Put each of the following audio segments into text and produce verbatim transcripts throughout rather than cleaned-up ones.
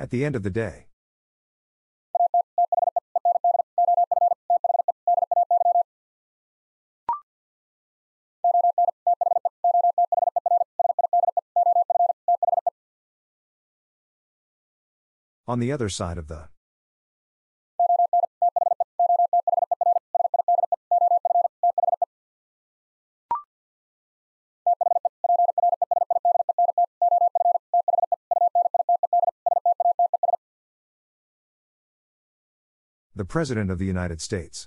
At the end of the day. On the other side of the. The President of the United States.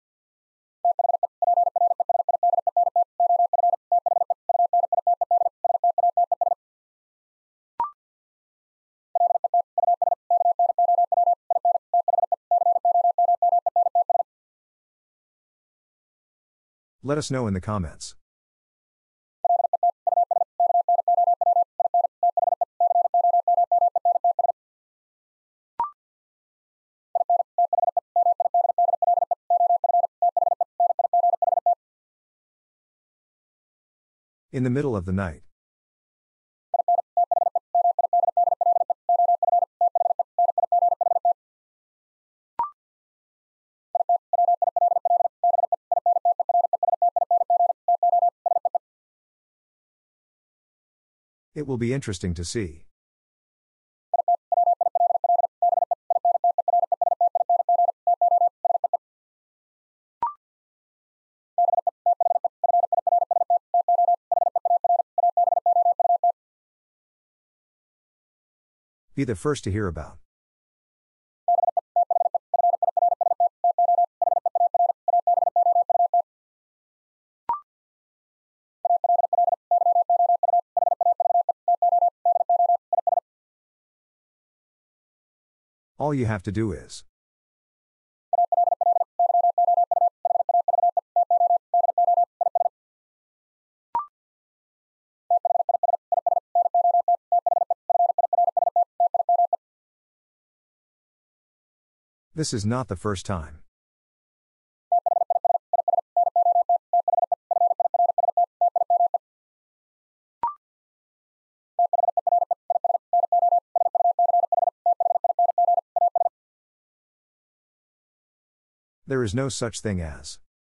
Let us know in the comments. In the middle of the night. It will be interesting to see. Be the first to hear about. All you have to do is. This is not the first time. There is no such thing as.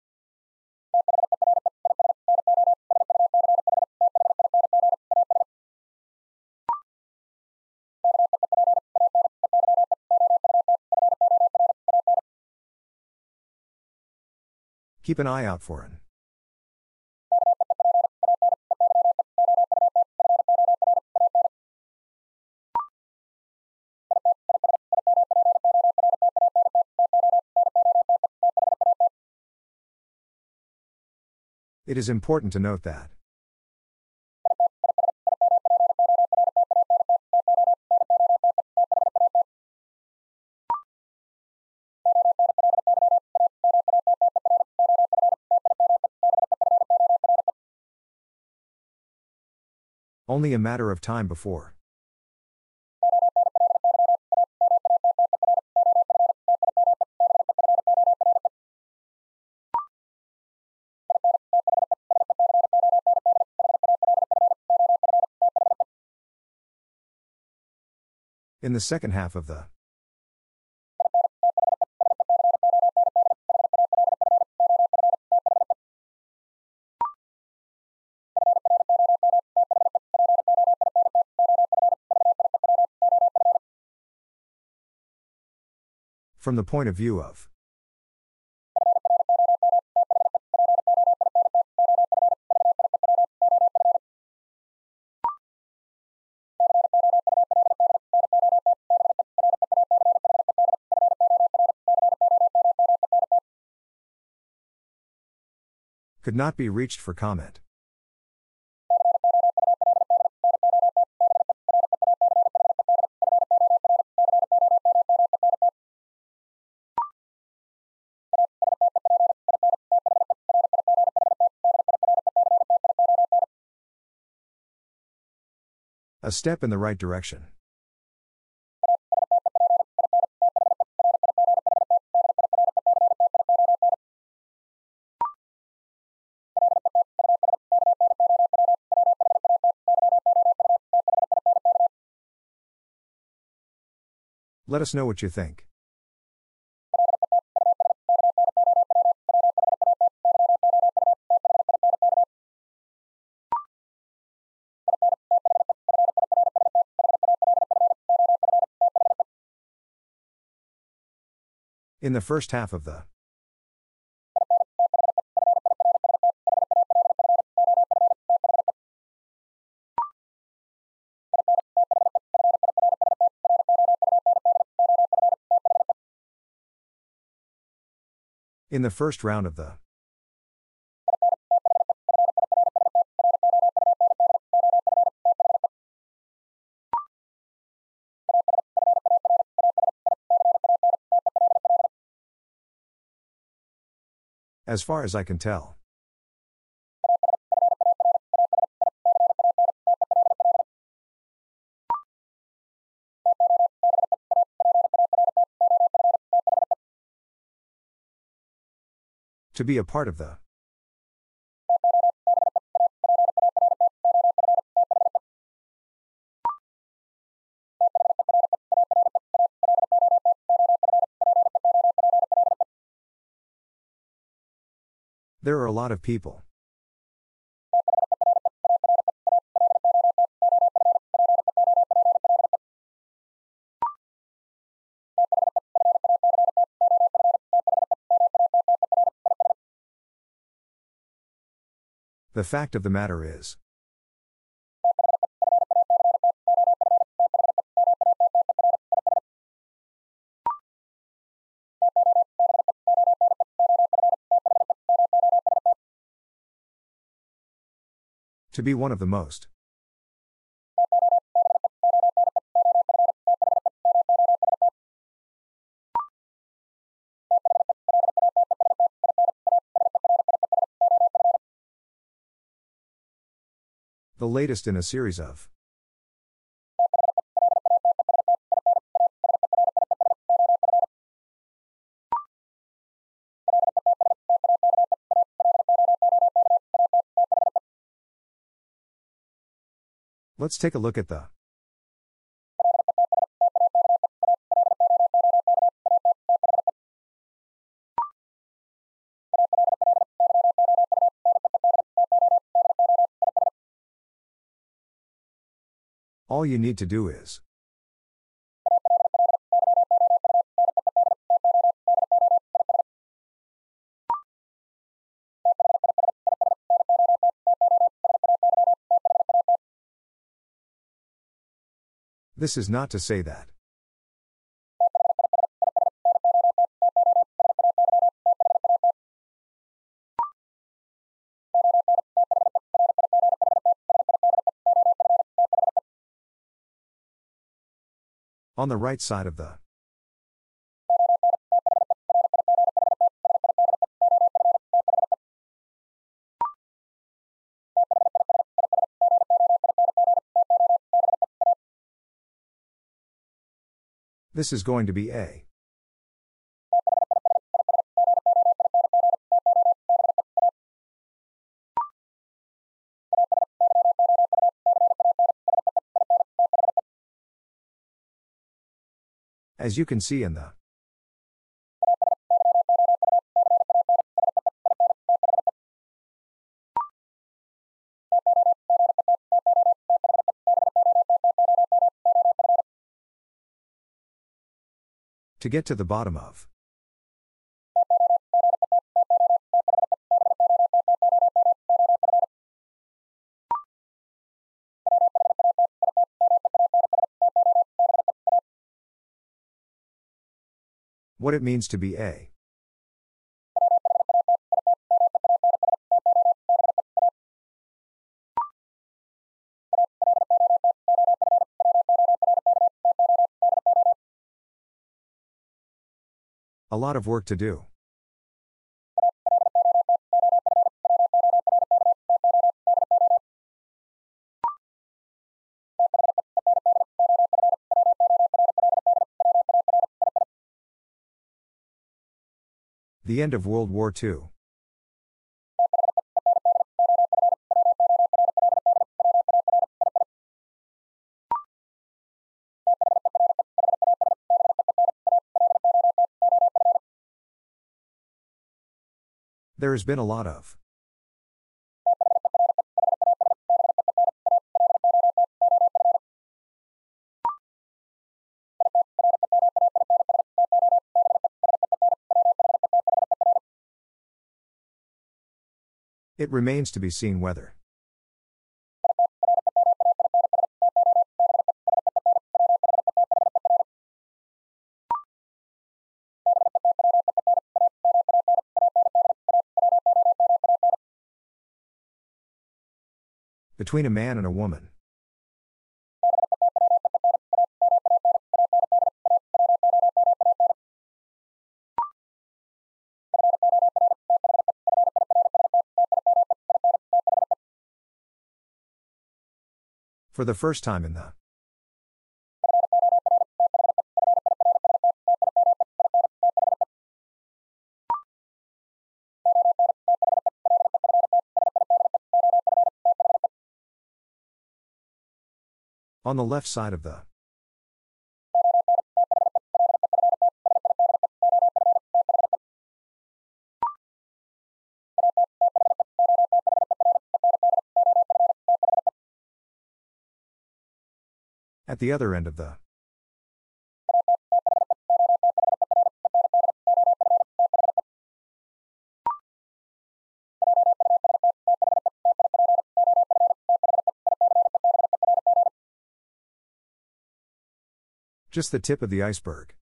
Keep an eye out for it. It is important to note that. Only a matter of time before. In the second half of the. From the point of view of. Could not be reached for comment. A step in the right direction. Let us know what you think. In the first half of the In the first round of the As far as I can tell. To be a part of the There are a lot of people. The fact of the matter is. To be one of the most. The latest in a series of. Let's take a look at the. All you need to do is. This is not to say that. On the right side of the. This is going to be a. As you can see in the. To get to the bottom of. What it means to be a. A lot of work to do. The end of World War Two. There has been a lot of. It remains to be seen whether. Between a man and a woman. For the first time in the. On the left side of the. At the other end of the. Just the tip of the iceberg.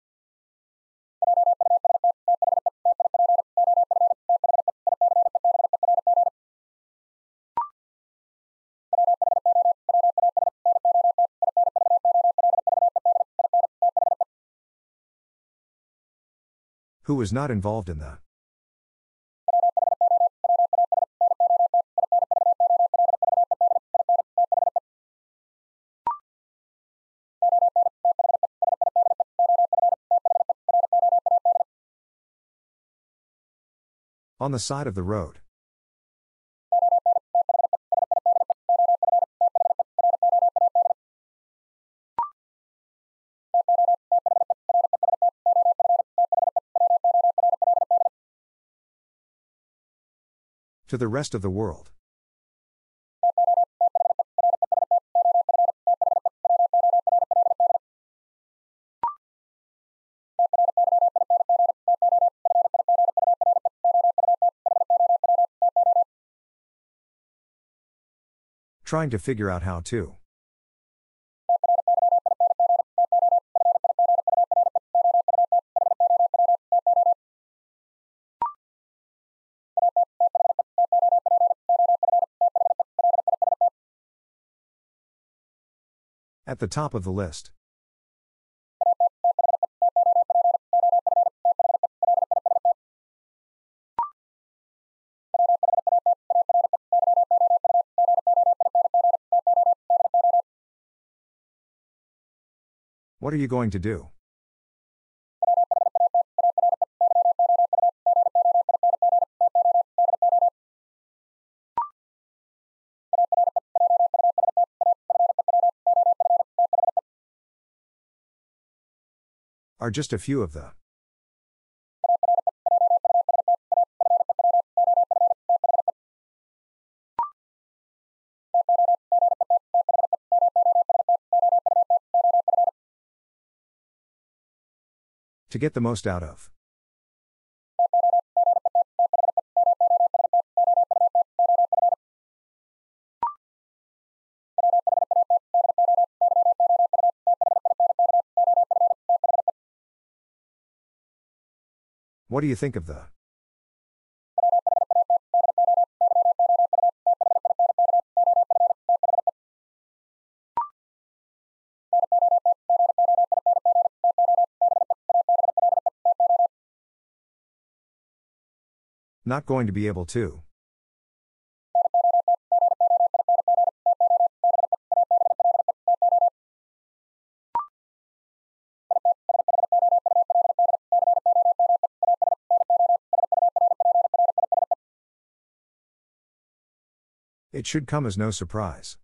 Who was not involved in the. On the side of the road. To the rest of the world. Trying to figure out how to. At the top of the list. What are you going to do? Are just a few of the. To get the most out of. What do you think of the? Not going to be able to. It should come as no surprise.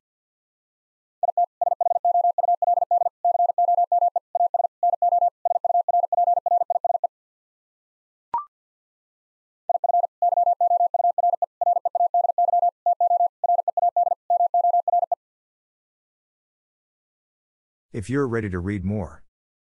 If you're ready to read more.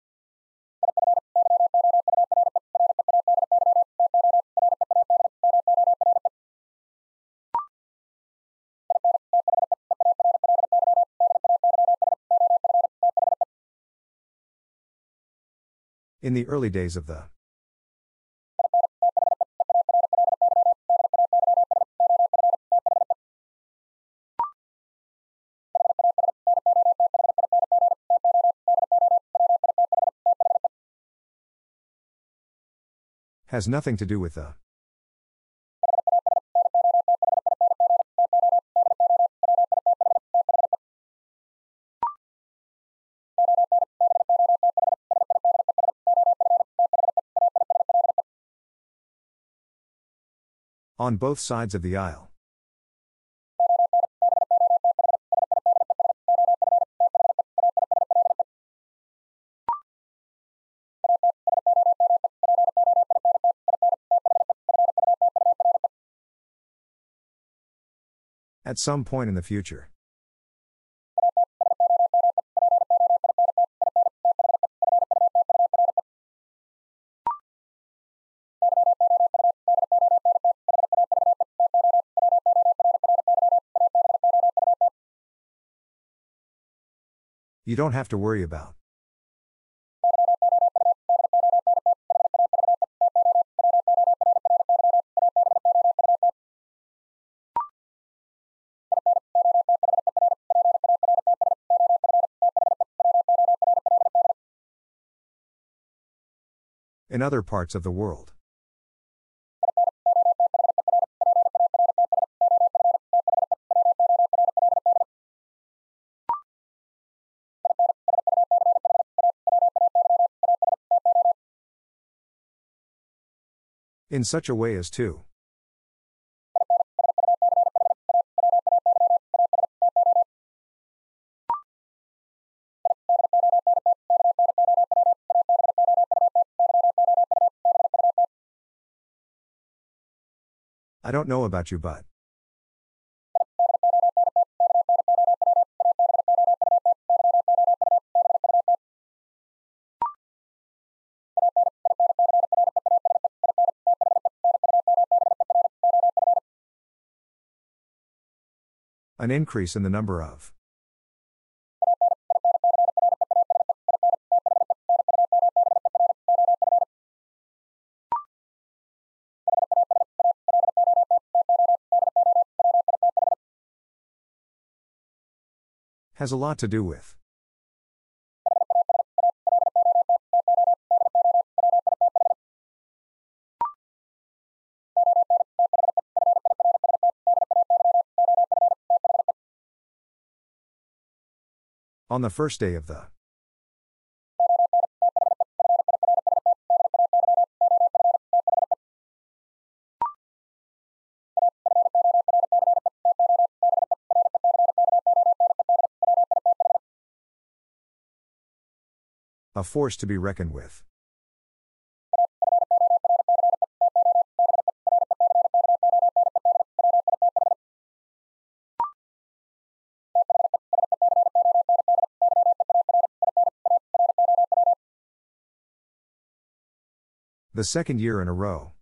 In the early days of the has nothing to do with the on both sides of the aisle. At some point in the future. You don't have to worry about. In other parts of the world. In such a way as to. I don't know about you, but. An increase in the number of. Has a lot to do with. On the first day of the. A force to be reckoned with. The second year in a row.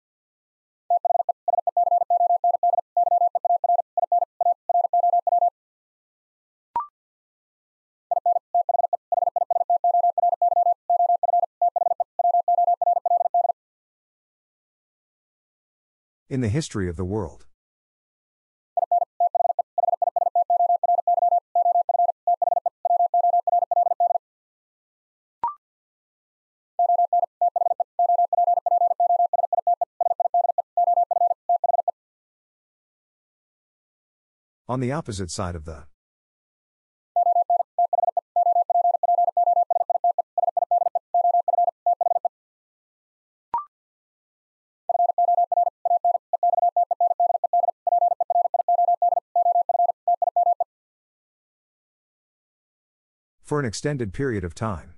In the history of the world. On the opposite side of the. For an extended period of time.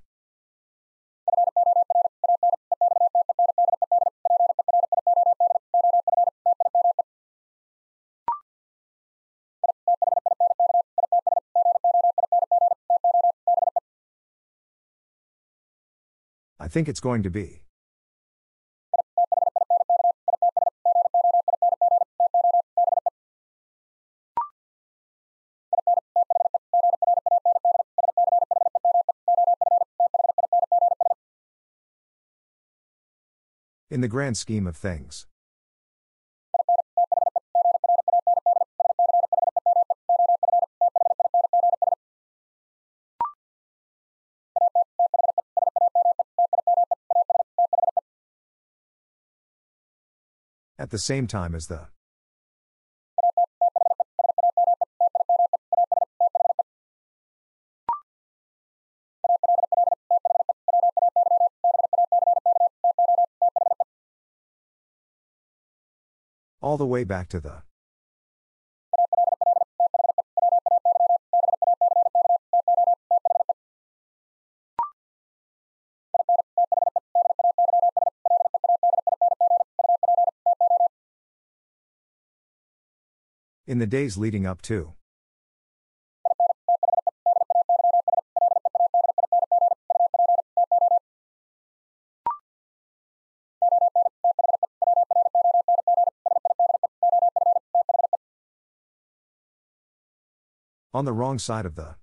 I think it's going to be. In the grand scheme of things. At the same time as the. All the way back to the. In the days leading up to. On the wrong side of the.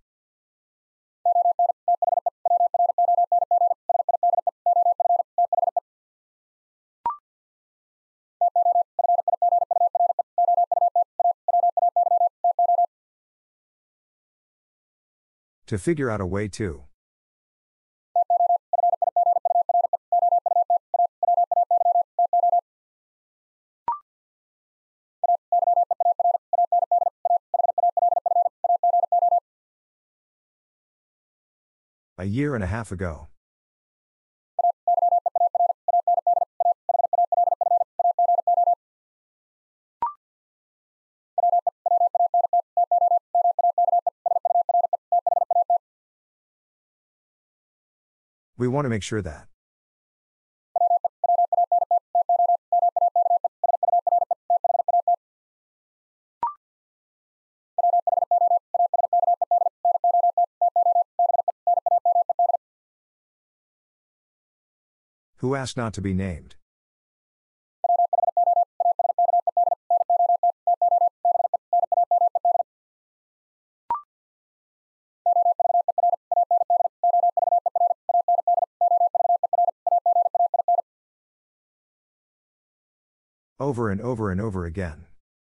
To figure out a way to. A year and a half ago. We want to make sure that. Who asked not to be named? Over and over and over again.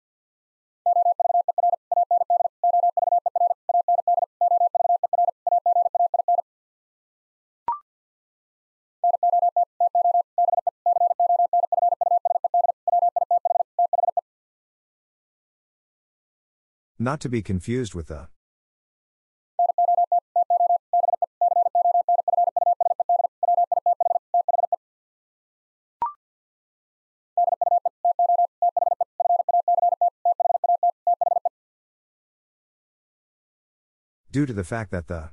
Not to be confused with the. Due to the fact that the.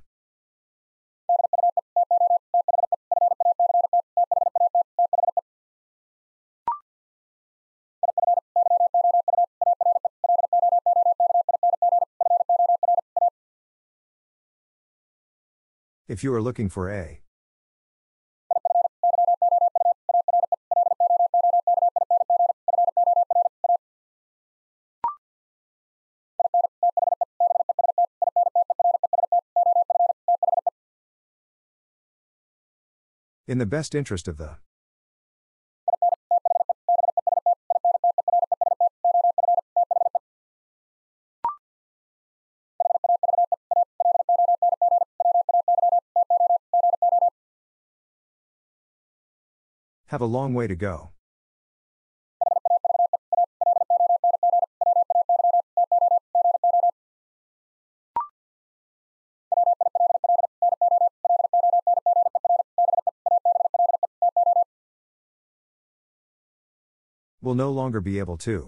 If you are looking for a. In the best interest of the. Have a long way to go. Will no longer be able to.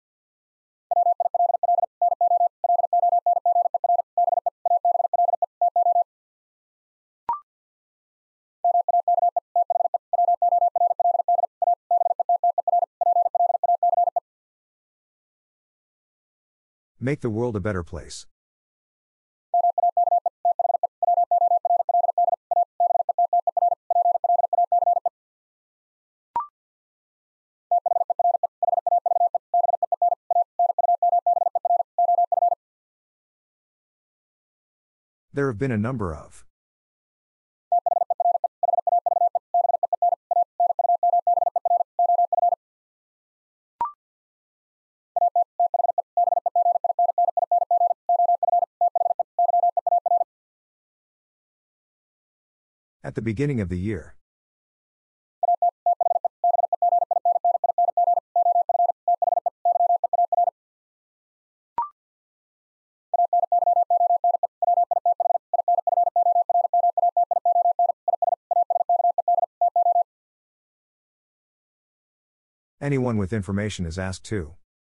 Make the world a better place. There have been a number of. At the beginning of the year. Anyone with information is asked to.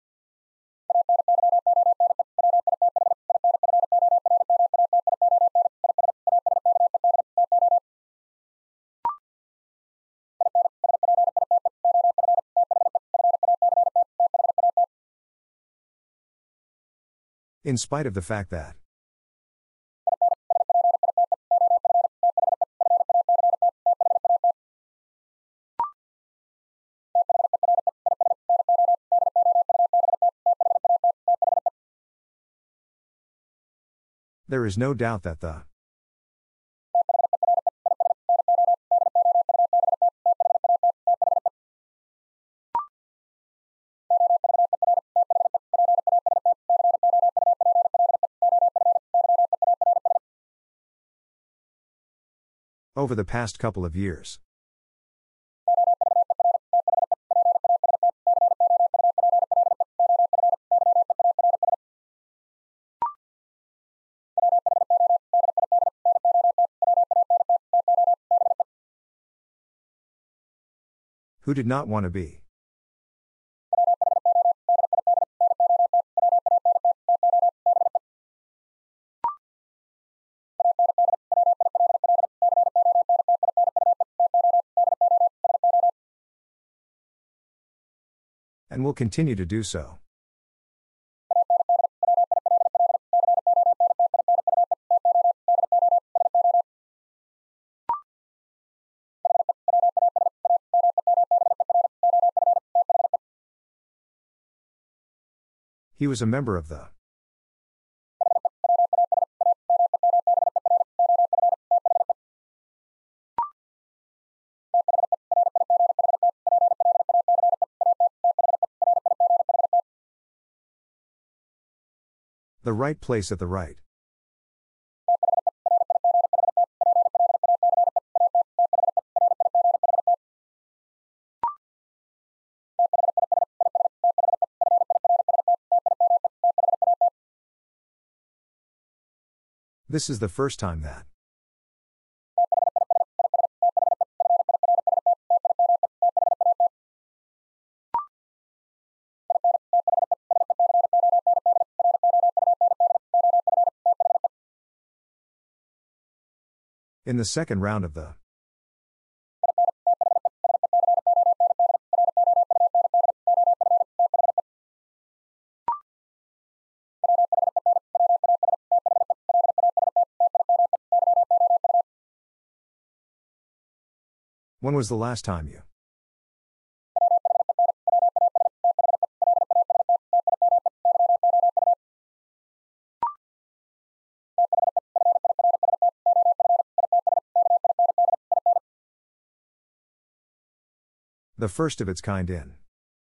In spite of the fact that. There is no doubt that the. Over the past couple of years. Who did not want to be? And will continue to do so. He was a member of the. The right place at the right. This is the first time that. In the second round of the. When was the last time you? The first of its kind in.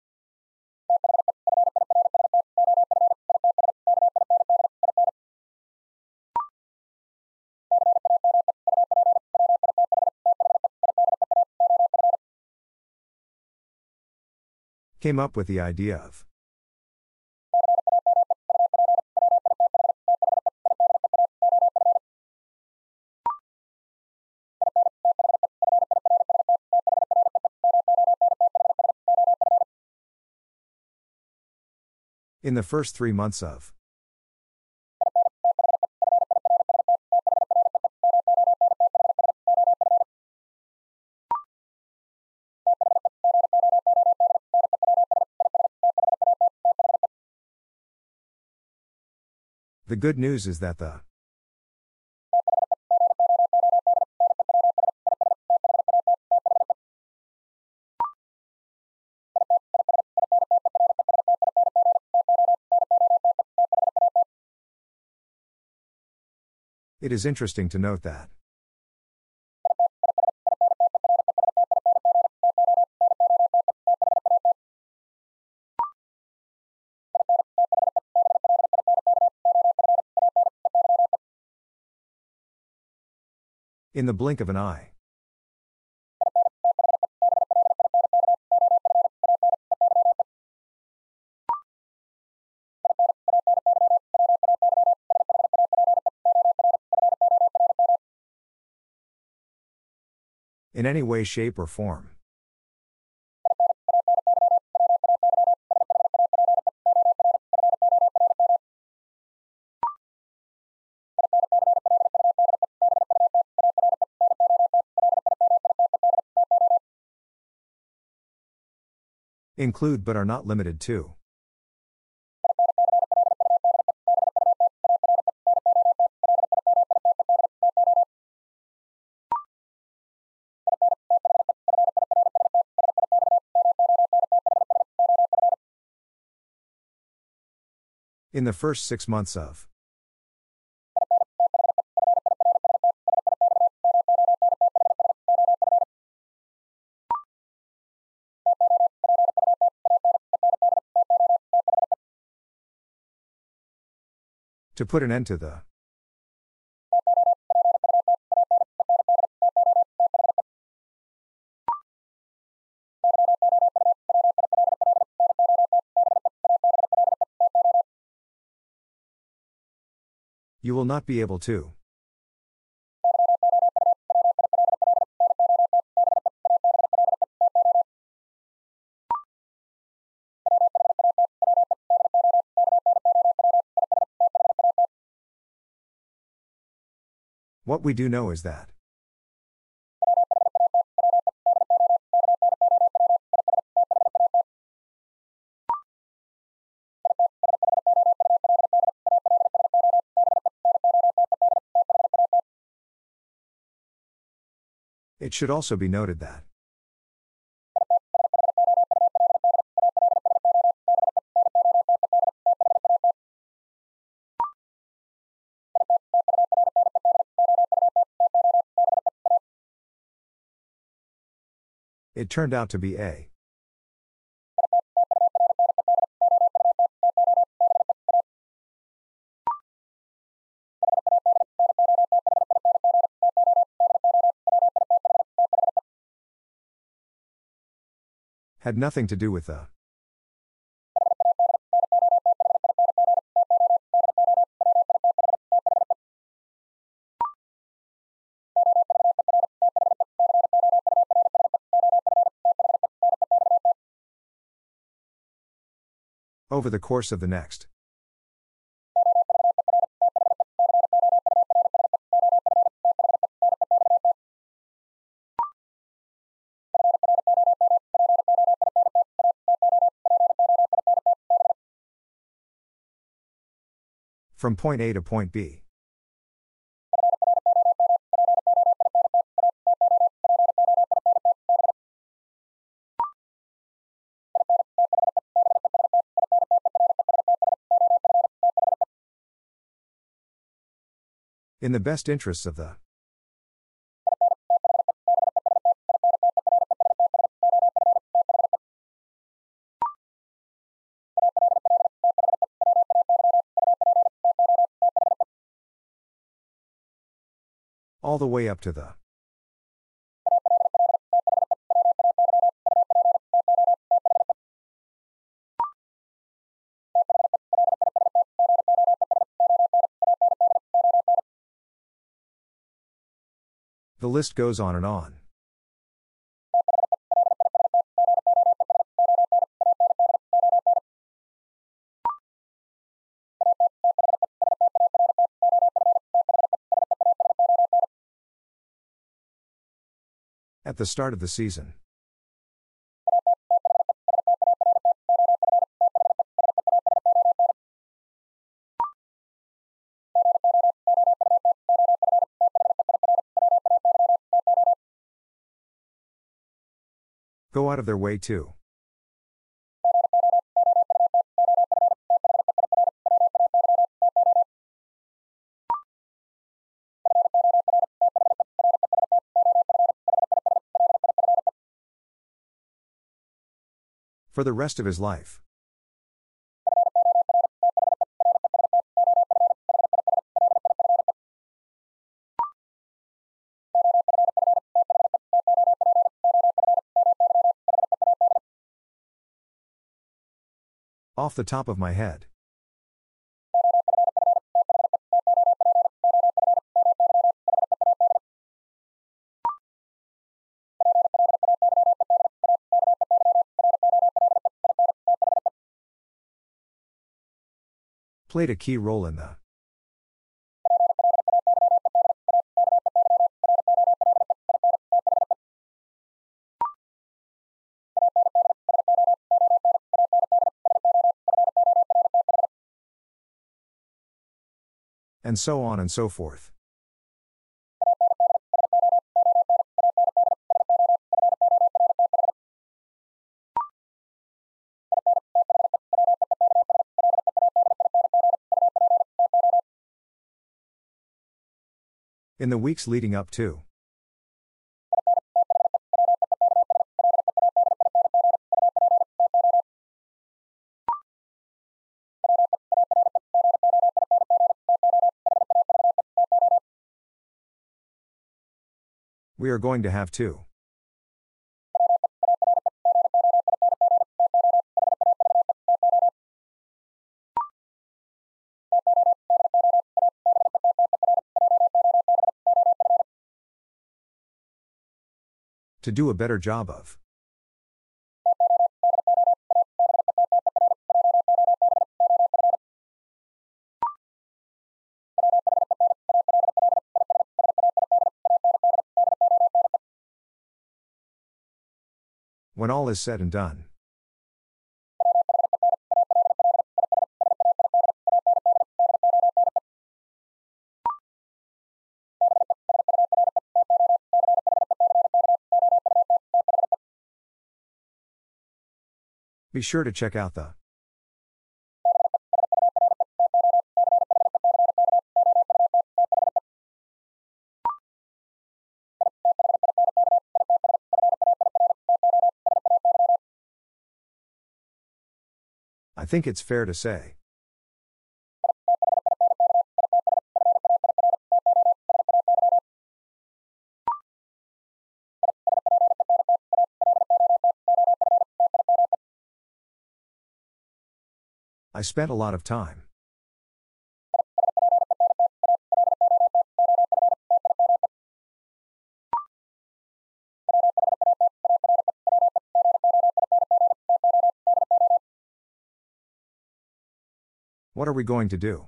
Came up with the idea of. In the first three months of. The good news is that the. It is interesting to note that. In the blink of an eye. In any way, shape, or form. Include but are not limited to. In the first six months of. To put an end to the. You will not be able to. What we do know is that. It should also be noted that. It turned out to be a. Had nothing to do with the. Over the course of the next. From point A to point B. In the best interests of the. All the way up to the. The list goes on and on. At the start of the season. Go out of their way to. For the rest of his life. Off the top of my head. Played a key role in the. And so on and so forth. In the weeks leading up to. We are going to have two. To do a better job of. When all is said and done. Be sure to check out the. I think it's fair to say. I spent a lot of time. What are we going to do?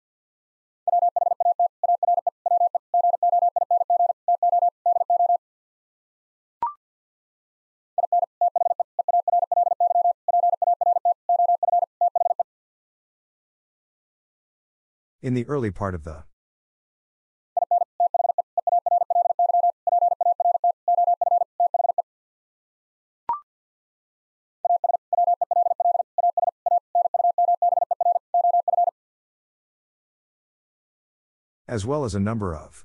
In the early part of the. As well as a number of.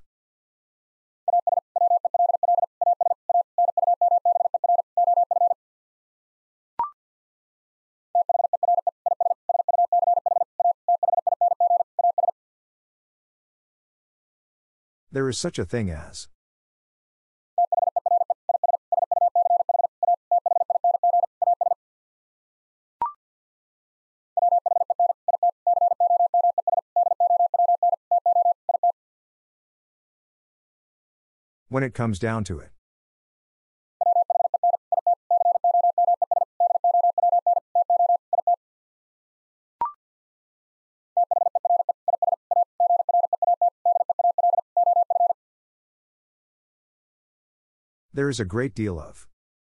There is such a thing as. When it comes down to it. There is a great deal of.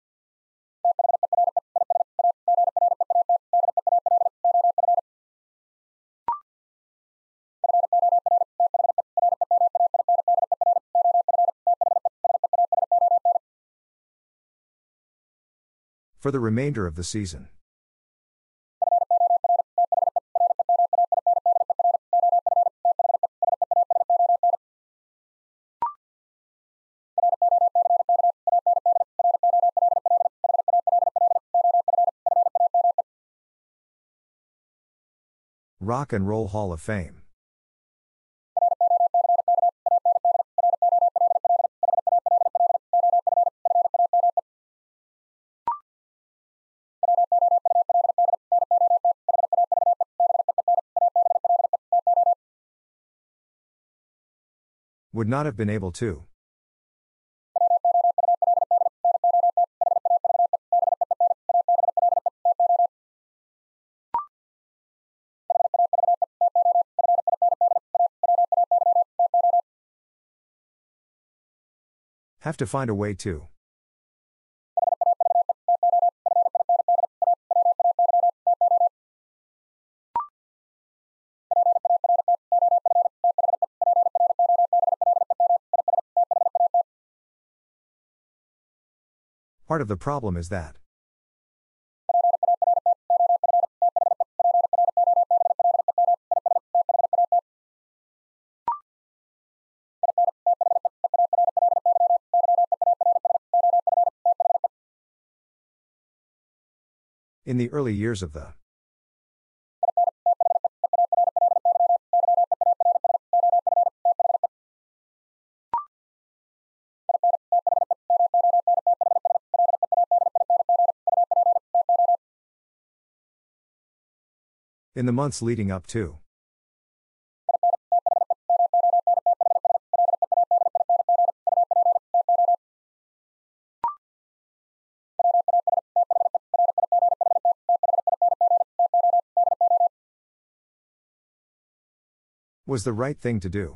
For the remainder of the season. Rock and Roll Hall of Fame. Would not have been able to. Have to find a way to. Part of the problem is that. In the early years of the. In the months leading up to. Was the right thing to do.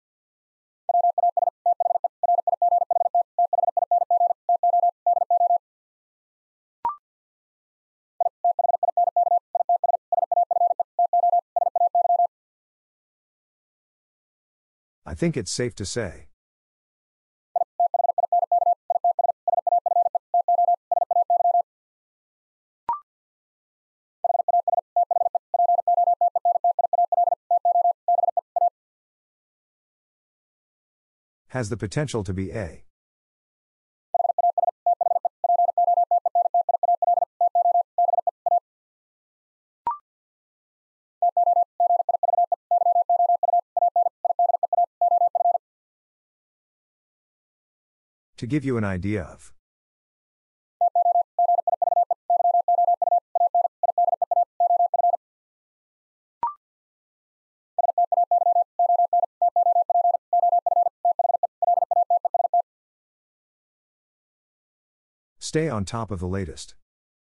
I think it's safe to say. Has the potential to be a. To give you an idea of. Stay on top of the latest.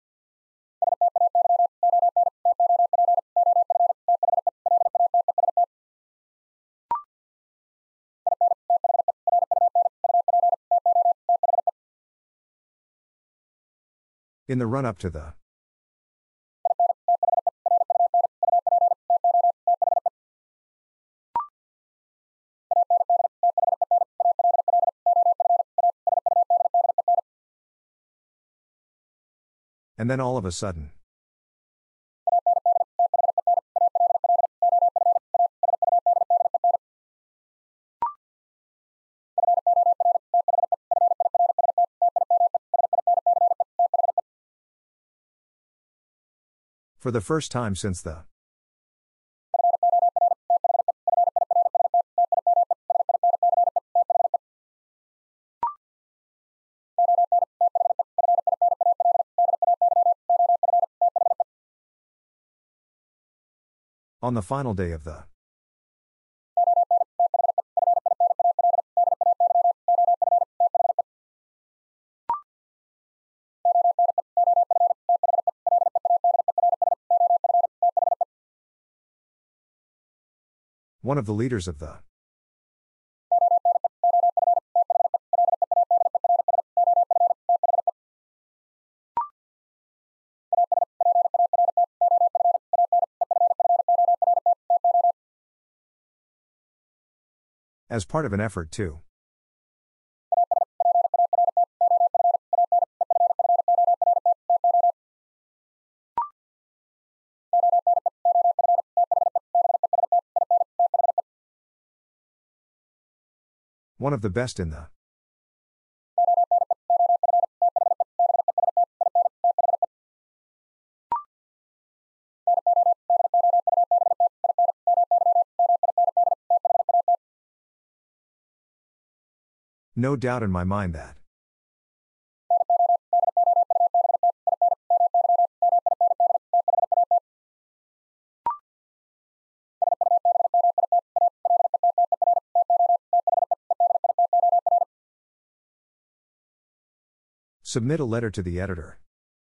In the run-up to the. And then all of a sudden. For the first time since the. On the final day of the. One of the leaders of the. As part of an effort to. One of the best in the. No doubt in my mind that. Submit a letter to the editor.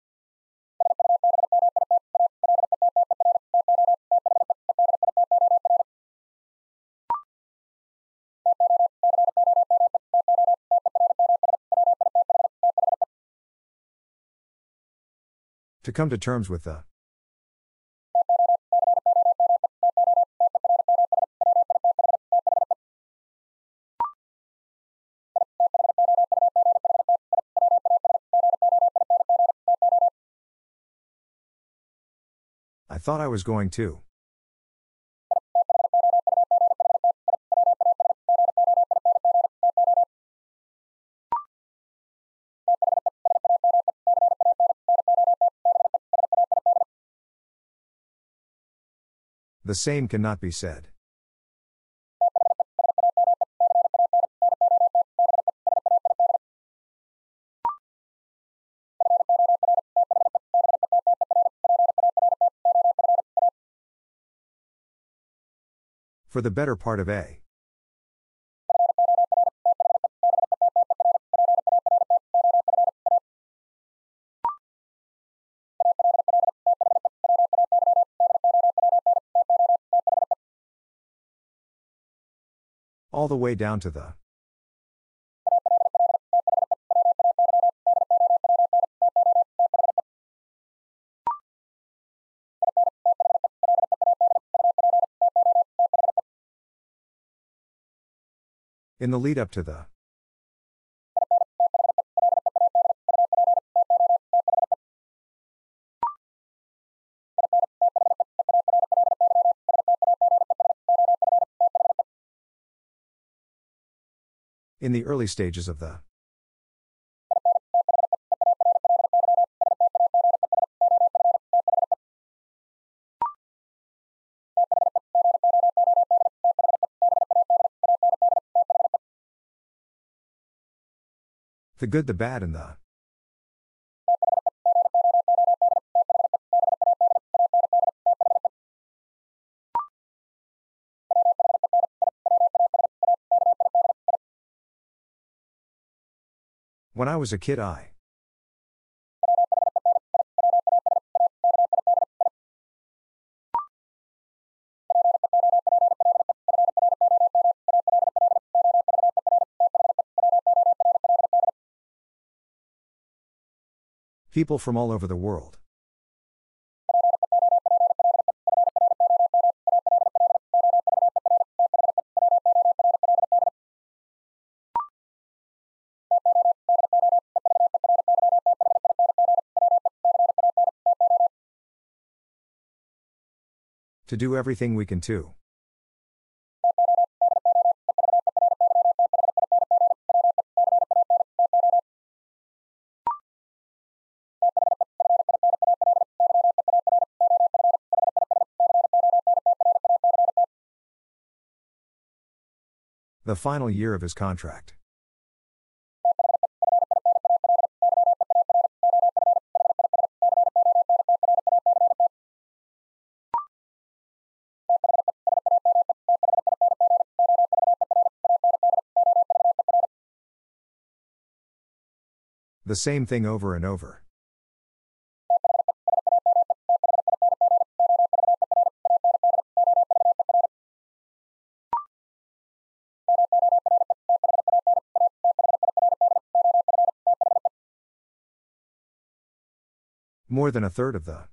To come to terms with the. I thought I was going to. The same cannot be said. For the better part of A. All the way down to the. In the lead up to the. In the early stages of the. The good, the bad, and the. When I was a kid, I. People from all over the world. To do everything we can to. The final year of his contract. The same thing over and over. More than a third of the.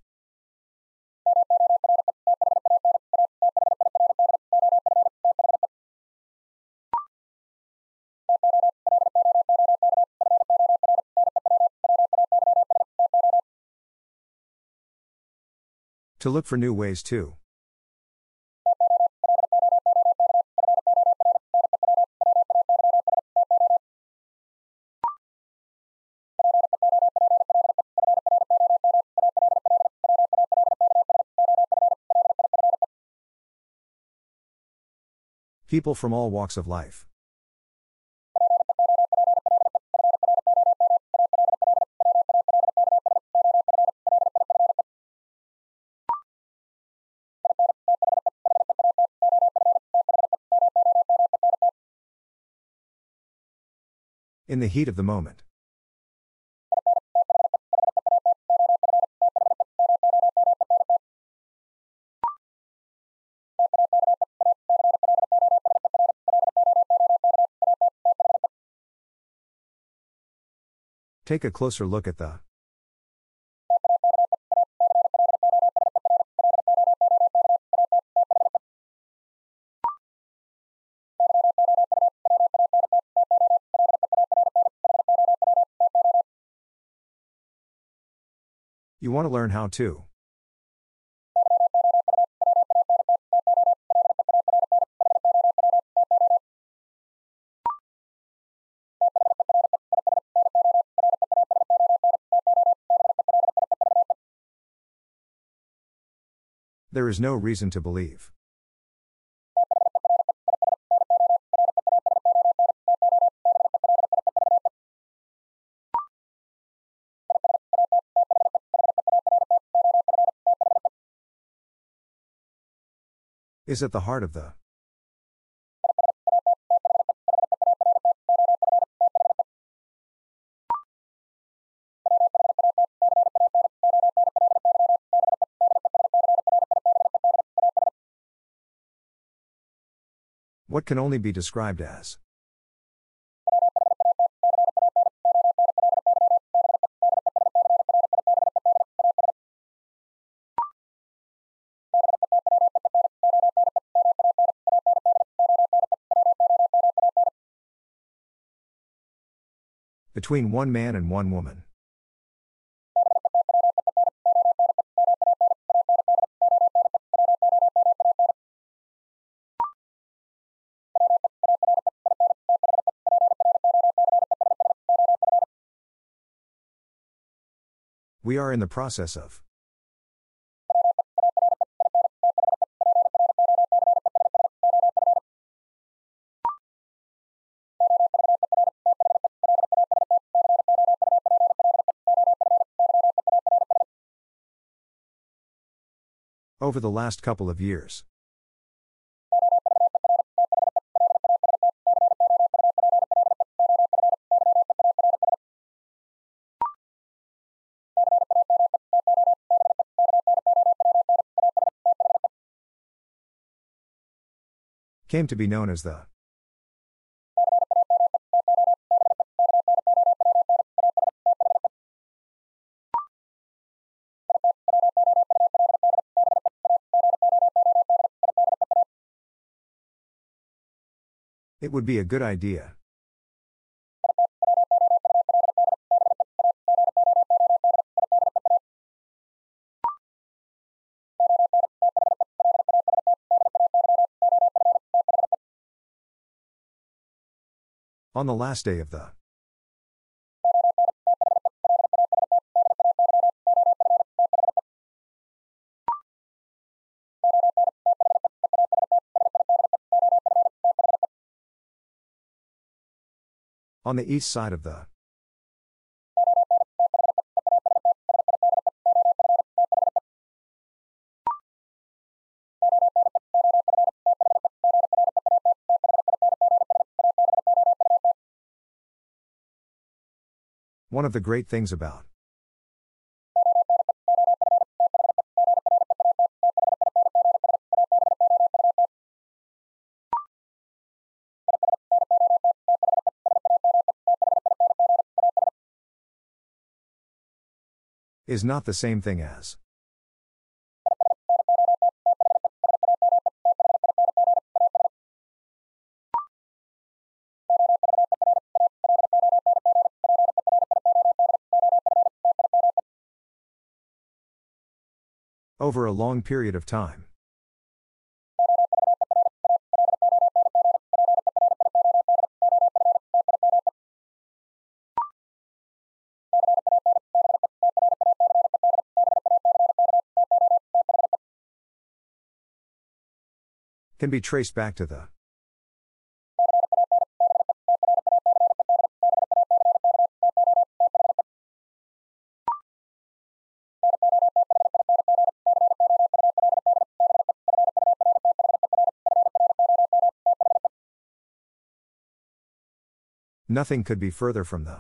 To look for new ways to. People from all walks of life. In the heat of the moment. Take a closer look at the. You want to learn how to. There is no reason to believe. Is at the heart of the. What can only be described as. Between one man and one woman. We are in the process of. Over the last couple of years. Came to be known as the. It would be a good idea. On the last day of the. On the east side of the. One of the great things about. Is not the same thing as. Over a long period of time. Can be traced back to the. Nothing could be further from the.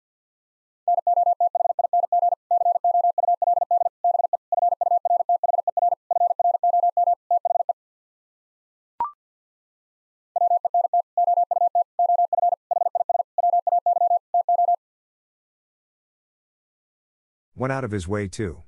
Went out of his way to.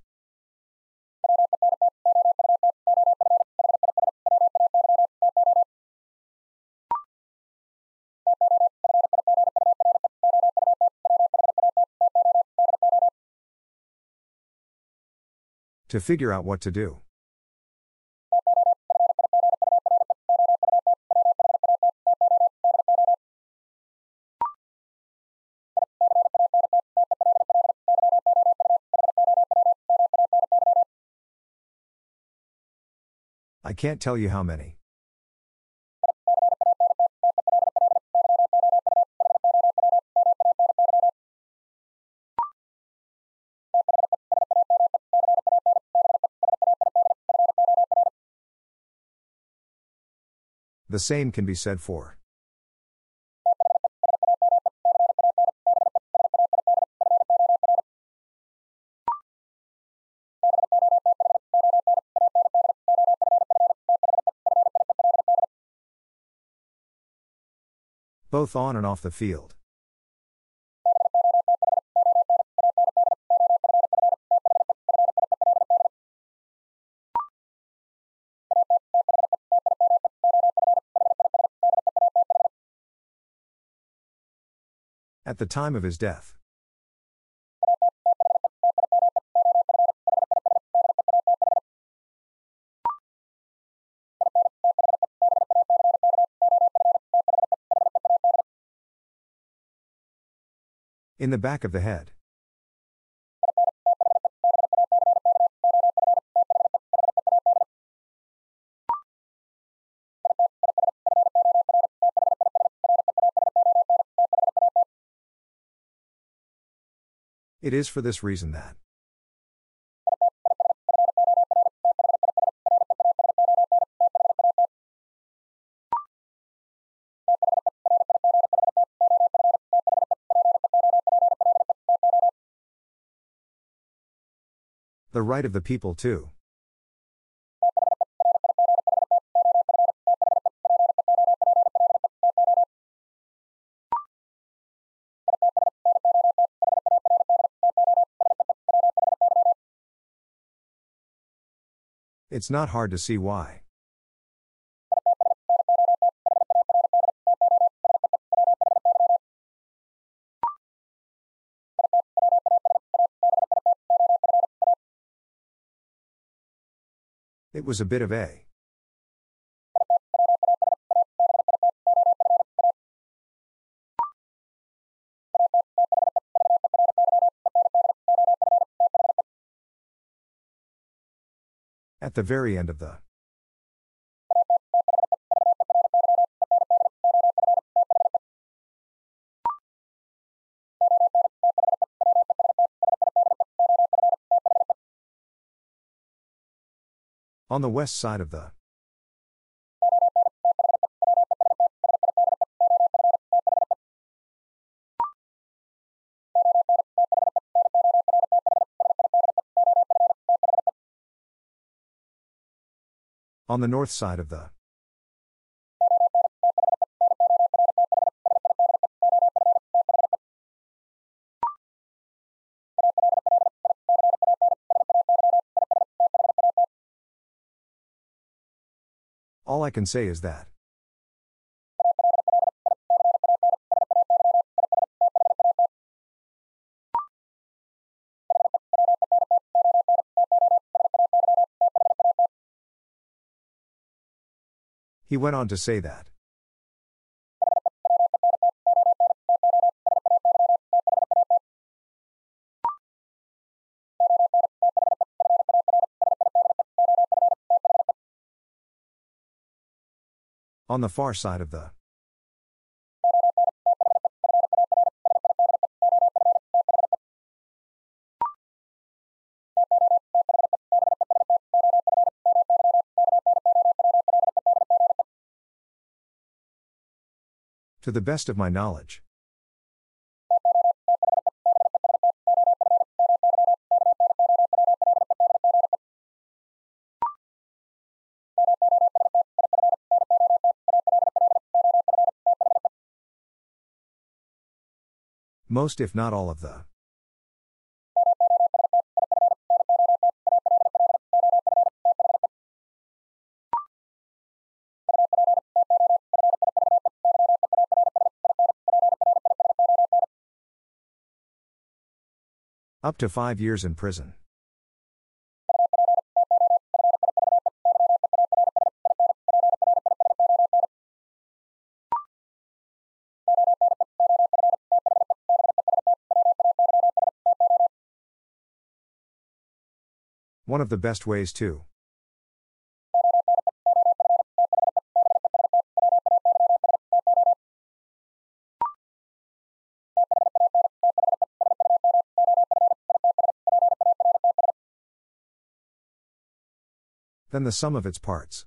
To figure out what to do. I can't tell you how many. The same can be said for. Both on and off the field. At the time of his death. In the back of the head. It is for this reason that. The right of the people to. It's not hard to see why. It was a bit of a. At the very end of the. On the west side of the. On the north side of the. All I can say is that. He went on to say that. On the far side of the. To the best of my knowledge. Most if not all of the. Up to five years in prison. One of the best ways to. Than the sum of its parts.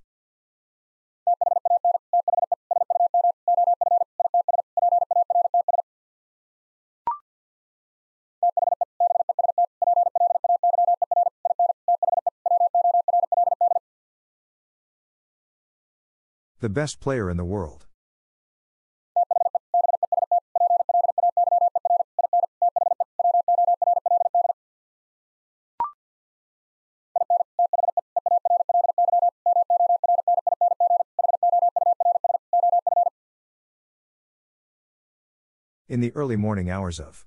The best player in the world. In the early morning hours of.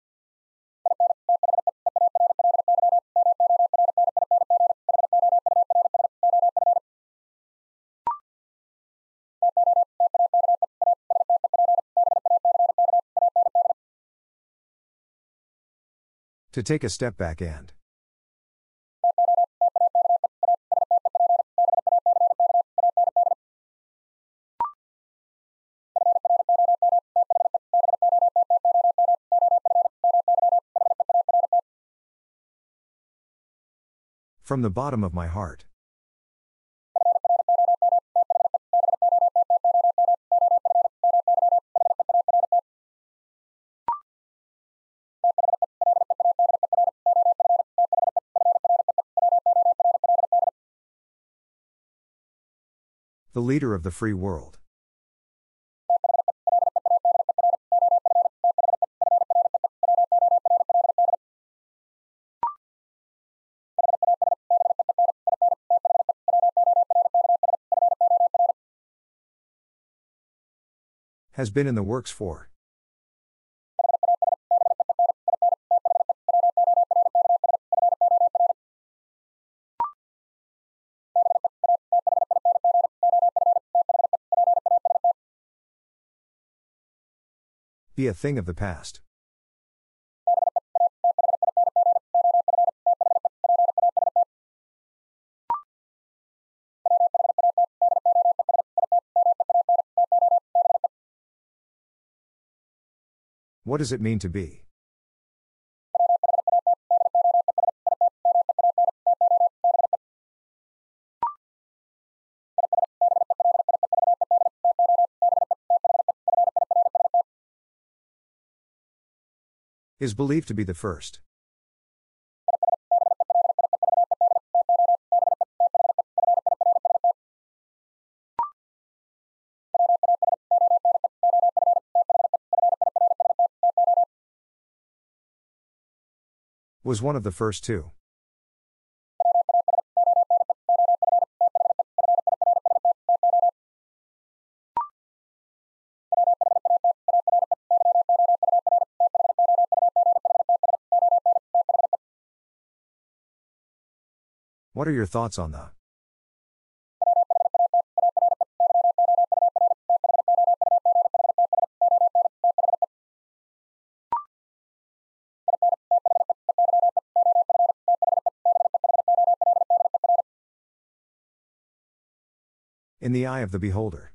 To take a step back and. From the bottom of my heart. The leader of the free world. Has been in the works for. Be a thing of the past. What does it mean to be? Is believed to be the first. Was one of the first two. What are your thoughts on the? In the eye of the beholder.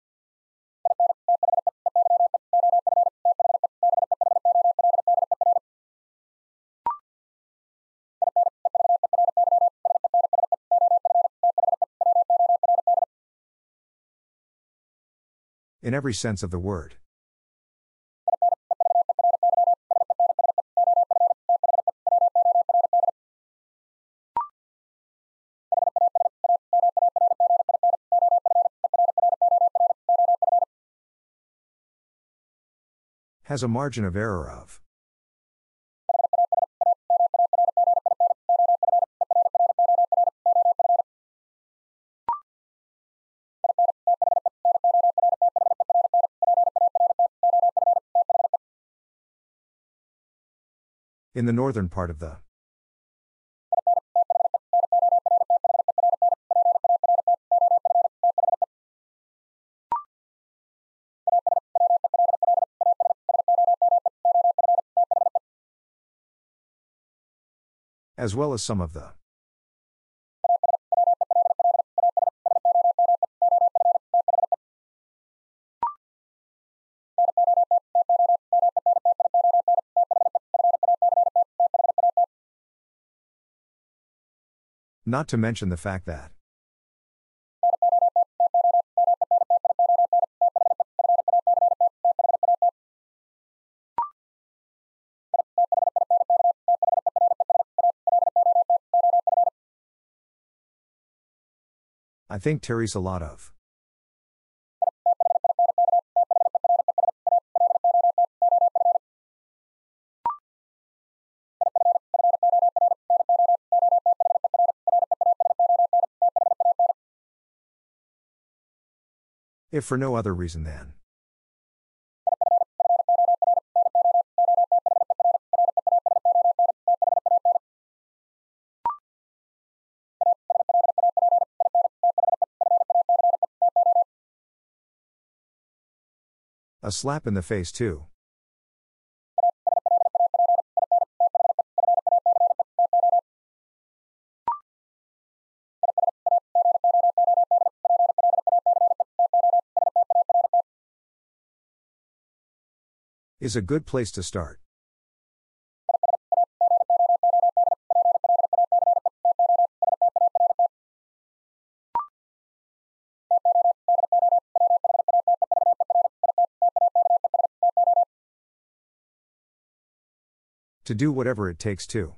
In every sense of the word. Has a margin of error of. In the northern part of the. As well as some of the. Not to mention the fact that. I think Terry's a lot of. If for no other reason than. A slap in the face, too. Is a good place to start. To do whatever it takes to.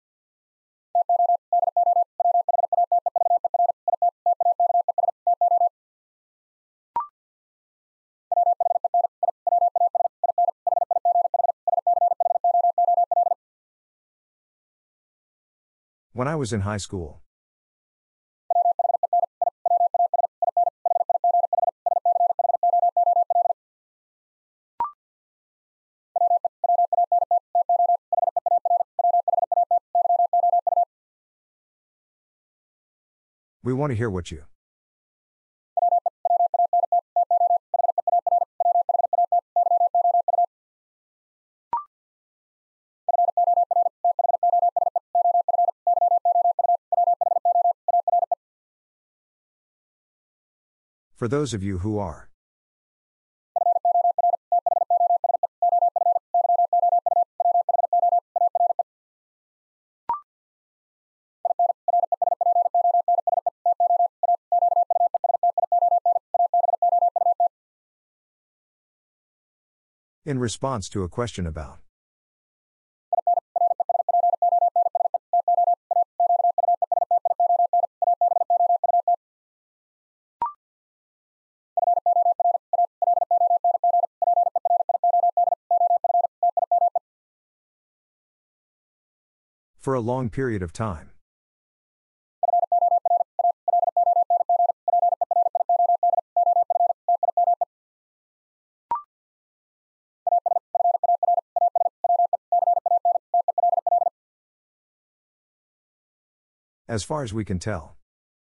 When I was in high school. We want to hear what you. For those of you who are. In response to a question about. For a long period of time. As far as we can tell.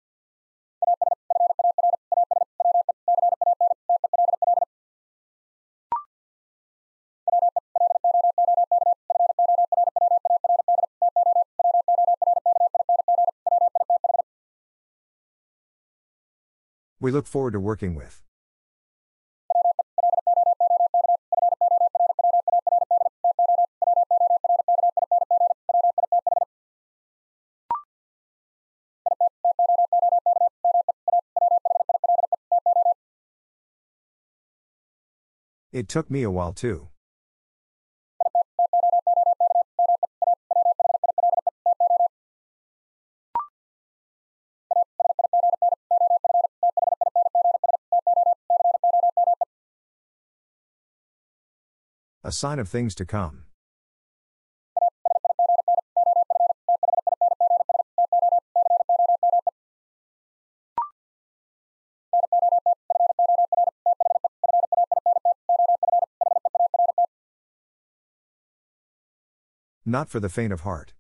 We look forward to working with. It took me a while too. A sign of things to come. Not for the faint of heart.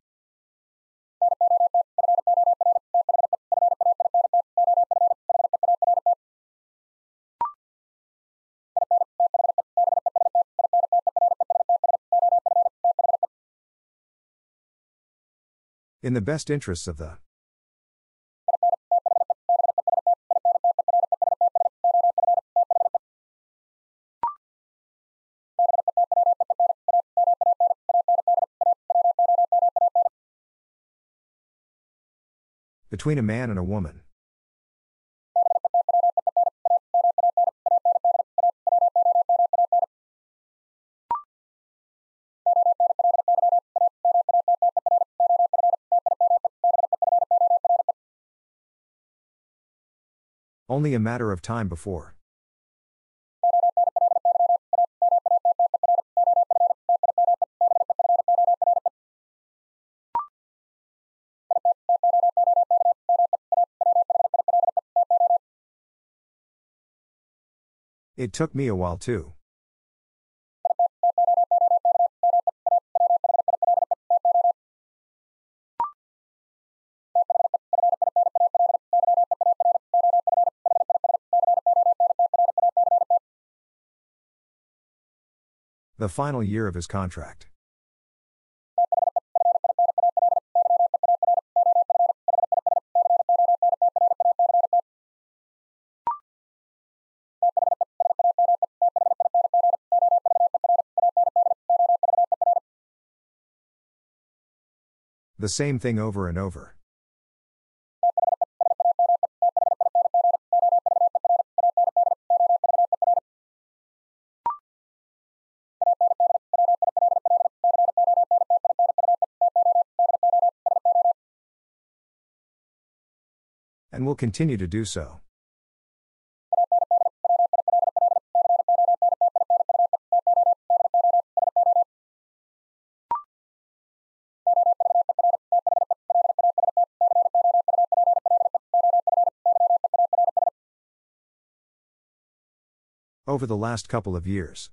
In the best interests of the. Between a man and a woman. Only a matter of time before. It took me a while too. The final year of his contract. The same thing over and over. And will continue to do so. Over the last couple of years.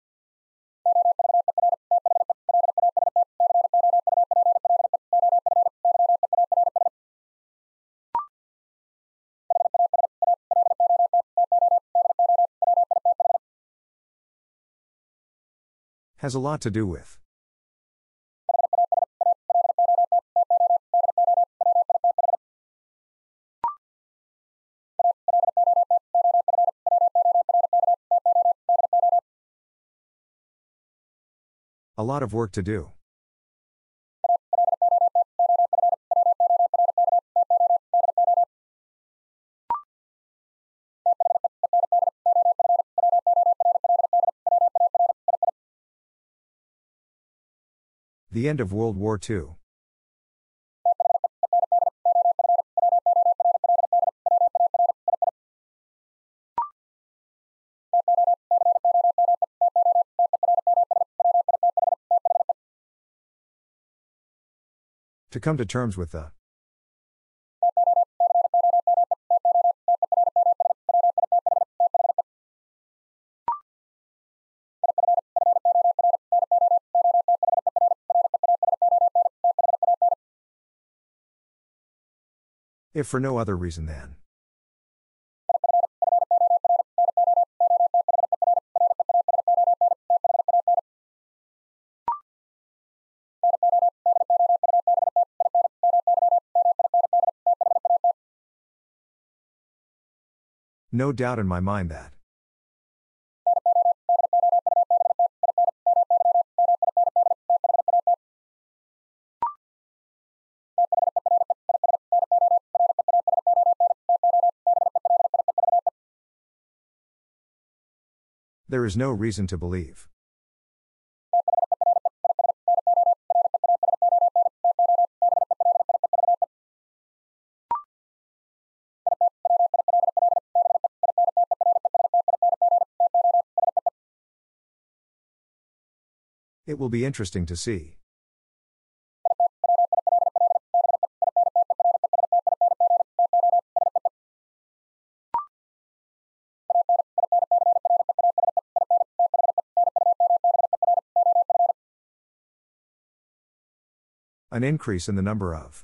Has a lot to do with. A lot of work to do. The end of World War Two. To come to terms with the. If for no other reason than. No doubt in my mind that. There is no reason to believe. It will be interesting to see. An increase in the number of.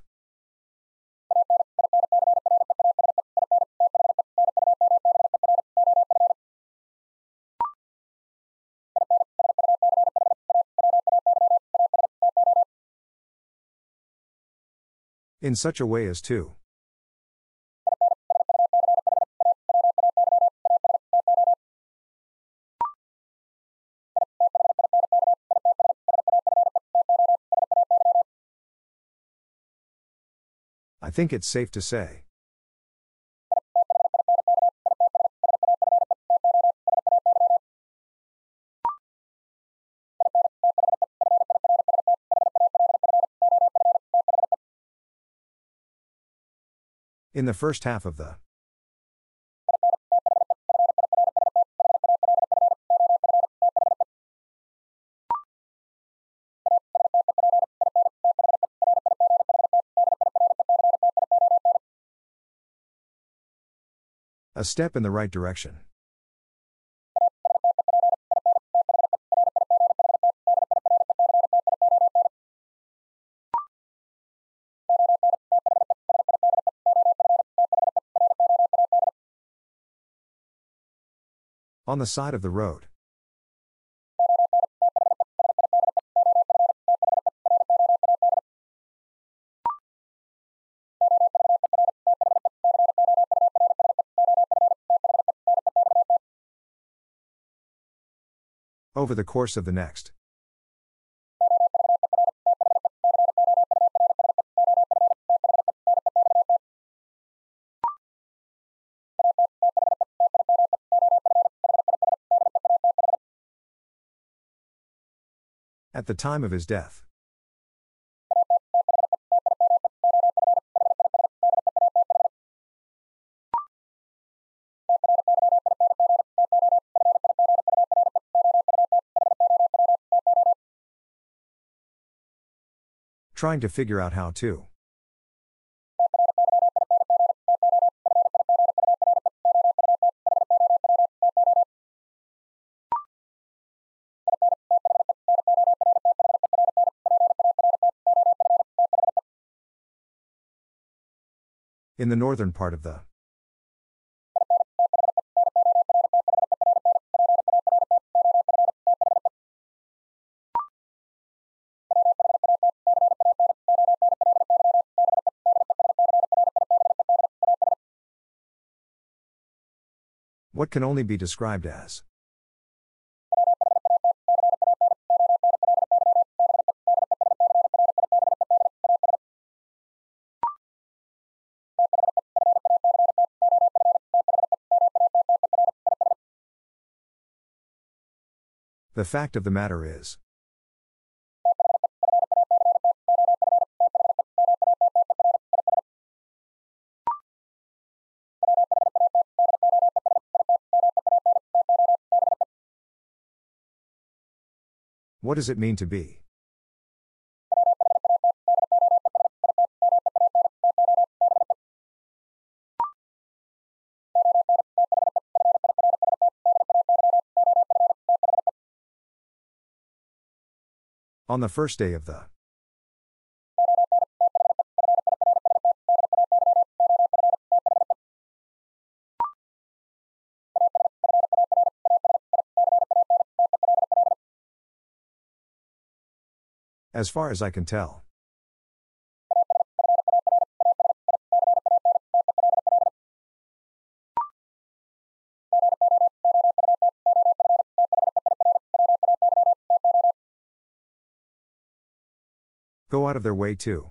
In such a way as to. I think it's safe to say. In the first half of the. A step in the right direction. On the side of the road. Over the course of the next. At the time of his death. Trying to figure out how to. In the northern part of the. What can only be described as. The fact of the matter is. What does it mean to be? On the first day of the. As far as I can tell. Go out of their way too.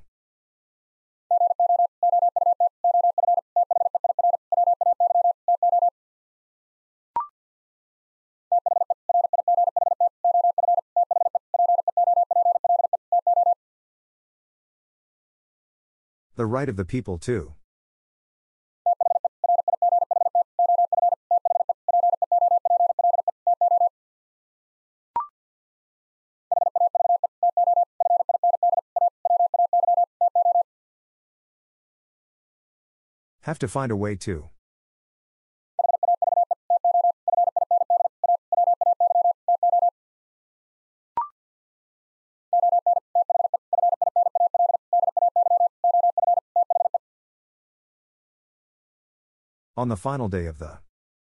The right of the people too. Have to find a way to. On the final day of the.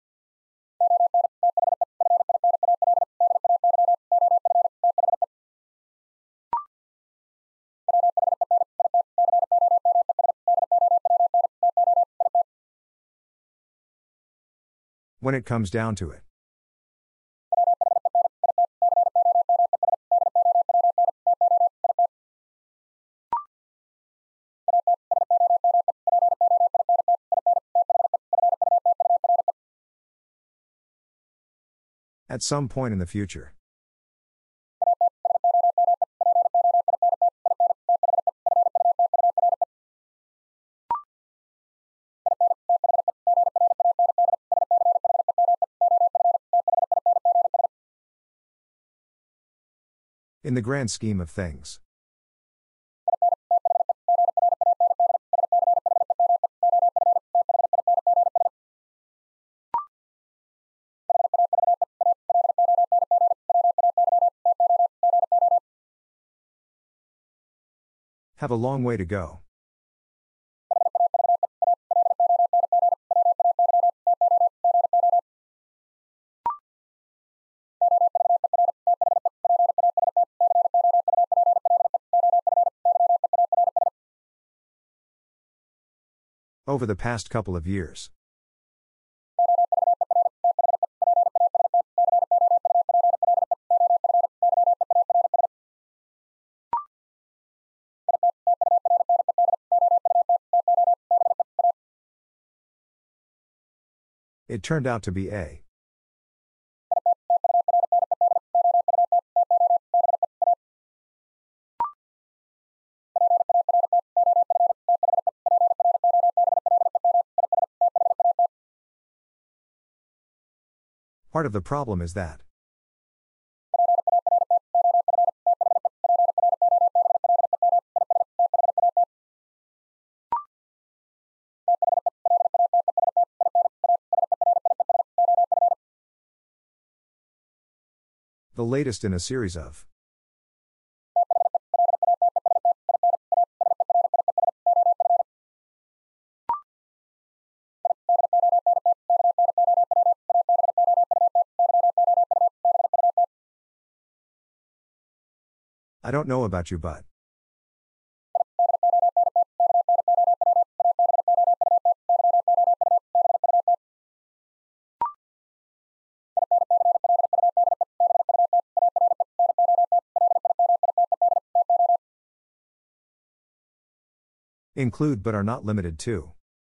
When it comes down to it. At some point in the future. In the grand scheme of things. Have a long way to go. Over the past couple of years. It turned out to be a. Part of the problem is that. The latest in a series of. I don't know about you, but. Include but are not limited to.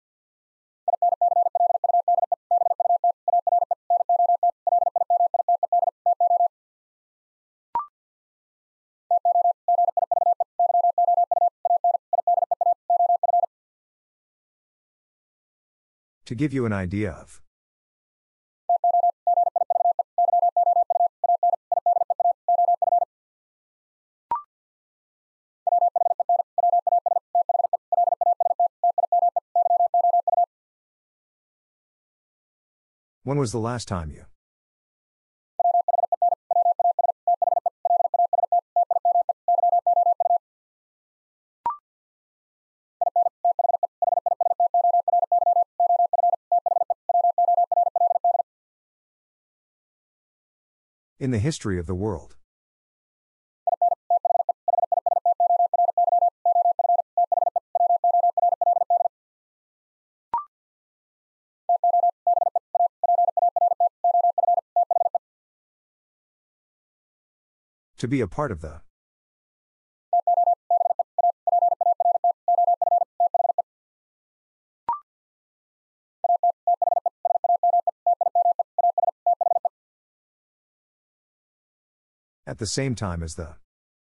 To give you an idea of. When was the last time you? In the history of the world. To be a part of the. At the same time as the.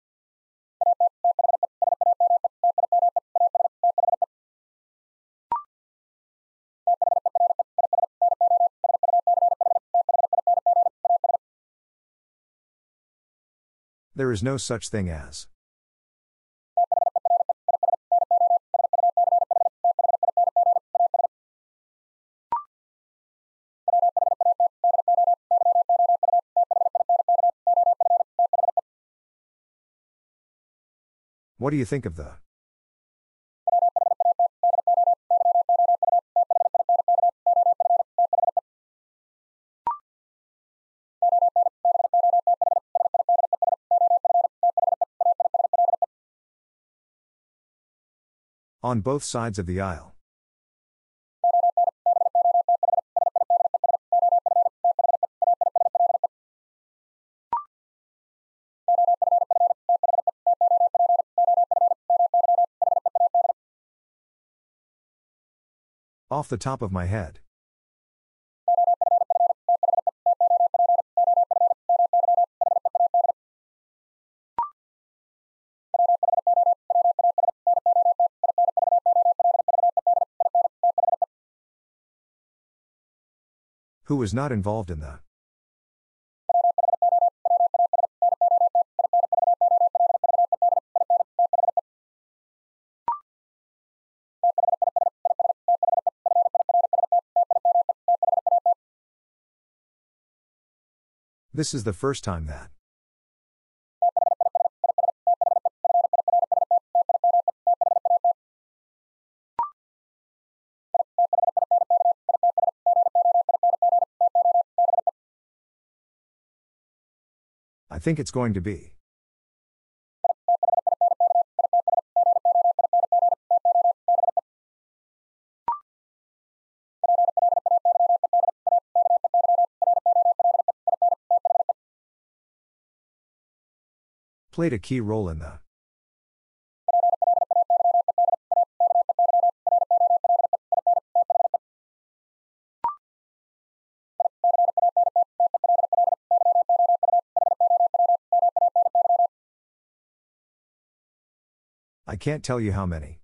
There is no such thing as. What do you think of the? On both sides of the aisle. Off the top of my head. Who was not involved in the? This is the first time that. I think it's going to be. Played a key role in the. I can't tell you how many.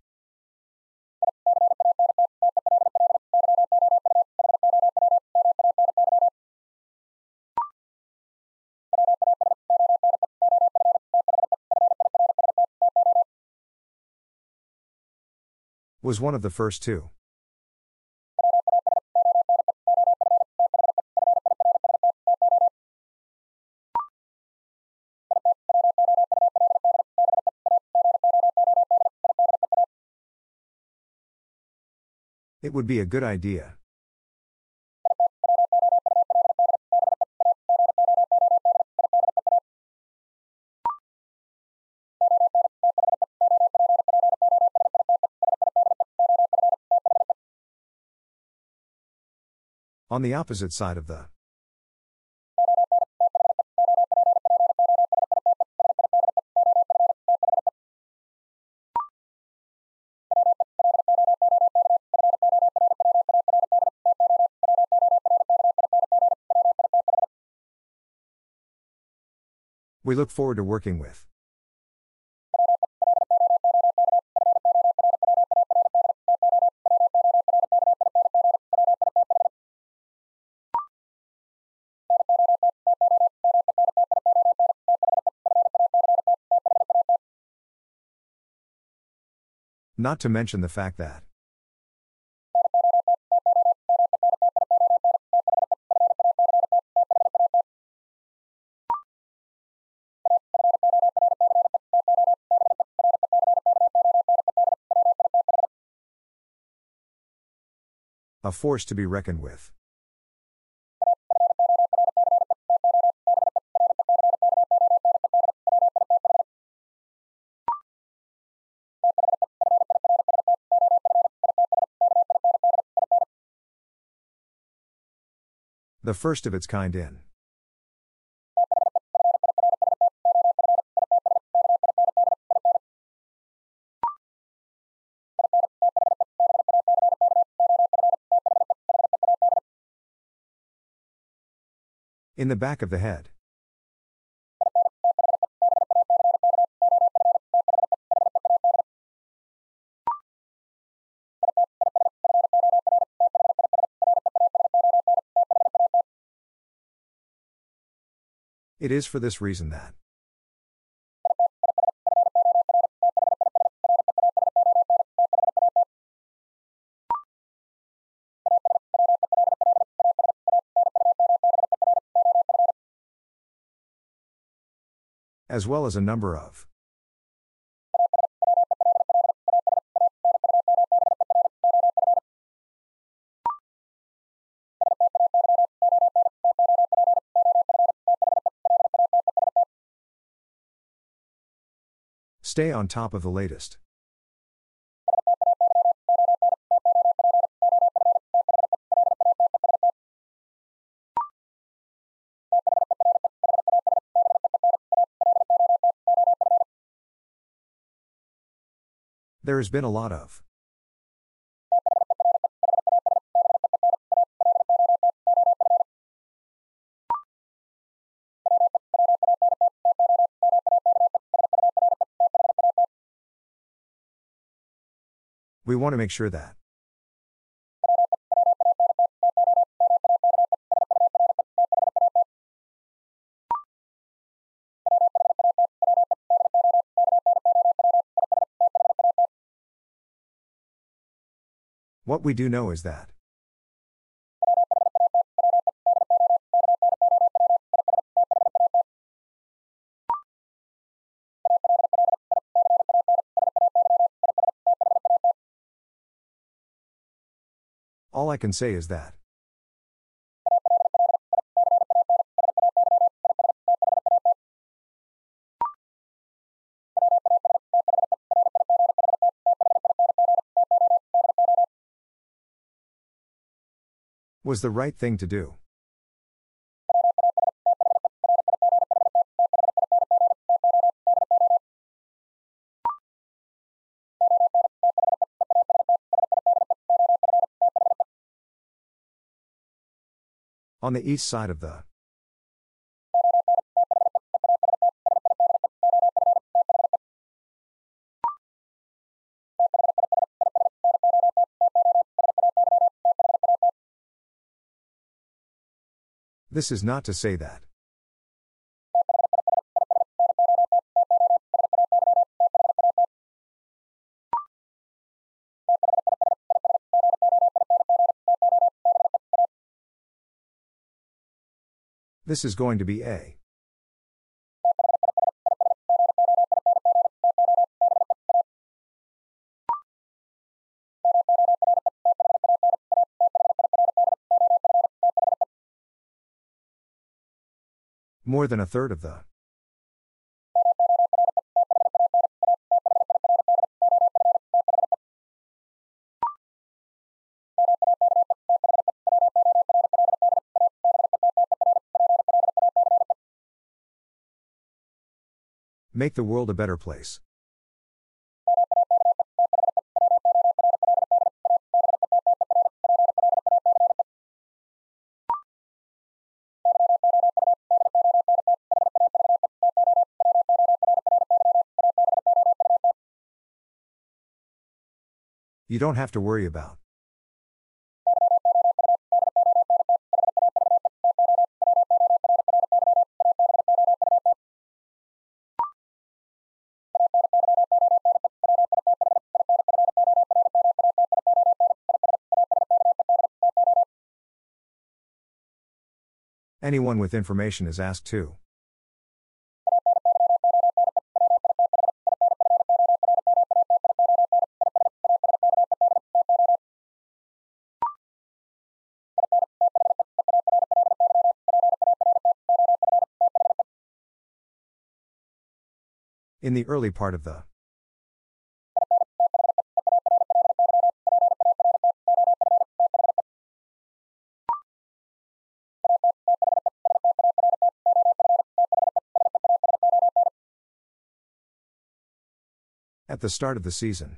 Was one of the first two. It would be a good idea. On the opposite side of the. We look forward to working with. Not to mention the fact that. A force to be reckoned with. The first of its kind in. In the back of the head. It is for this reason that. As well as a number of. Stay on top of the latest. There has been a lot of. We want to make sure that. What we do know is that. All I can say is that. Was the right thing to do. On the east side of the. This is not to say that. This is going to be a. More than a third of the. Make the world a better place. You don't have to worry about. Anyone with information is asked to. In the early part of the. At the start of the season.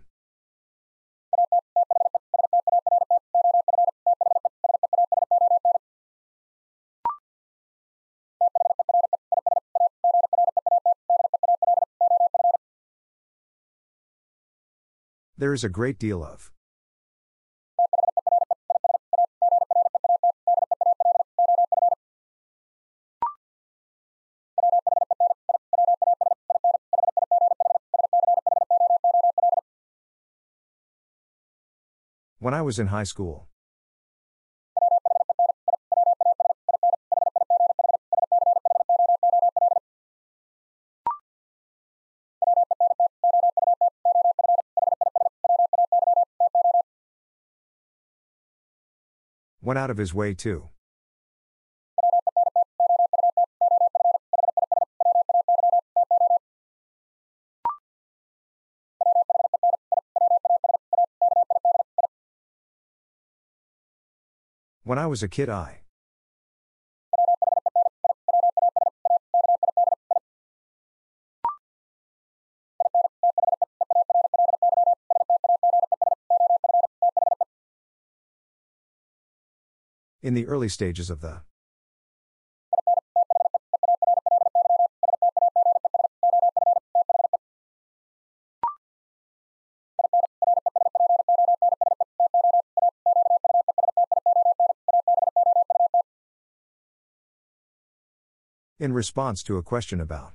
There is a great deal of. When I was in high school. Went out of his way too. When I was a kid, I. In the early stages of the. In response to a question about.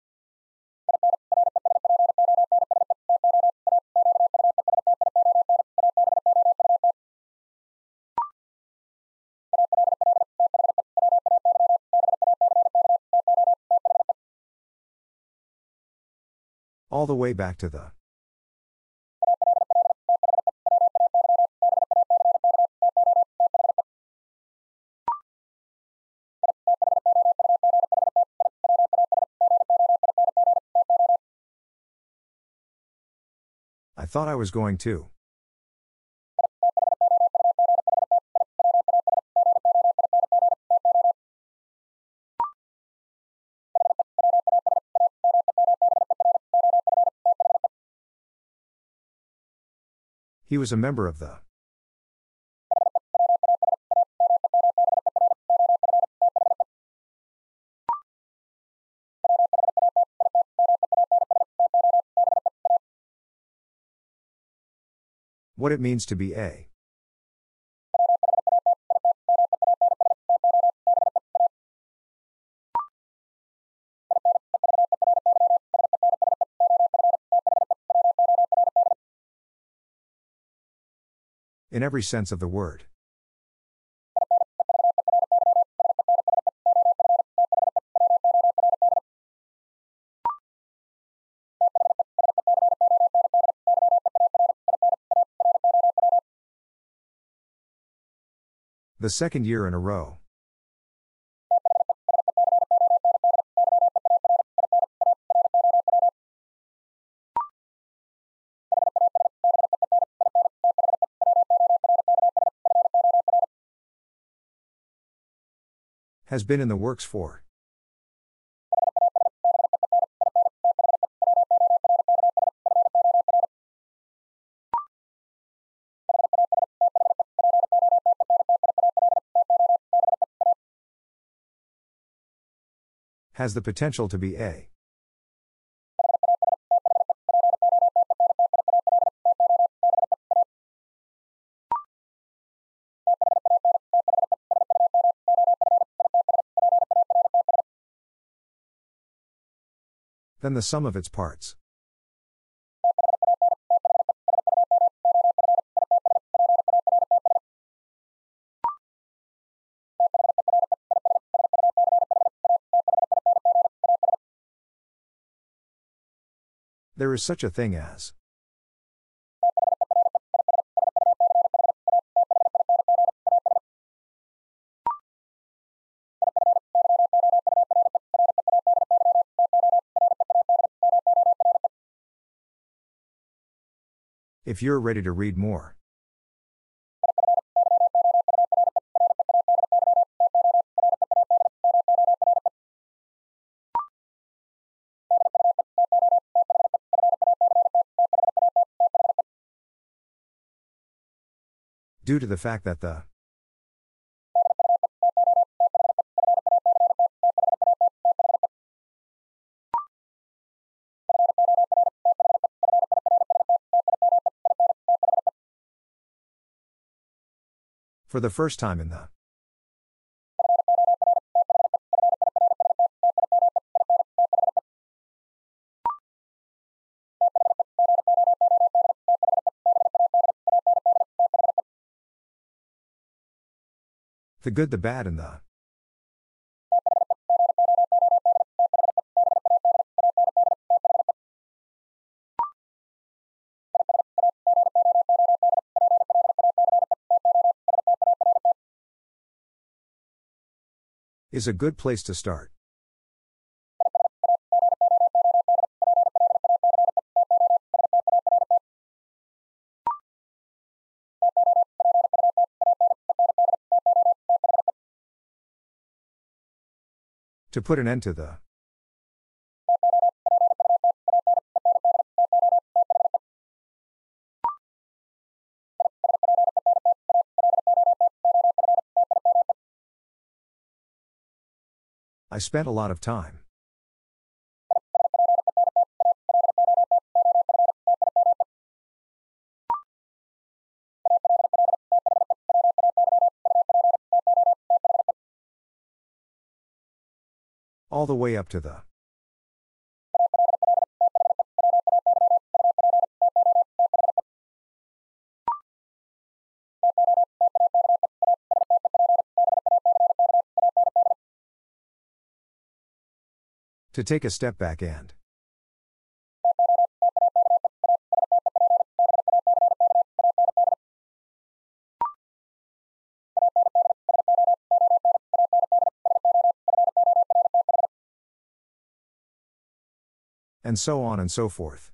All the way back to the. I thought I was going to. He was a member of the. What it means to be a. In every sense of the word. The second year in a row. Has been in the works for. Has the potential to be a. Than the sum of its parts. There is such a thing as. If you're ready to read more. Due to the fact that the. For the first time in the. The good, the bad, and the. Is a good place to start. To put an end to the. I spent a lot of time. All the way up to the. To take a step back and. And so on and so forth.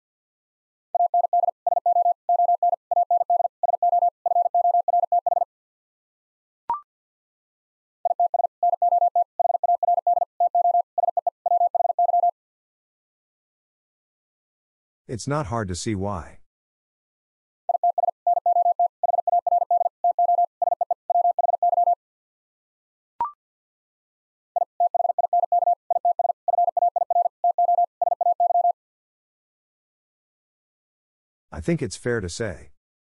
It's not hard to see why. I think it's fair to say.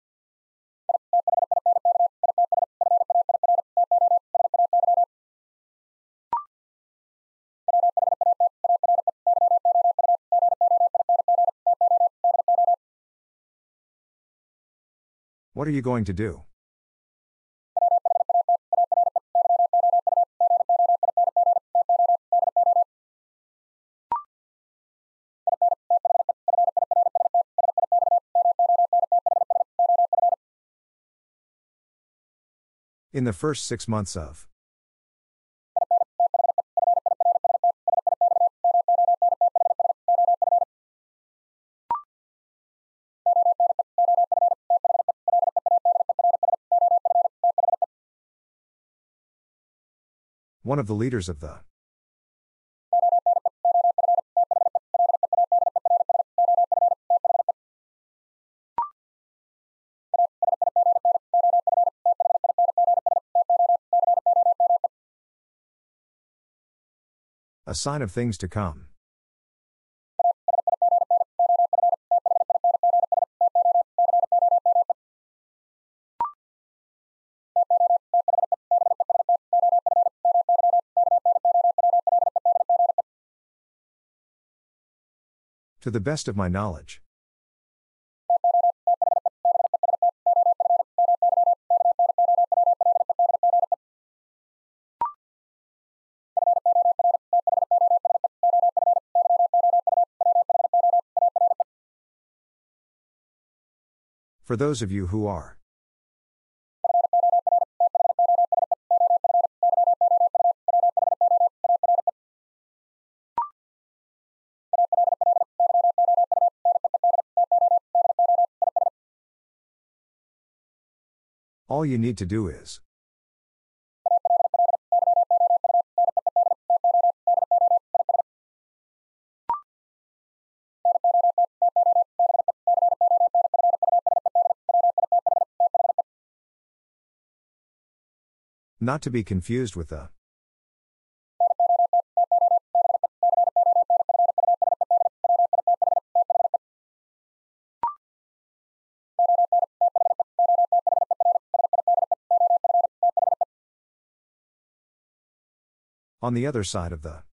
What are you going to do? In the first six months of. One of the leaders of the. A sign of things to come. To the best of my knowledge. For those of you who are. All you need to do is. Not to be confused with the. On the other side of the.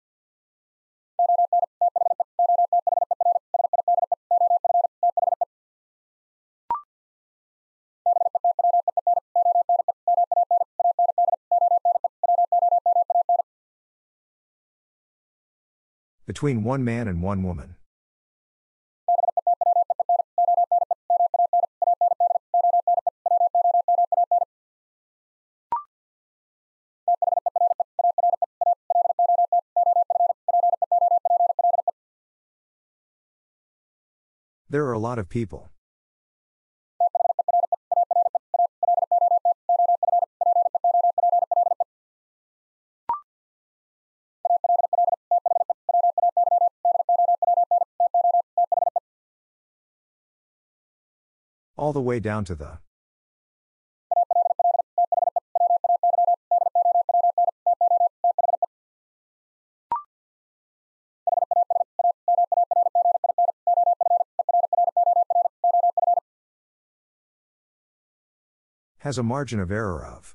Between one man and one woman. There are a lot of people. All the way down to the. Has a margin of error of.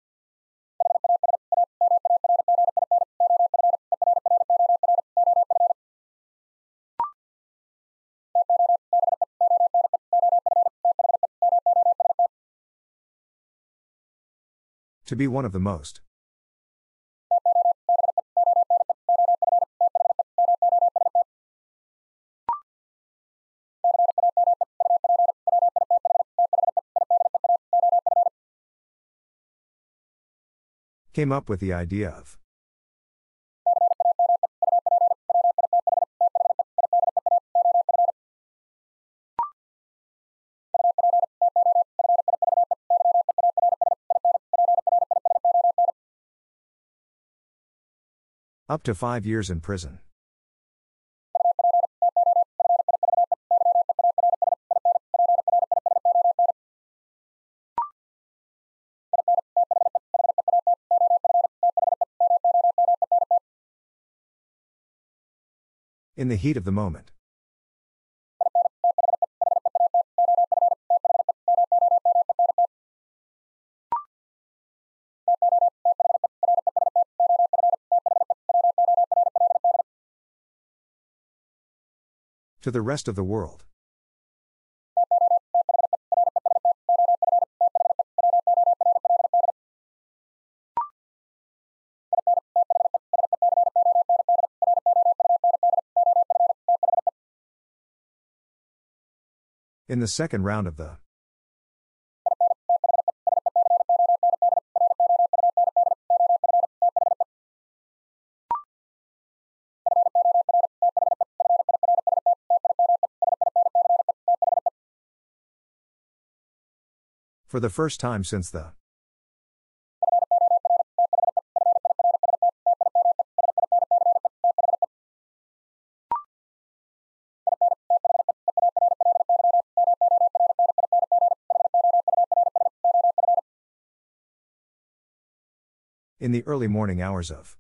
To be one of the most. Came up with the idea of. Up to five years in prison. In the heat of the moment. To the rest of the world. In the second round of the. For the first time since the. In the early morning hours of.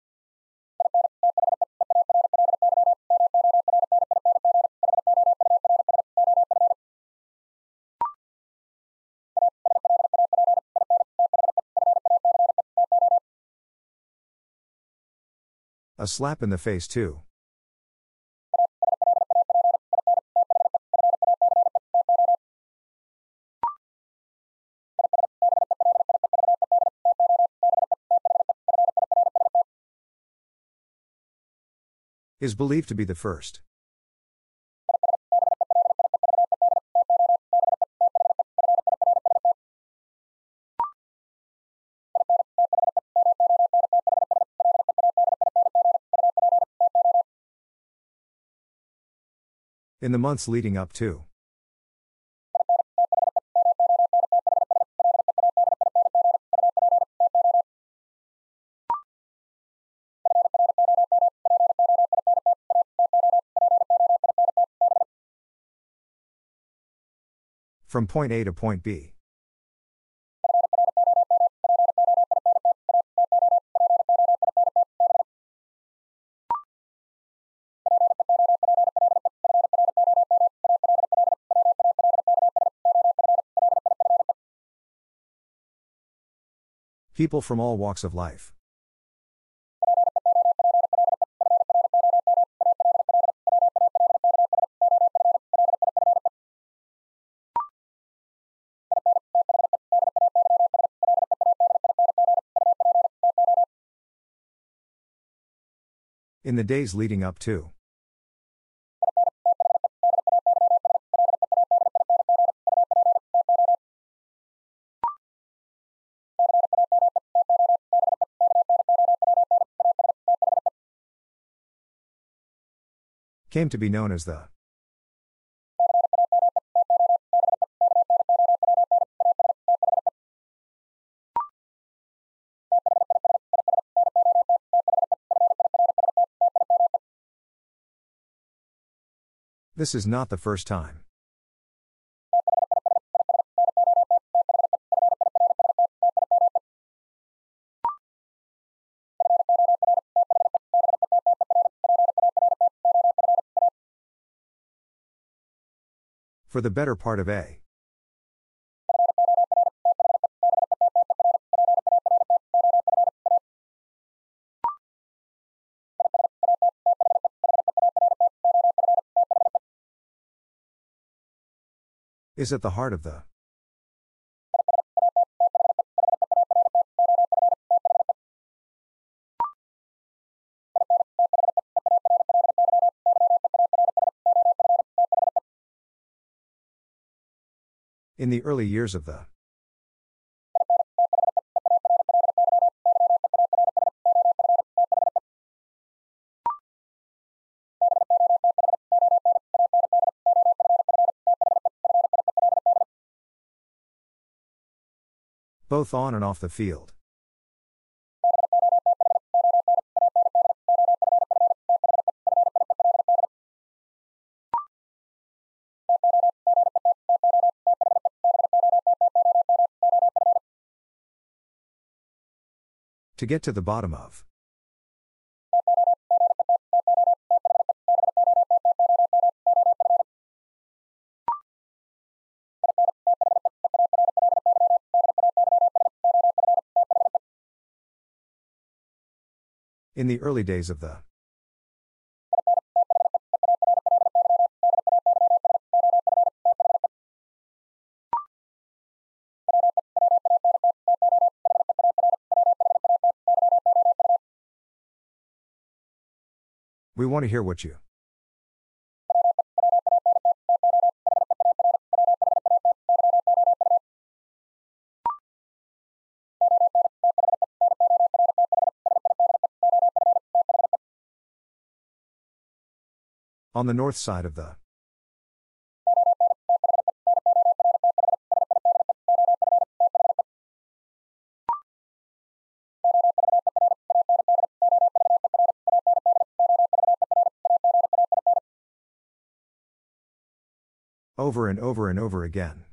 A slap in the face too. Is believed to be the first. In the months leading up to. From point A to point B. People from all walks of life. In the days leading up to. Came to be known as the. This is not the first time. For the better part of A. Is at the heart of the. In the early years of the. Both on and off the field. To get to the bottom of. In the early days of the. We want to hear what you. On the north side of the. Over and over and over again.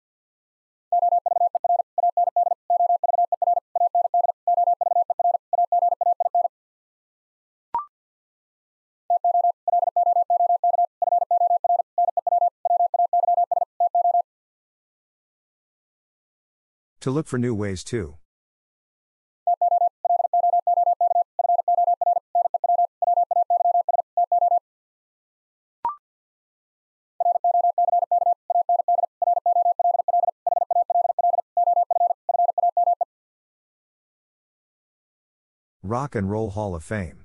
To look for new ways to. Rock and Roll Hall of Fame.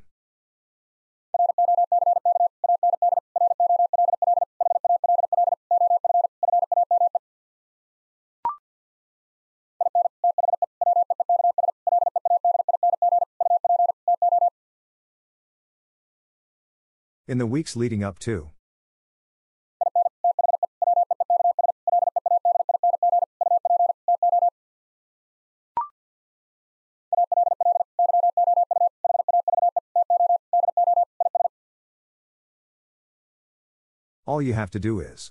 In the weeks leading up to. All you have to do is.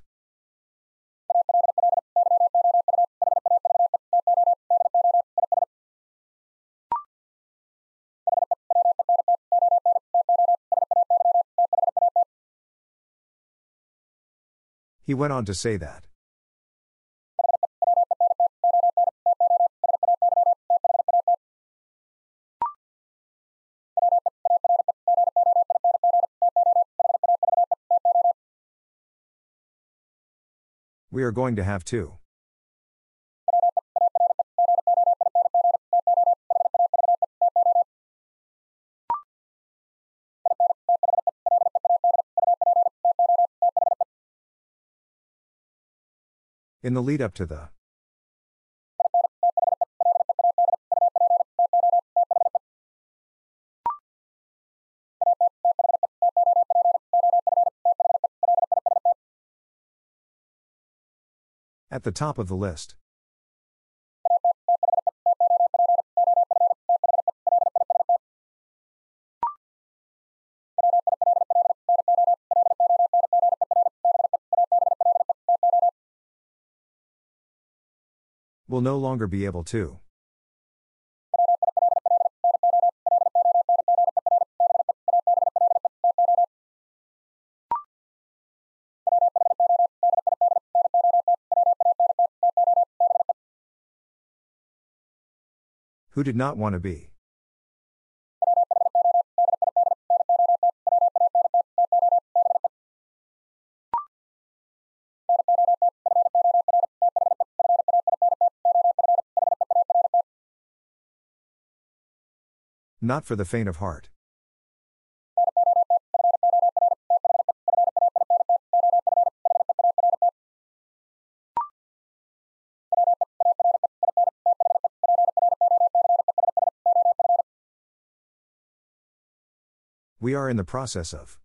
He went on to say that. We are going to have to. In the lead up to the. At the top of the list. Will no longer be able to. Who did not want to be. Not for the faint of heart. We are in the process of.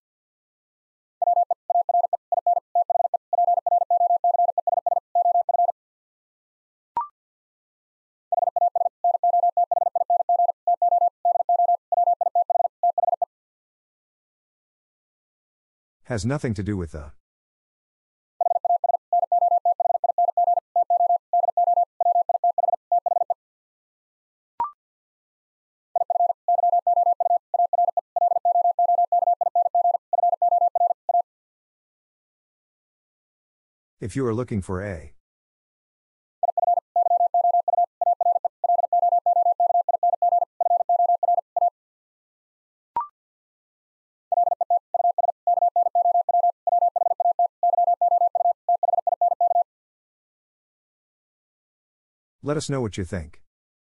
Has nothing to do with the. If you are looking for a. Let us know what you think.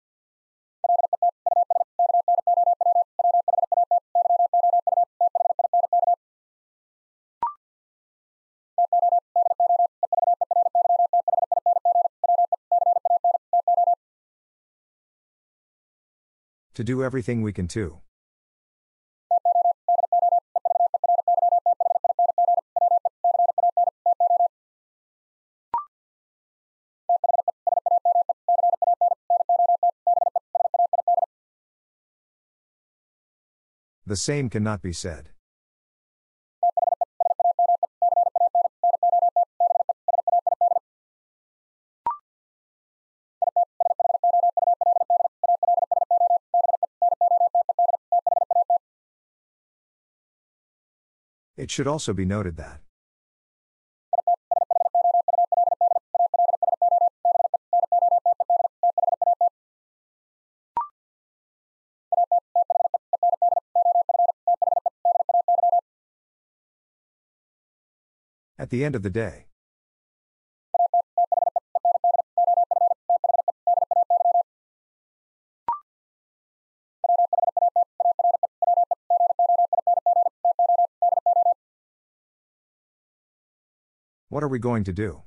To do everything we can to. The same cannot be said. It should also be noted that. At the end of the day. What are we going to do?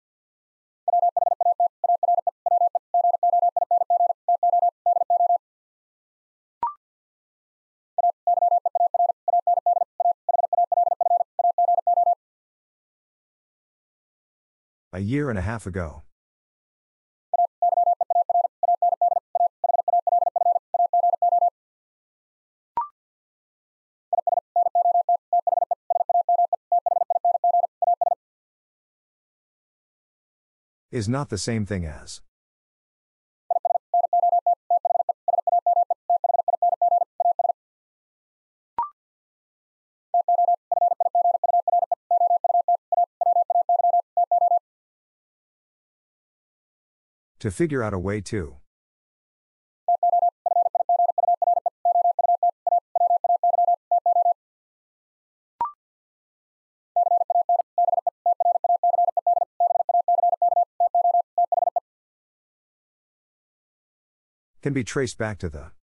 A year and a half ago. Is not the same thing as. To figure out a way to. Can be traced back to the.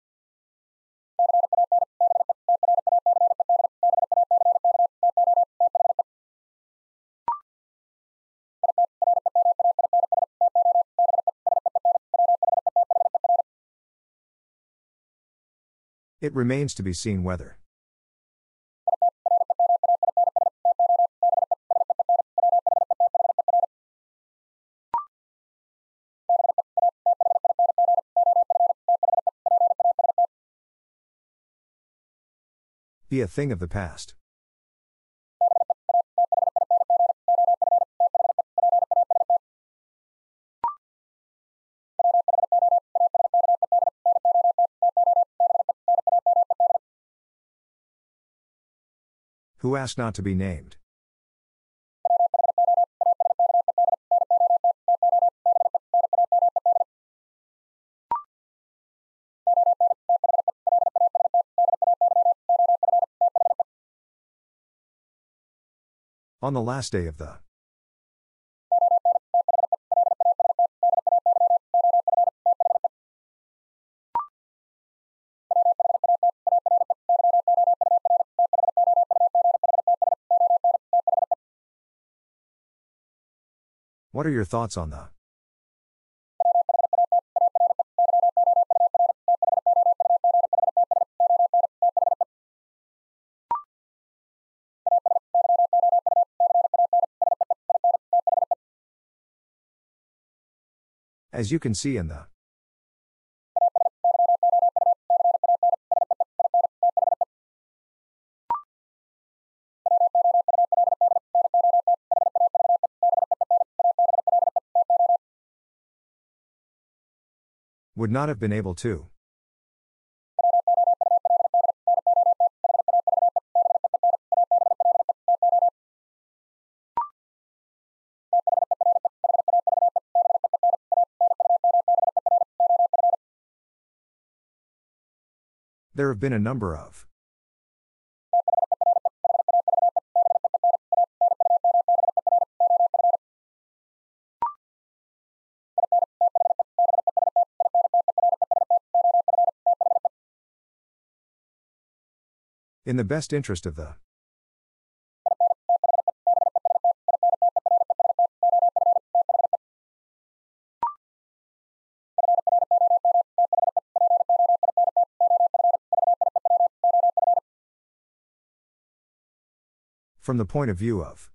It remains to be seen whether. Be a thing of the past. Who asked not to be named. On the last day of the. What are your thoughts on the? As you can see in the. Would not have been able to. There have been a number of. In the best interest of the. From the point of view of.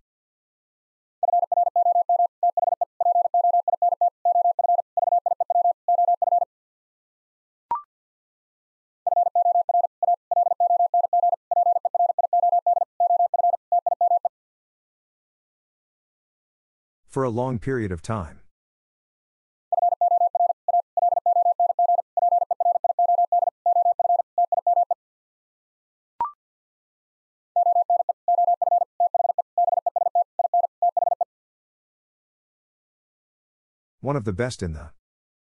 For a long period of time. One of the best in the.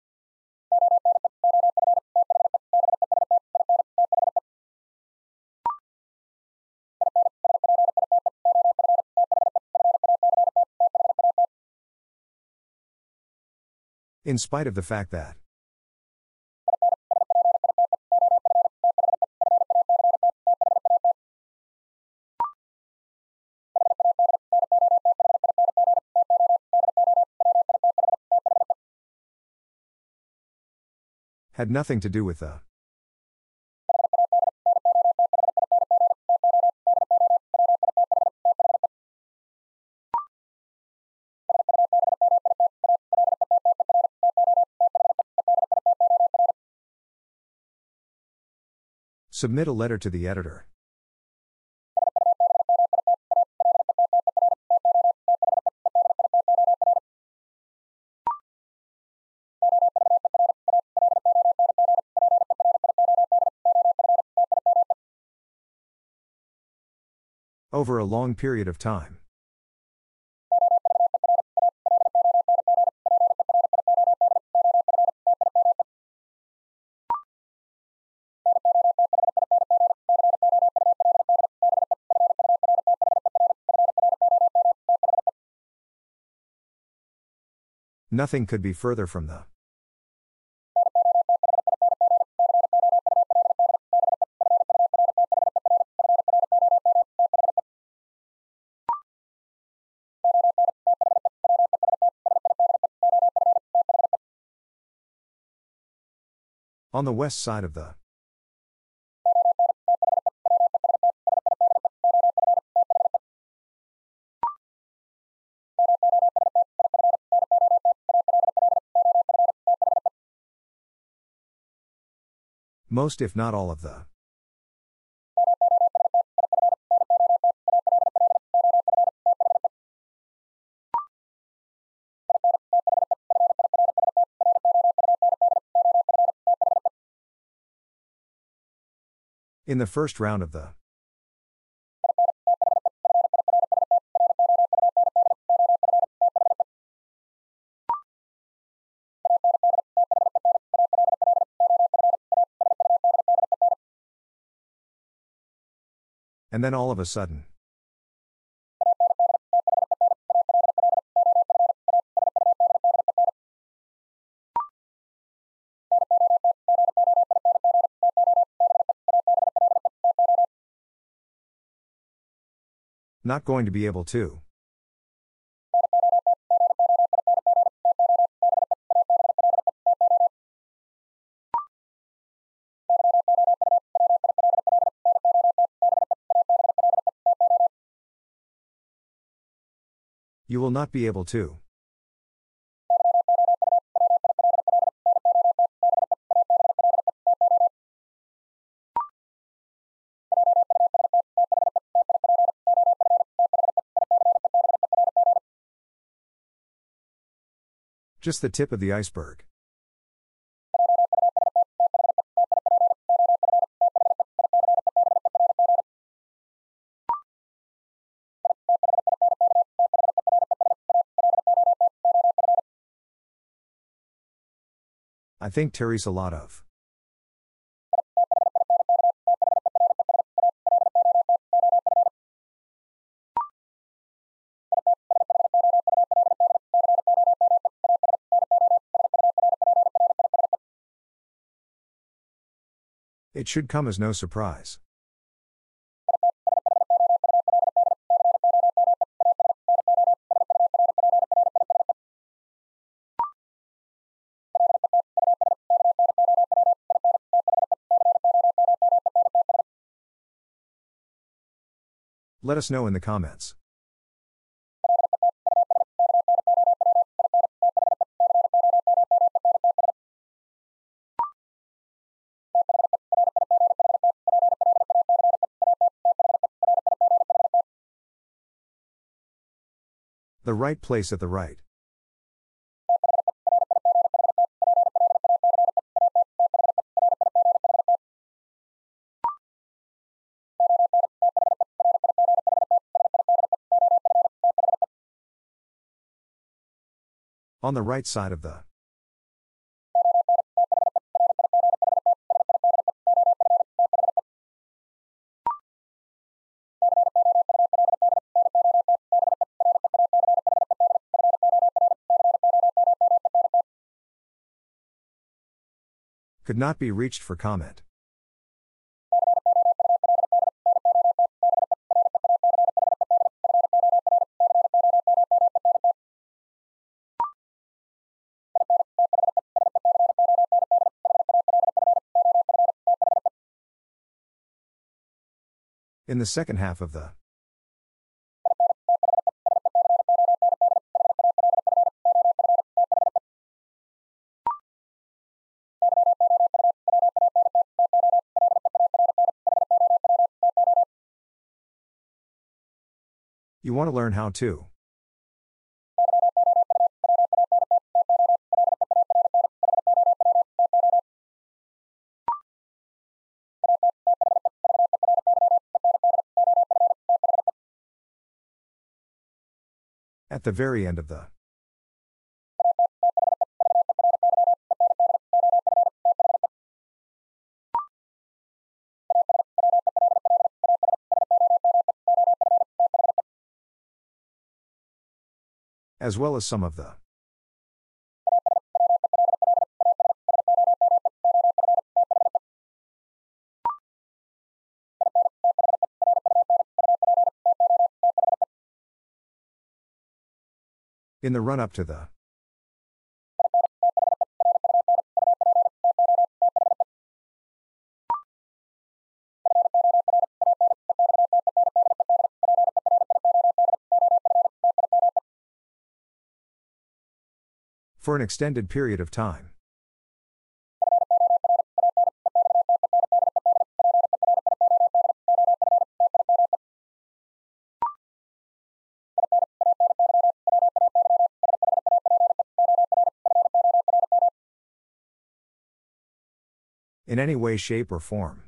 In spite of the fact that. Had nothing to do with the. Submit a letter to the editor. Over a long period of time. Nothing could be further from the. On the west side of the. Most if not all of the. In the first round of the. And then all of a sudden. Not going to be able to. You will not be able to. Just the tip of the iceberg. I think Terry's a lot of. It should come as no surprise. Let us know in the comments. The right place at the right. On the right side of the. Could not be reached for comment. In the second half of the. You want to learn how to. At the very end of the. As well as some of the. In the run-up to the. For an extended period of time. In any way, shape, or form.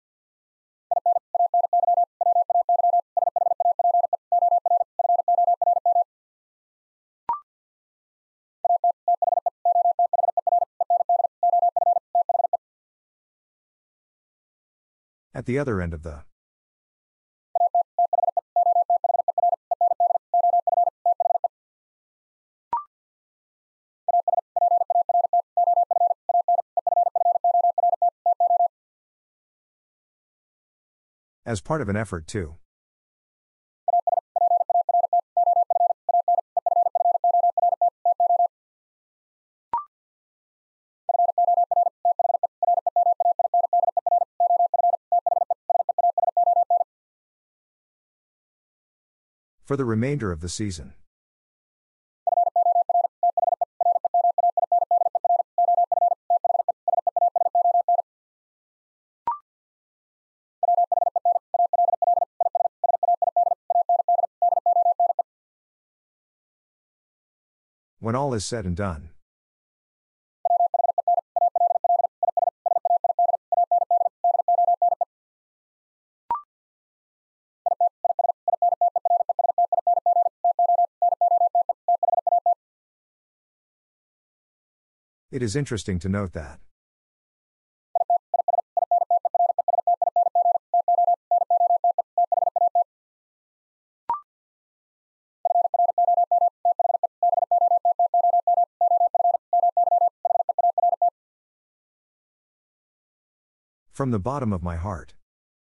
At the other end of the. As part of an effort to. For the remainder of the season. When all is said and done. It is interesting to note that. From the bottom of my heart.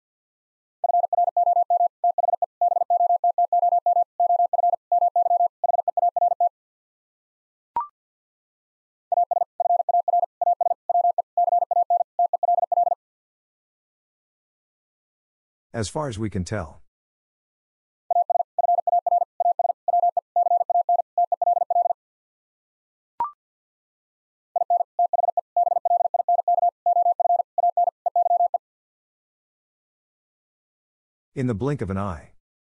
As far as we can tell. In the blink of an eye.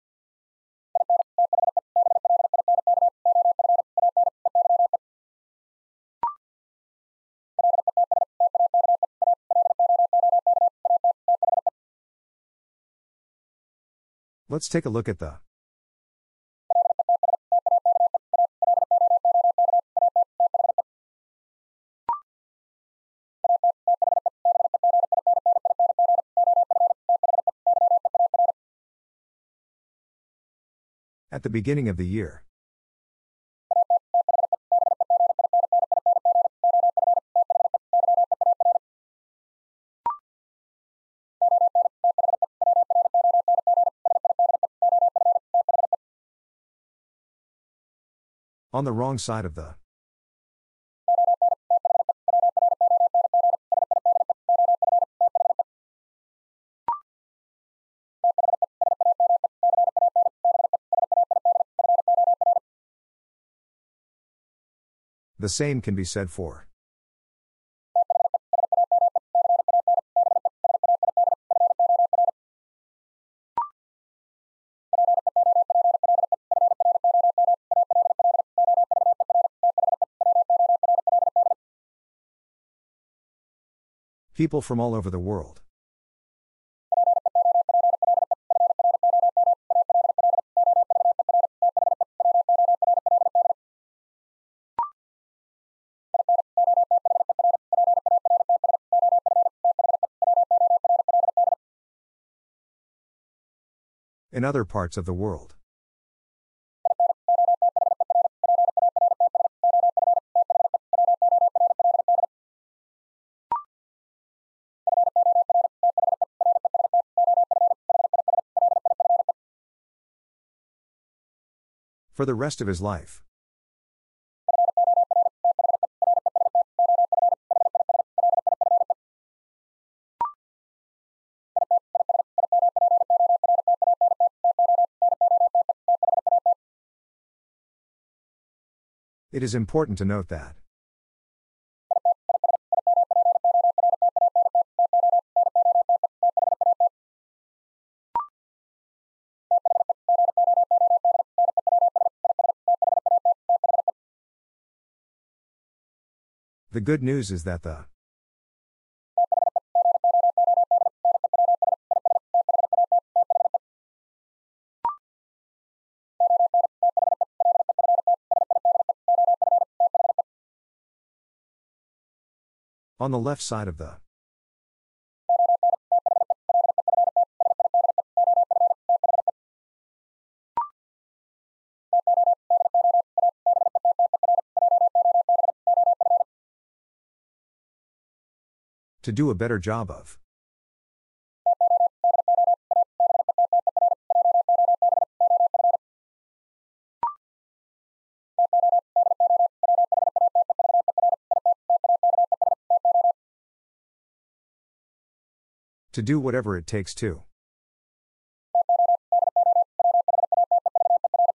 Let's take a look at the. At the beginning of the year. On the wrong side of the. The same can be said for. People from all over the world. In other parts of the world. For the rest of his life. It is important to note that. The good news is that the. On the left side of the. To do a better job of. To do whatever it takes to.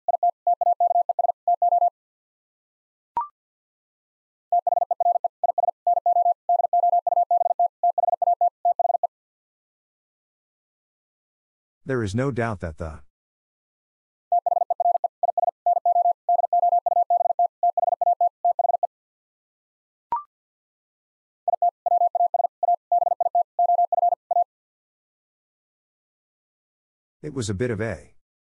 There is no doubt that the it was a bit of a.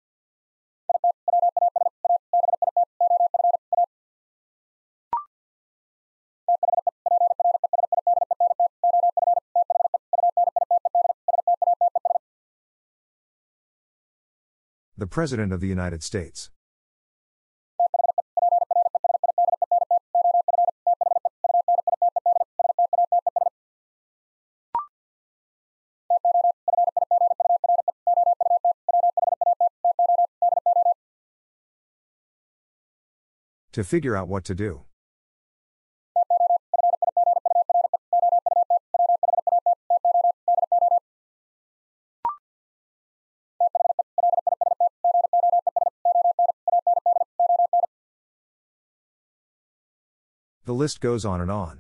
The President of the United States. To figure out what to do. The list goes on and on.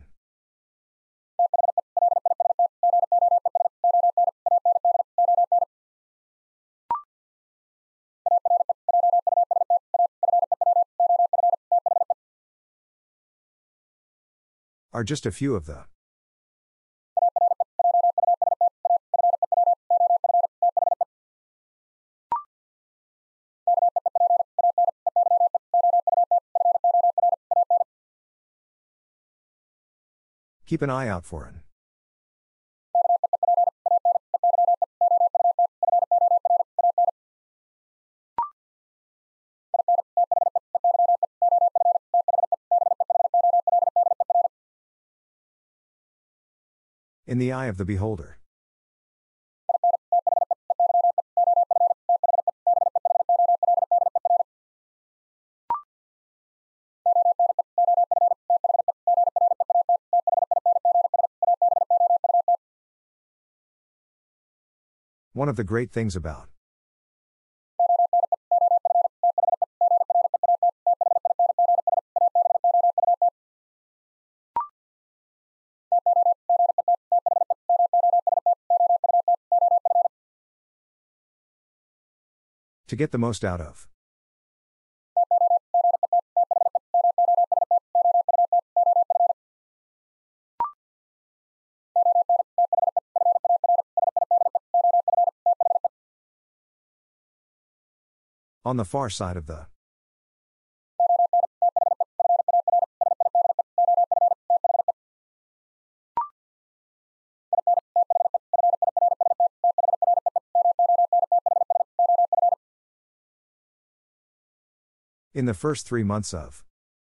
Are just a few of the. Keep an eye out for it. In the eye of the beholder. One of the great things about. To get the most out of. On the far side of the. In the first three months of.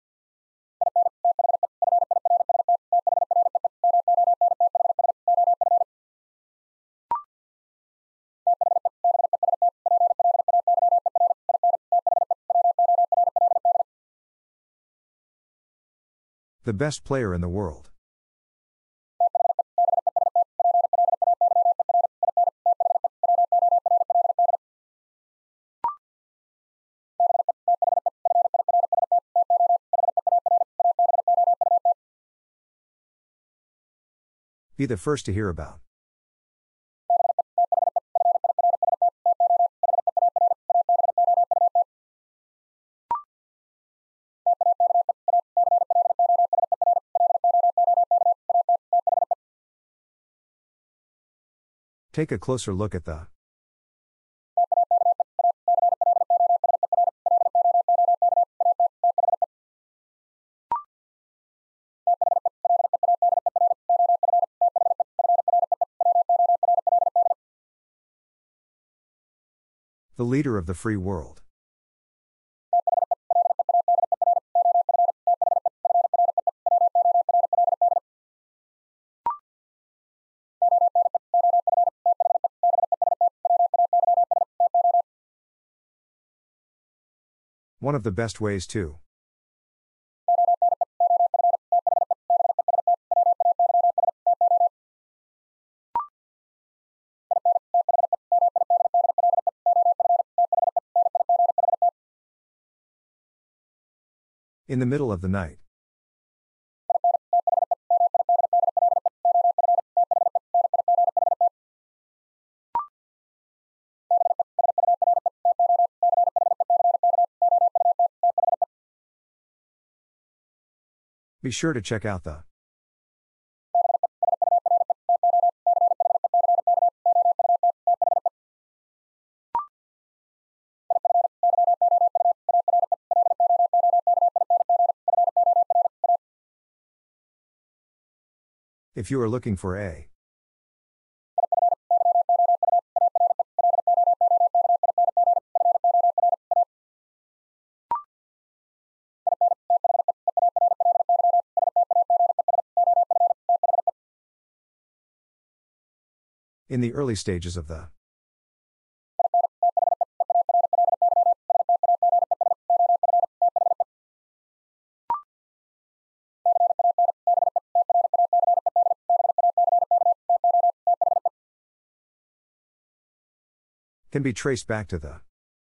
The best player in the world. Be the first to hear about. Take a closer look at the. The leader of the free world. One of the best ways to. In the middle of the night. Be sure to check out the. If you are looking for a. In the early stages of the. Can be traced back to the.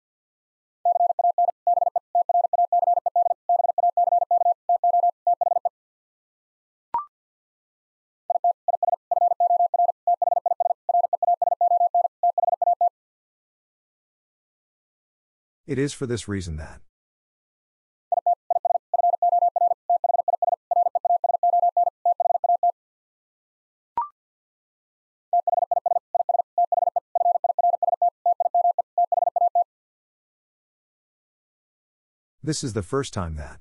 It is for this reason that. This is the first time that.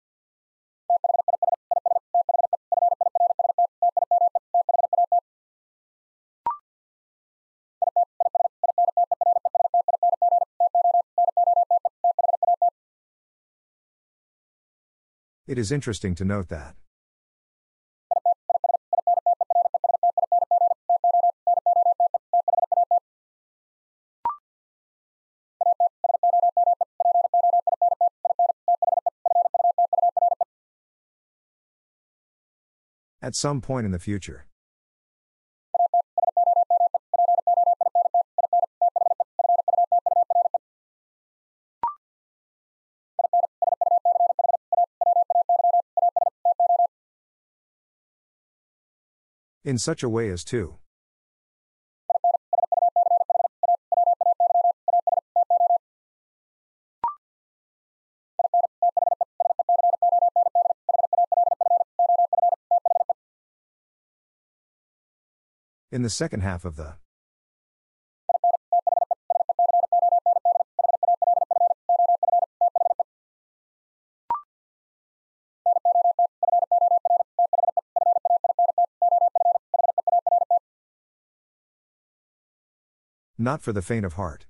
It is interesting to note that. At some point in the future. In such a way as to. In the second half of the. Not for the faint of heart.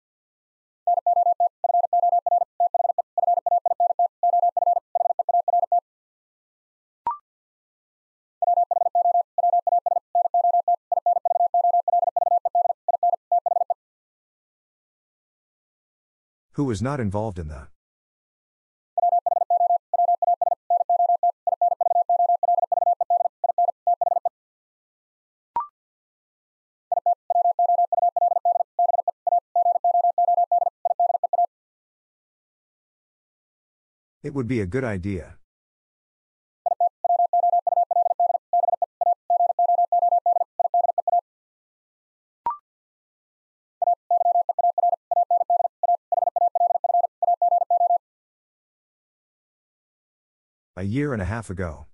Who was not involved in the. It would be a good idea. A year and a half ago.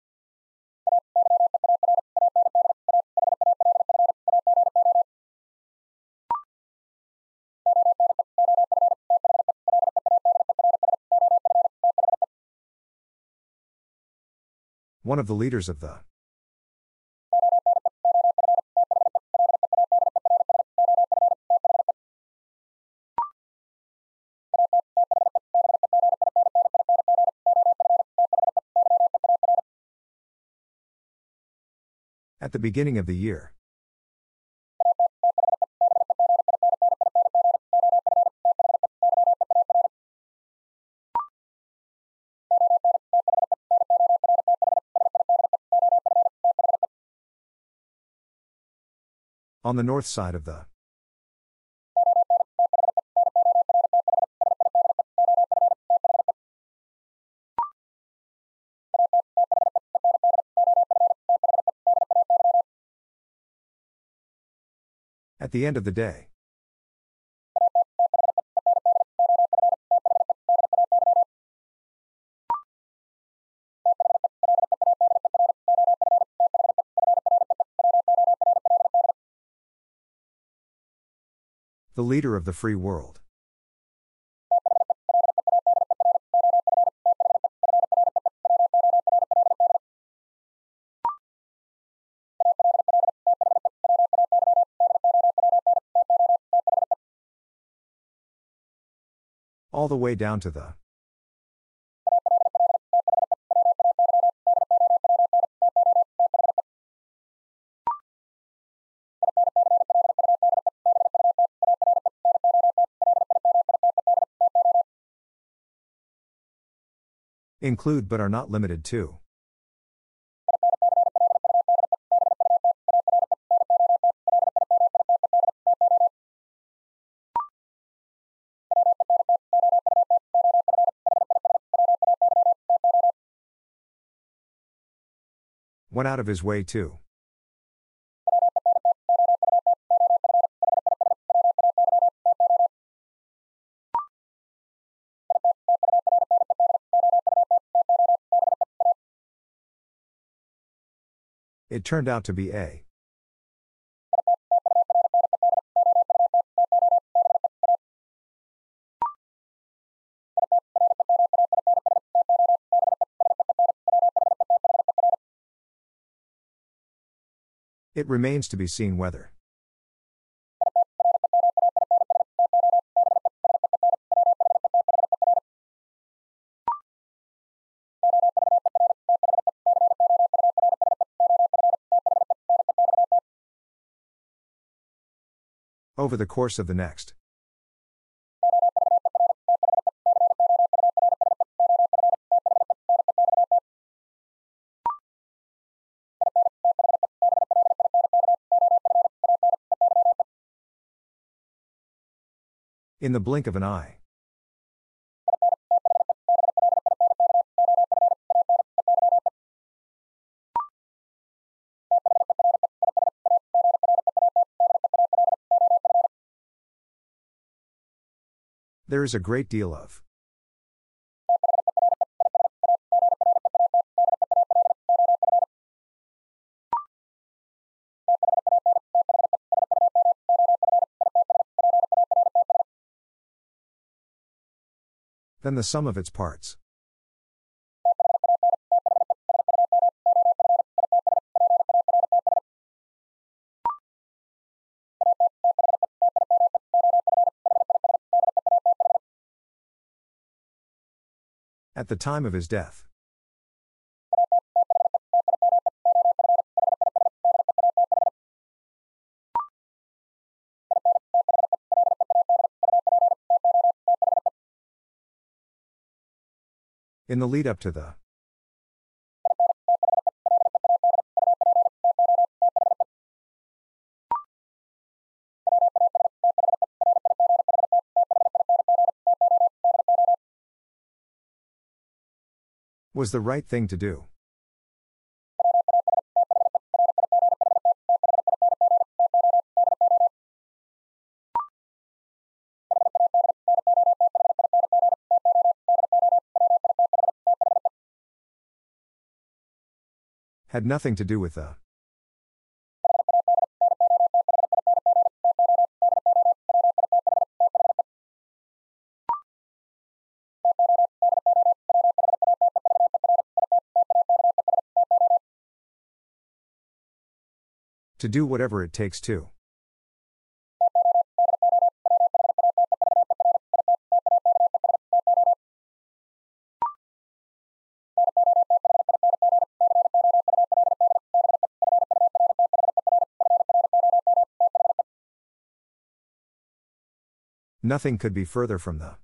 One of the leaders of the. At the beginning of the year. On the north side of the. At the end of the day. The leader of the free world. All the way down to the. Include but are not limited to. Went out of his way to. It turned out to be a. It remains to be seen whether. Over the course of the next. In the blink of an eye. There is a great deal of. Than the sum of its parts. At the time of his death. In the lead up to the. Was the right thing to do. Had nothing to do with the. To do whatever it takes to. Nothing could be further from the.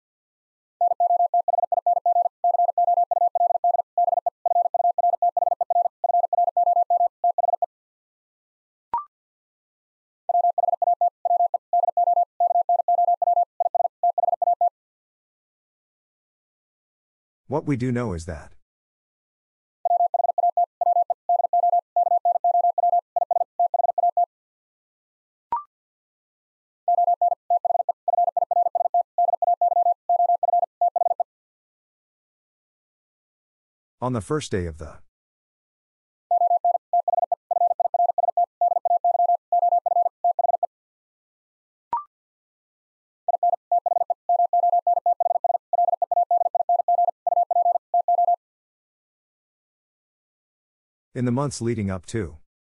What we do know is that. On the first day of the. In the months leading up to.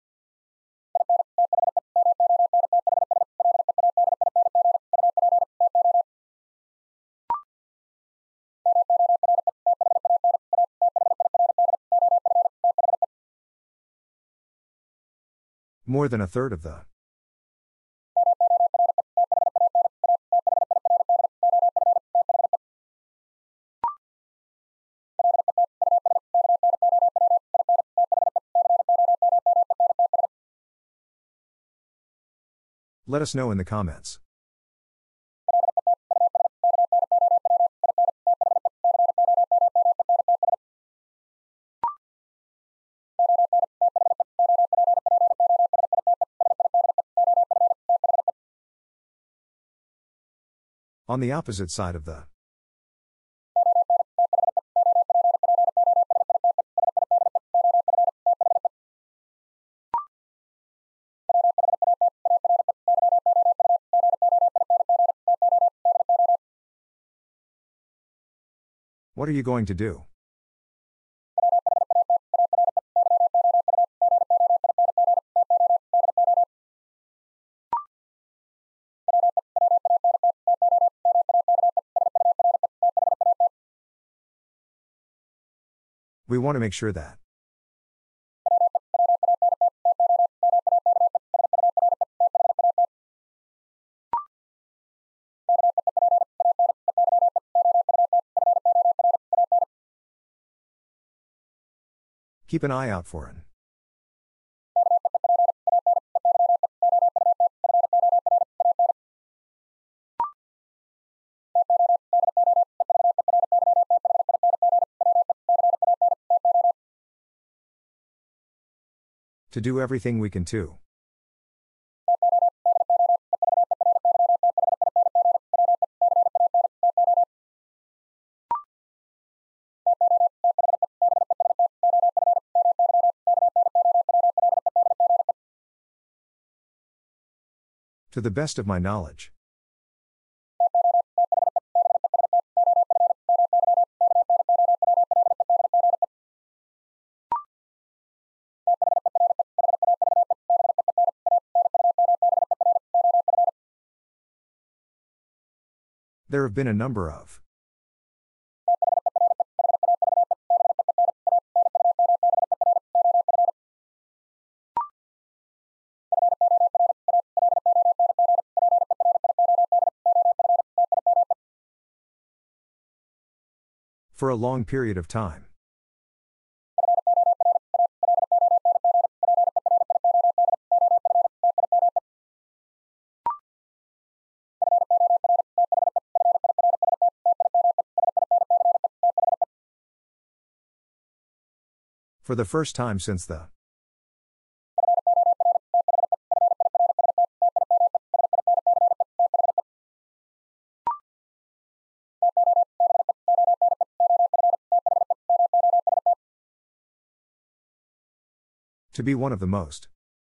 More than a third of the. Let us know in the comments. On the opposite side of the. What are you going to do? We want to make sure that. Keep an eye out for it. To do everything we can to. To the best of my knowledge. There have been a number of. For a long period of time. For the first time since the. To be one of the most.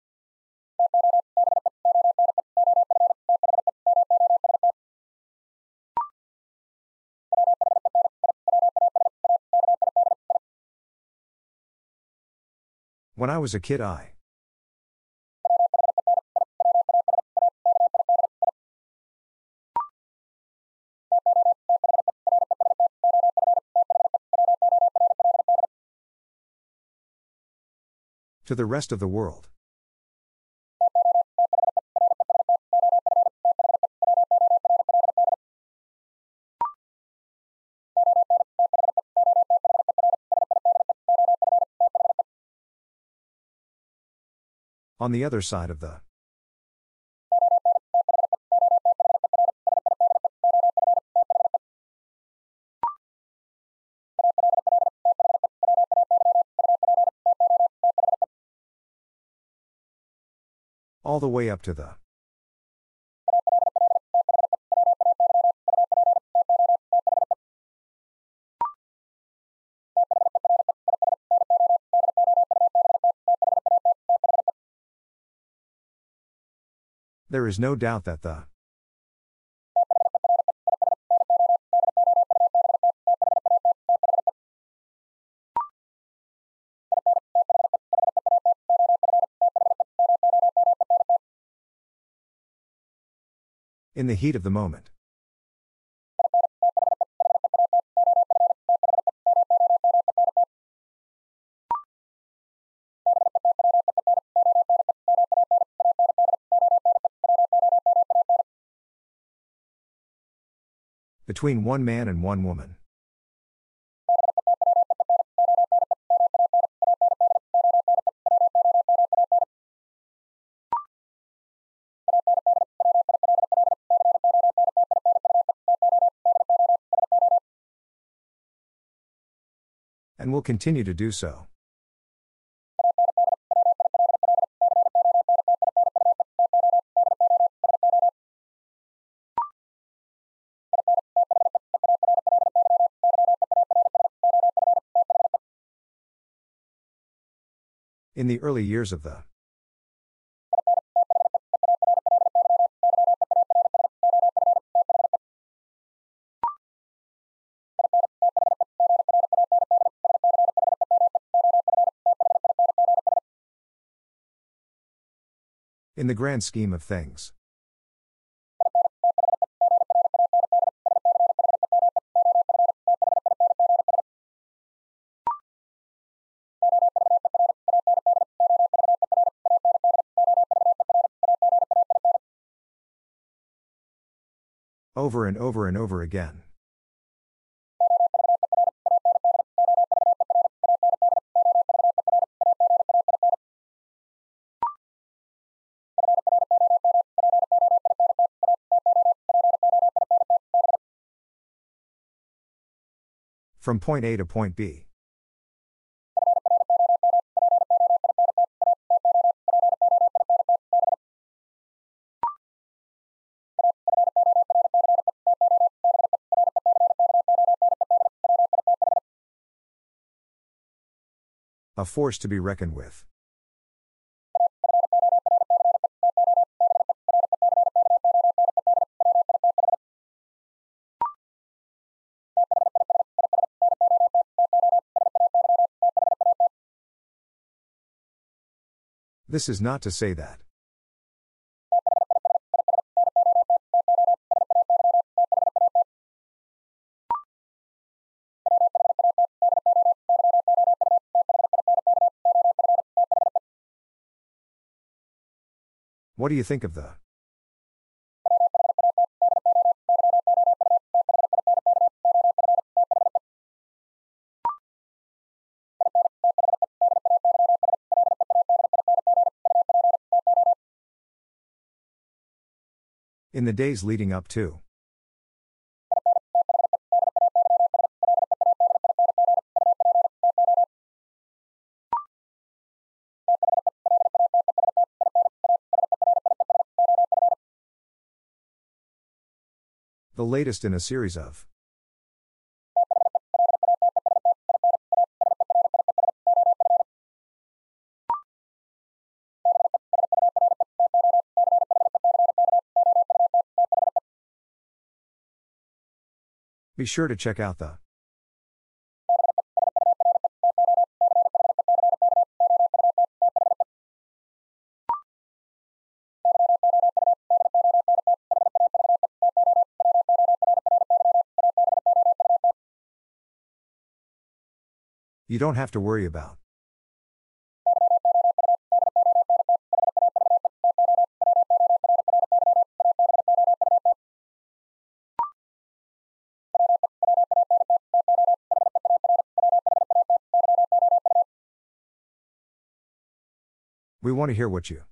When I was a kid, I. To the rest of the world. On the other side of the. All the way up to the. There is no doubt that the. In the heat of the moment. Between one man and one woman. And will continue to do so. In the early years of the. In the grand scheme of things. Over and over and over again. From point A to point B. A force to be reckoned with. This is not to say that. What do you think of the? In the days leading up to. The latest in a series of. Be sure to check out the. You don't have to worry about. We want to hear what you.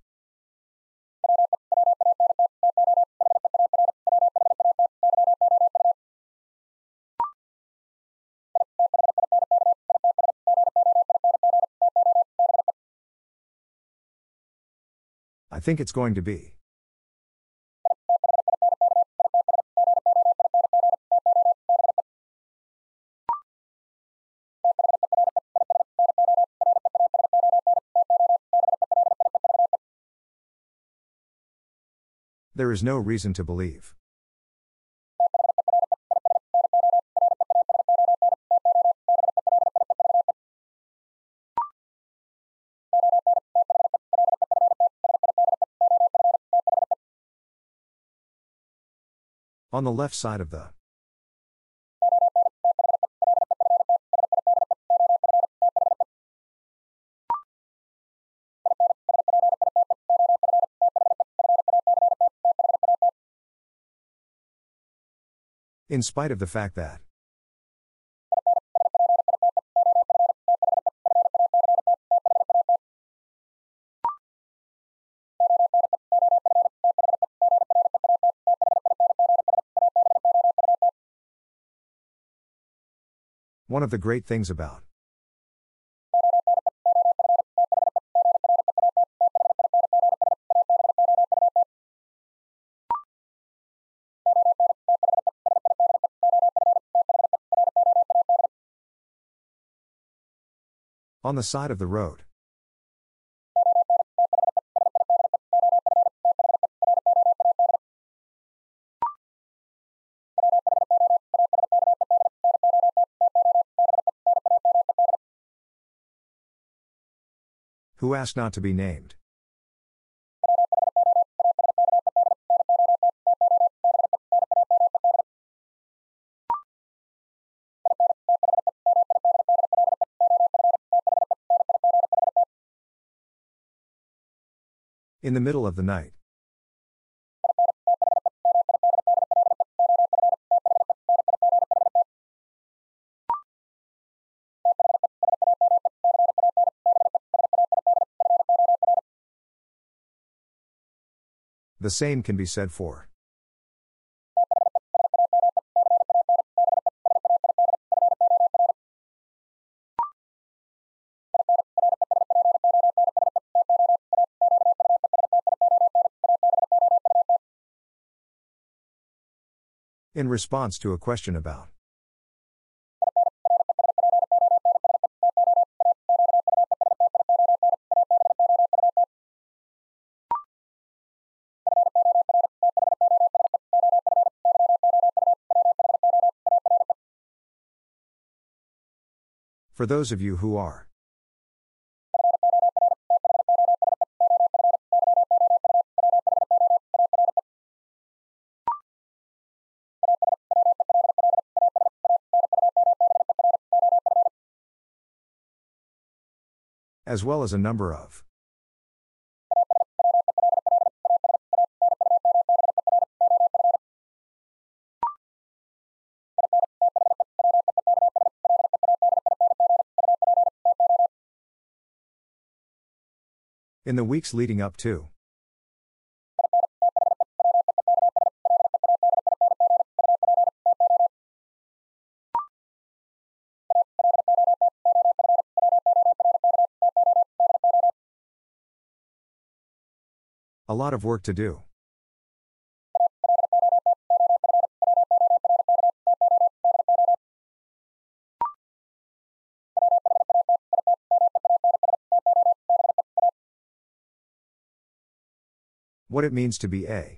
I think it's going to be. There is no reason to believe. On the left side of the. In spite of the fact that. One of the great things about. On the side of the road. Who asked not to be named? In the middle of the night. The same can be said for. In response to a question about. For those of you who are. As well as a number of. In the weeks leading up to. A lot of work to do. What it means to be a.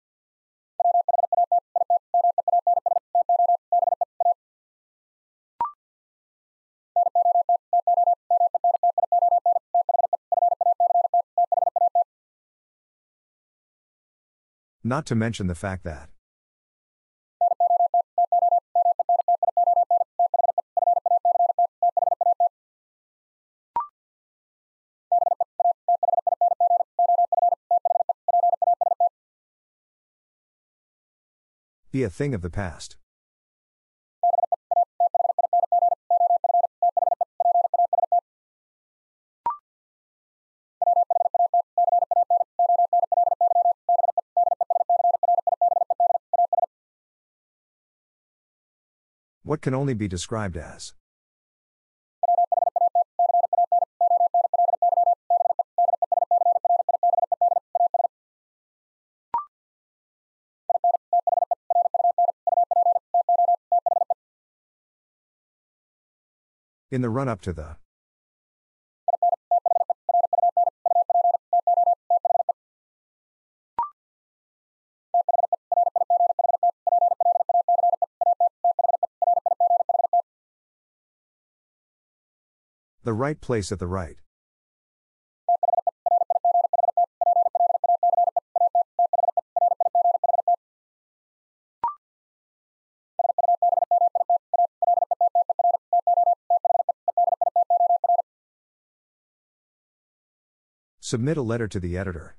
Not to mention the fact that. Be a thing of the past. What can only be described as. In the run-up to the. The right place at the right. Submit a letter to the editor.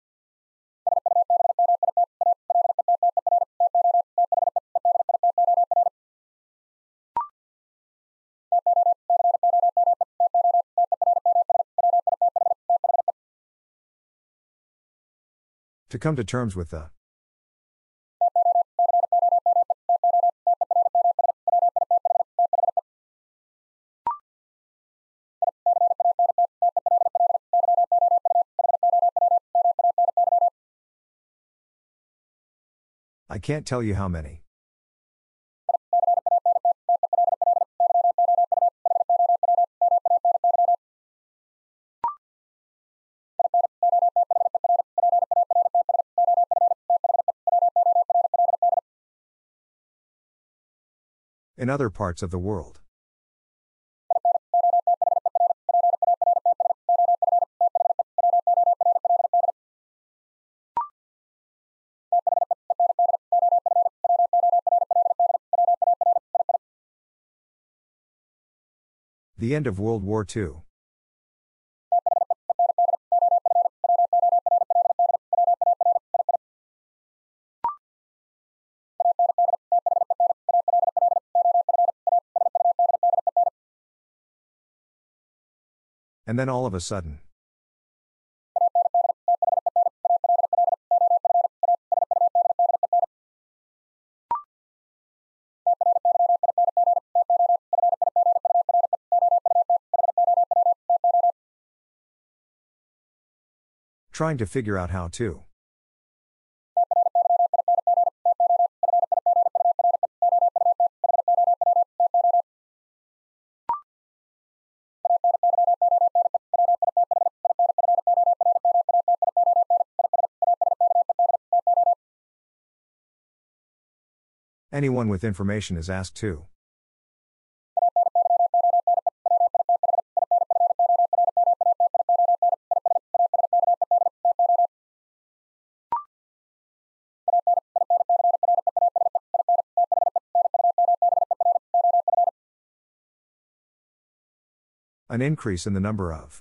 To come to terms with the. I can't tell you how many. In other parts of the world. The end of World War Two. And then all of a sudden. Trying to figure out how to. Anyone with information is asked to. An increase in the number of.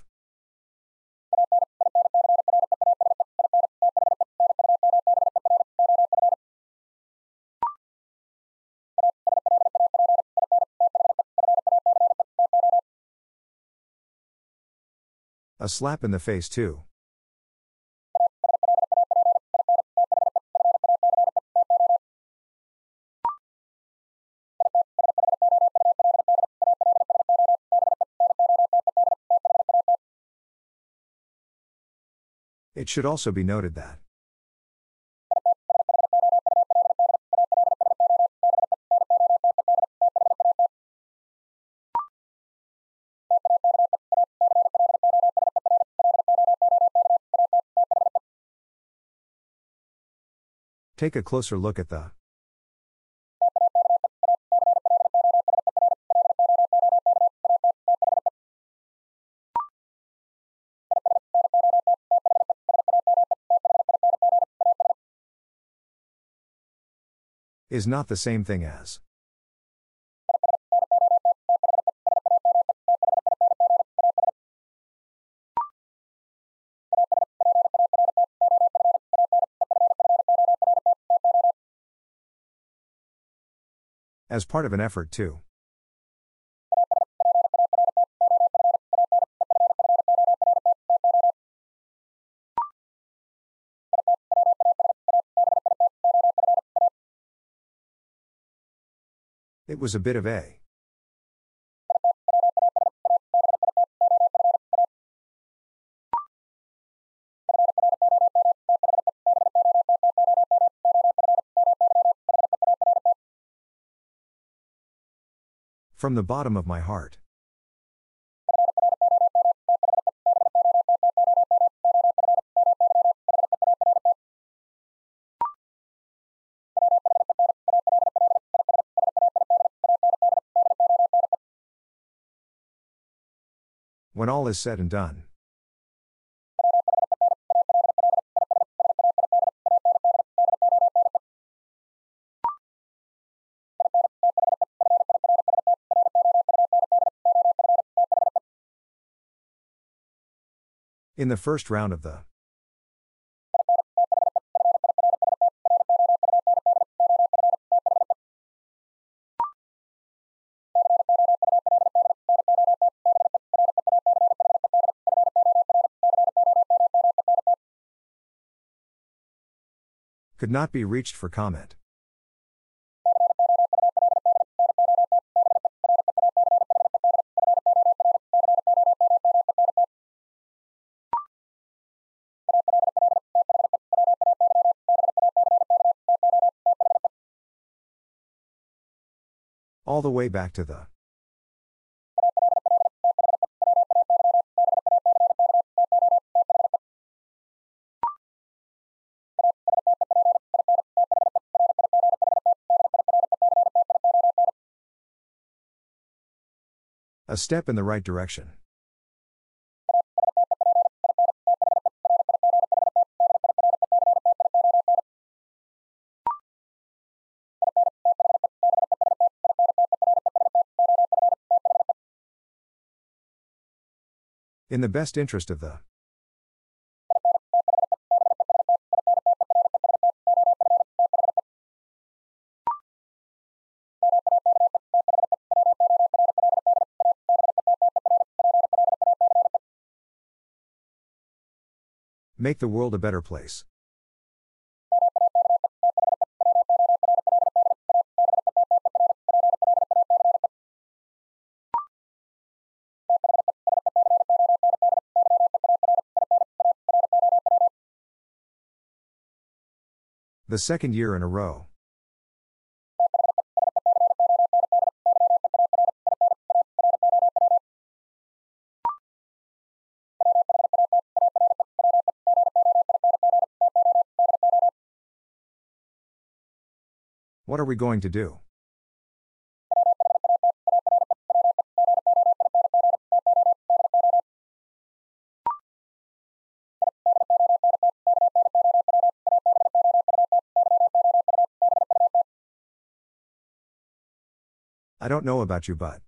A slap in the face too. It should also be noted that. Take a closer look at the. Is not the same thing as. As part of an effort to. It was a bit of a. From the bottom of my heart. When all is said and done. In the first round of the could not be reached for comment. All the way back to the a step in the right direction. In the best interest of the make the world a better place. The second year in a row. What are we going to do? I don't know about you, but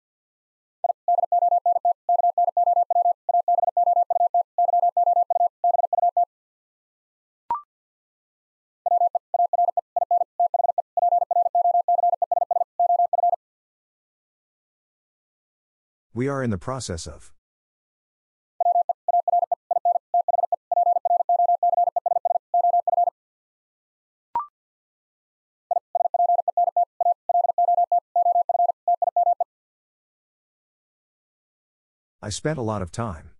we are in the process of. I spent a lot of time.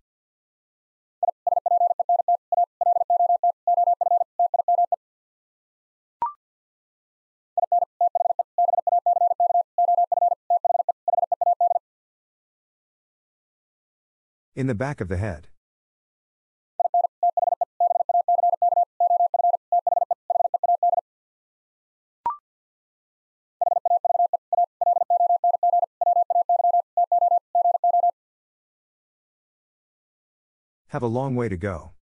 In the back of the head. Have a long way to go.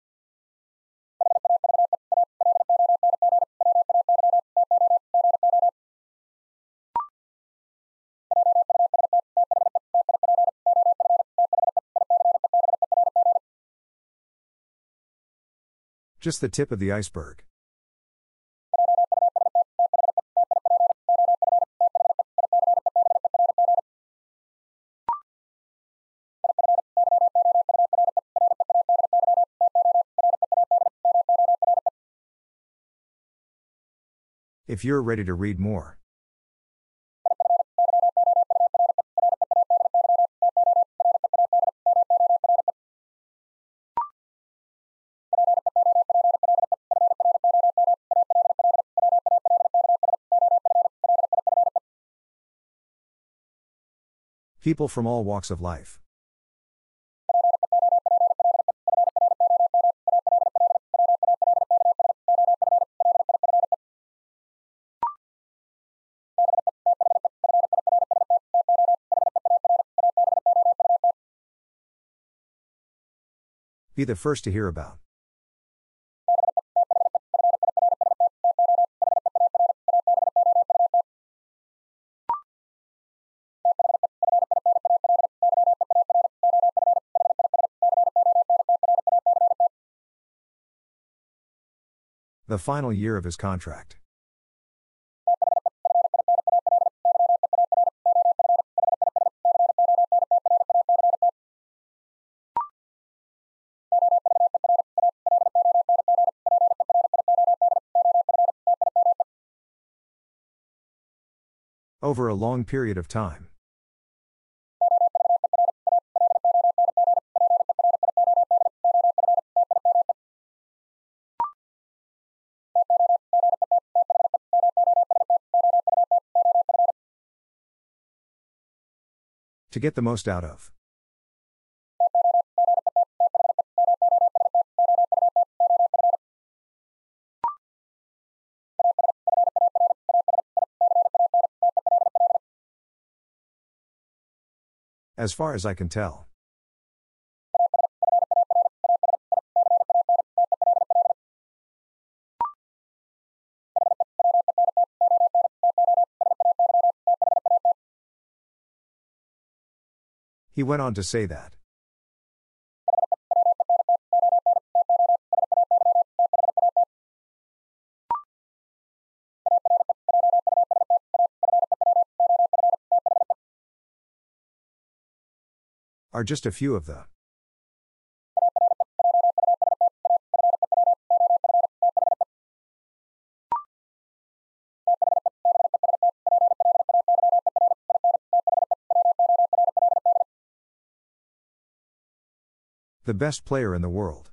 Just the tip of the iceberg. If you're ready to read more. People from all walks of life. Be the first to hear about. The final year of his contract. Over a long period of time. To get the most out of. As far as I can tell. He went on to say that. Are just a few of the. The best player in the world.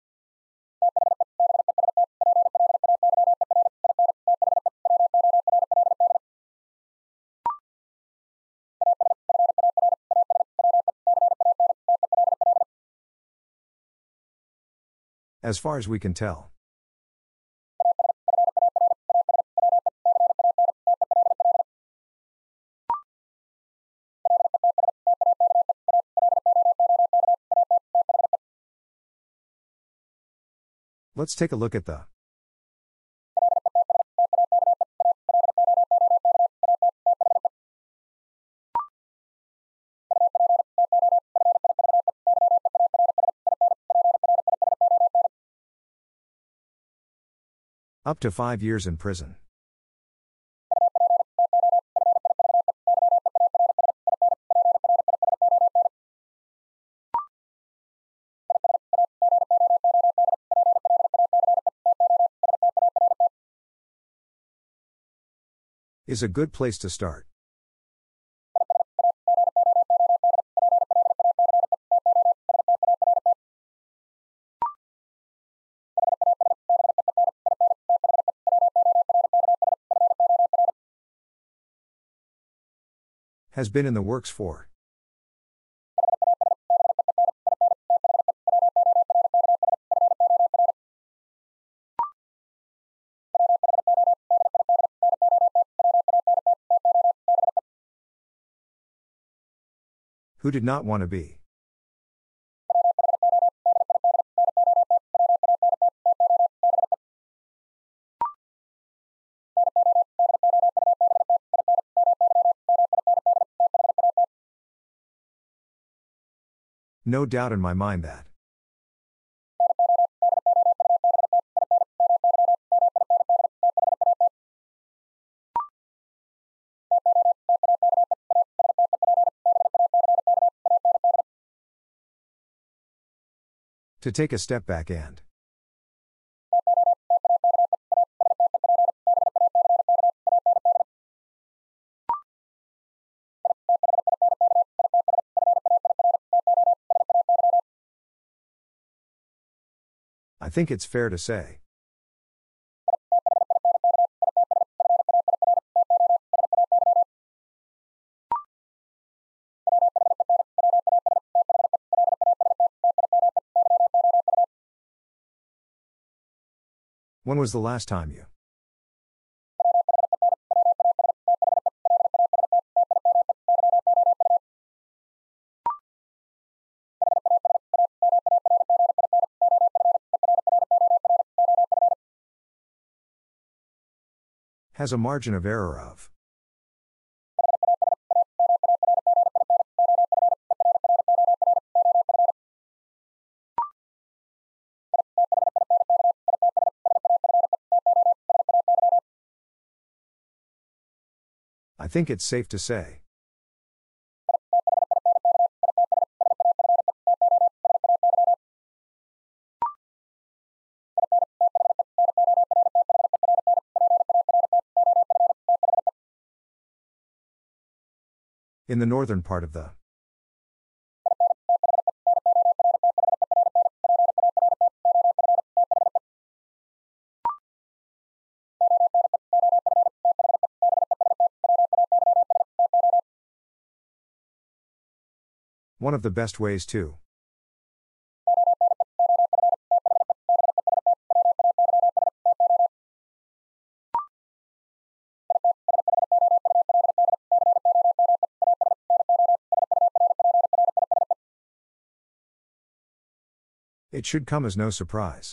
As far as we can tell. Let's take a look at the. Up to five years in prison. Is a good place to start. Has been in the works for. Who did not want to be. No doubt in my mind that. To take a step back and. I think it's fair to say. When was the last time you? Has a margin of error of. think it's safe to say. In the northern part of the. One of the best ways to. It should come as no surprise.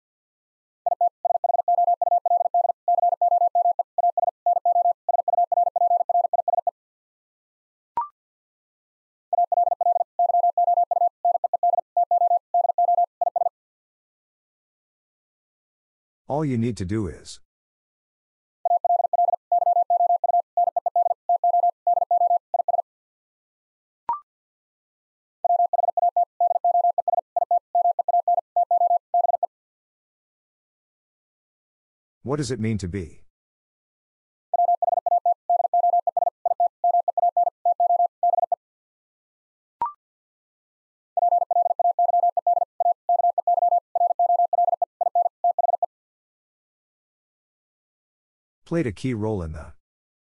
All you need to do is. What does it mean to be? Played a key role in the.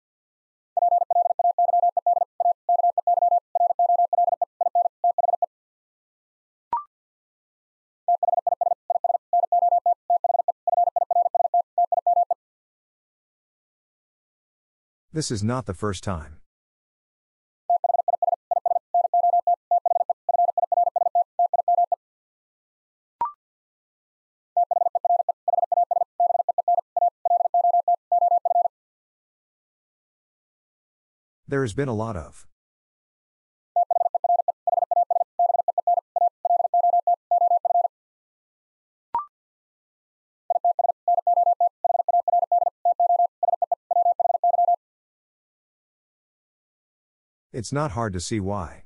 This is not the first time. There has been a lot of. It's not hard to see why.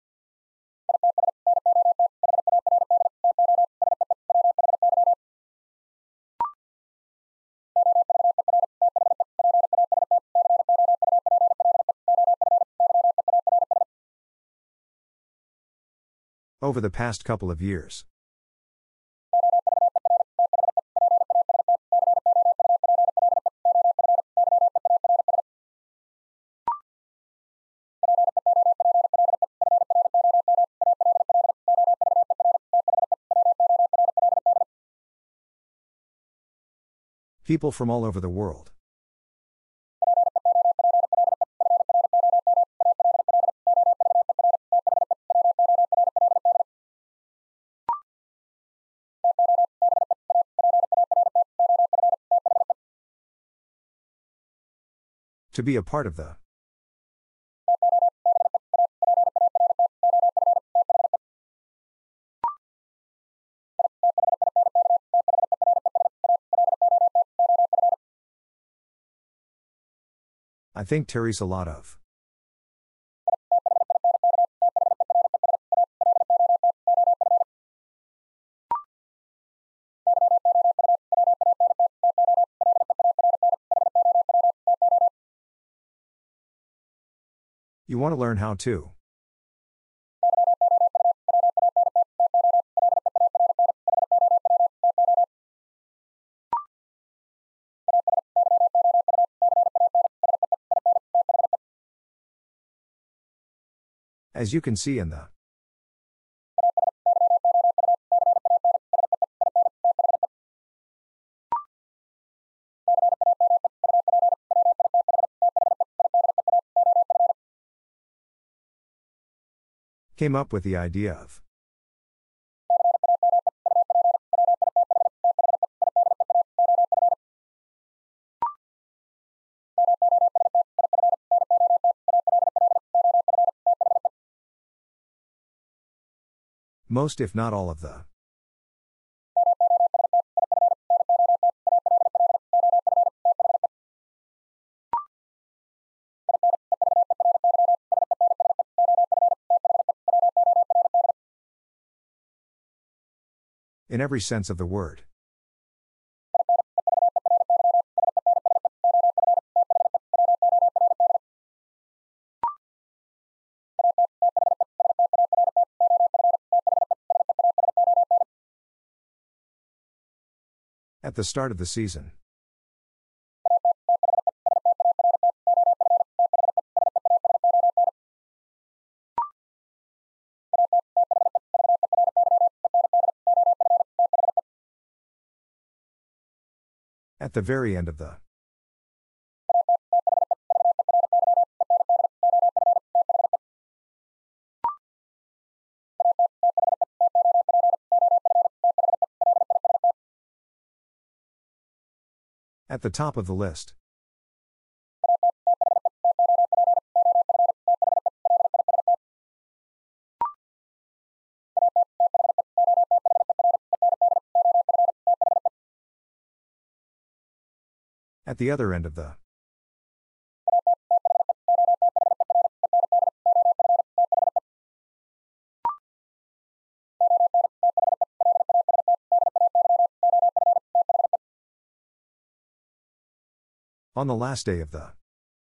Over the past couple of years. People from all over the world. To be a part of the. I think Terry's a lot of. You want to learn how to. As you can see in the. Came up with the idea of. Most if not all of the. In every sense of the word. At the start of the season. At the very end of the. At the top of the list. At the other end of the. On the last day of the.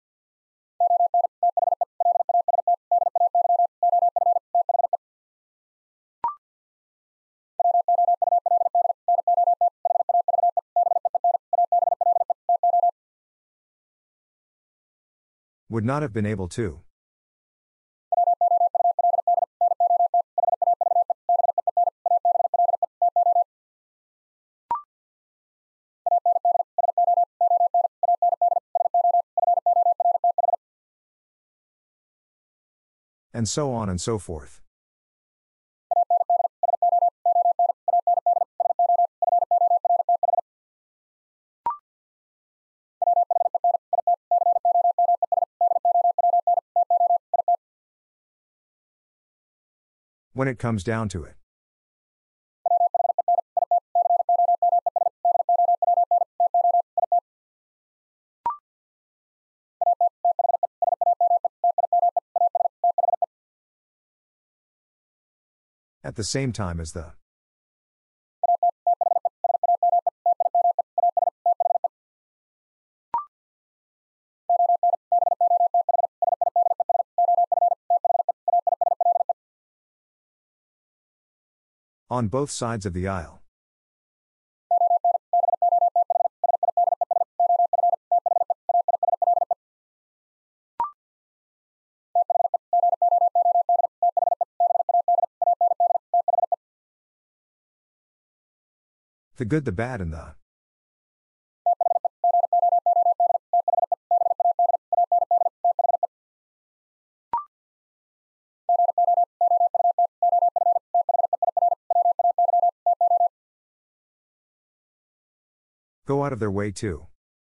Would not have been able to. And so on and so forth. When it comes down to it. At the same time as the. On both sides of the aisle. The good, the bad, and the. Go out of their way too.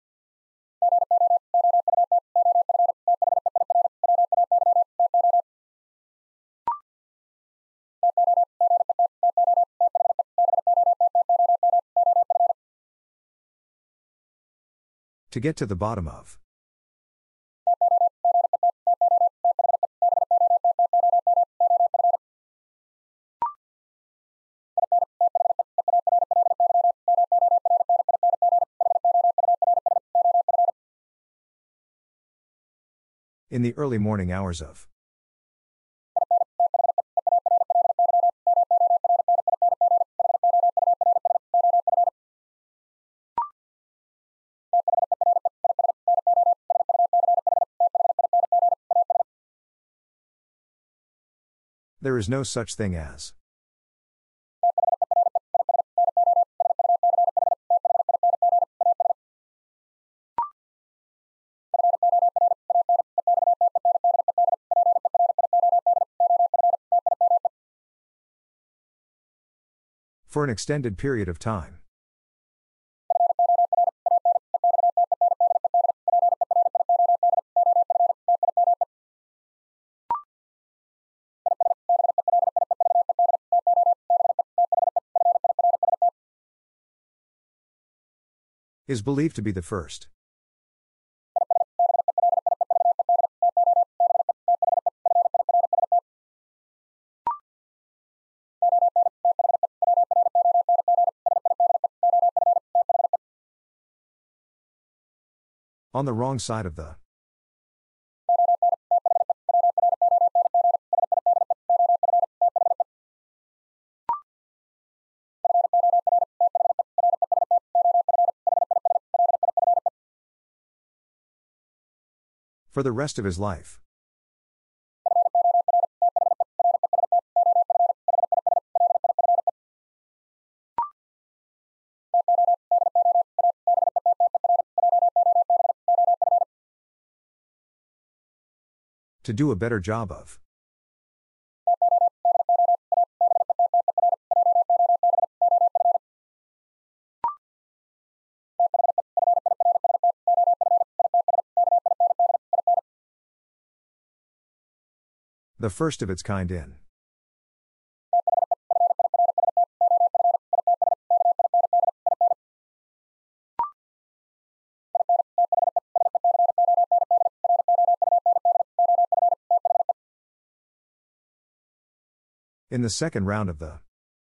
To get to the bottom of. In the early morning hours of. There is no such thing as. For an extended period of time. Is believed to be the first. On the wrong side of the. For the rest of his life. To do a better job of. The first of its kind in. In the second round of the.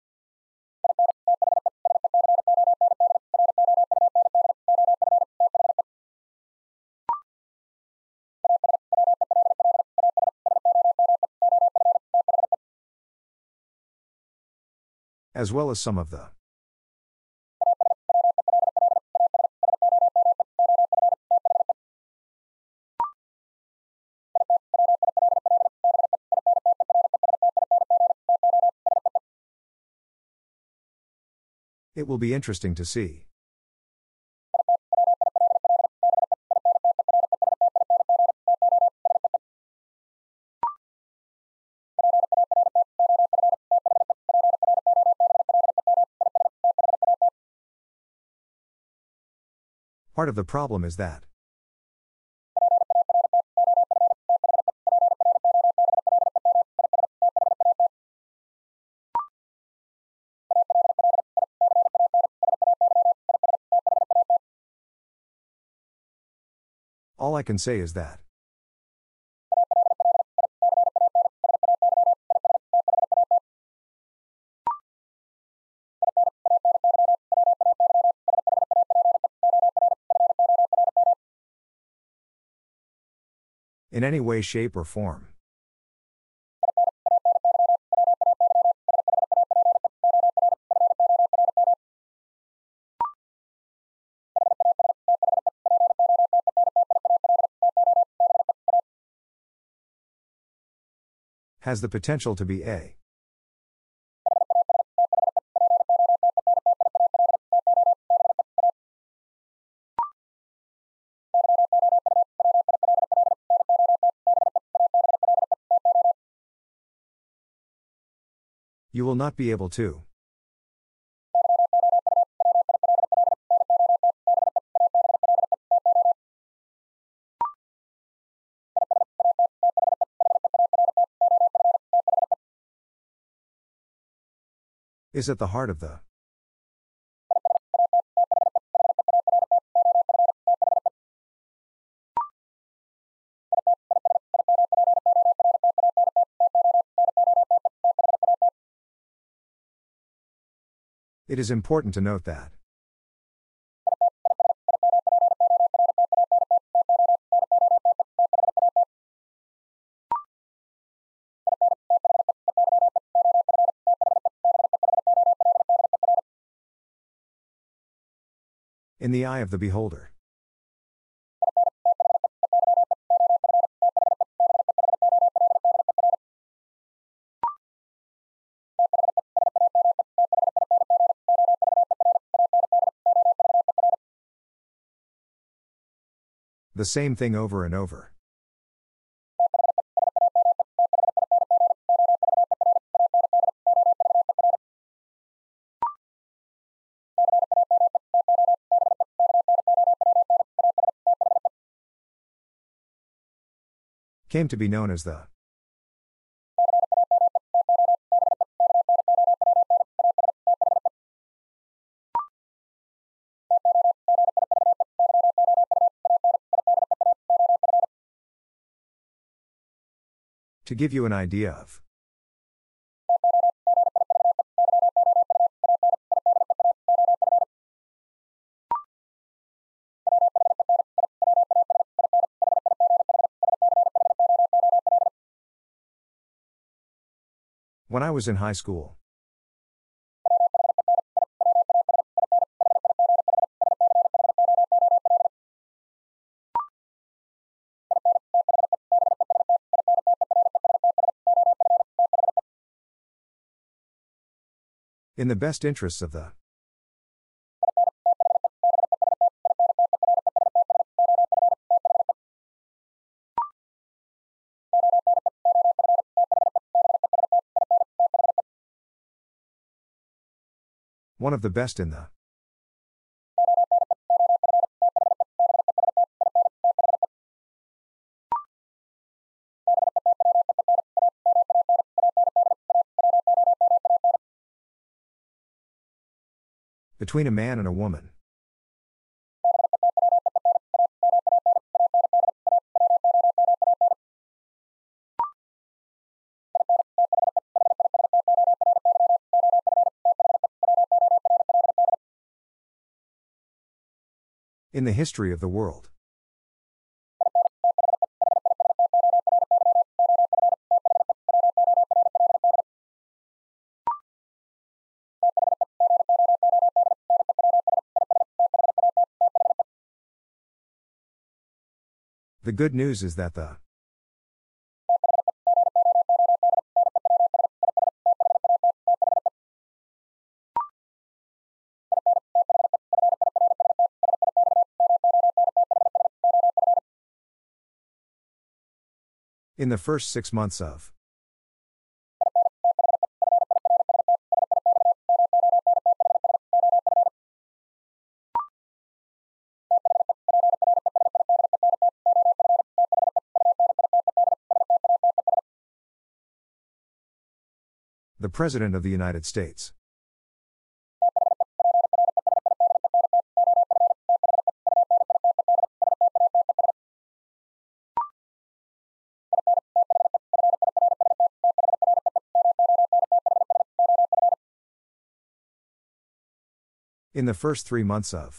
As well as some of the. It will be interesting to see. Part of the problem is that. All I can say is that. In any way, shape, or form. Has the potential to be a. You will not be able to. Is at the heart of the. It is important to note that. In the eye of the beholder. The same thing over and over. Came to be known as the. To give you an idea of. When I was in high school. In the best interests of the. One of the best in the. Between a man and a woman. In the history of the world. The good news is that the. In the first six months of. The President of the United States. In the first three months of.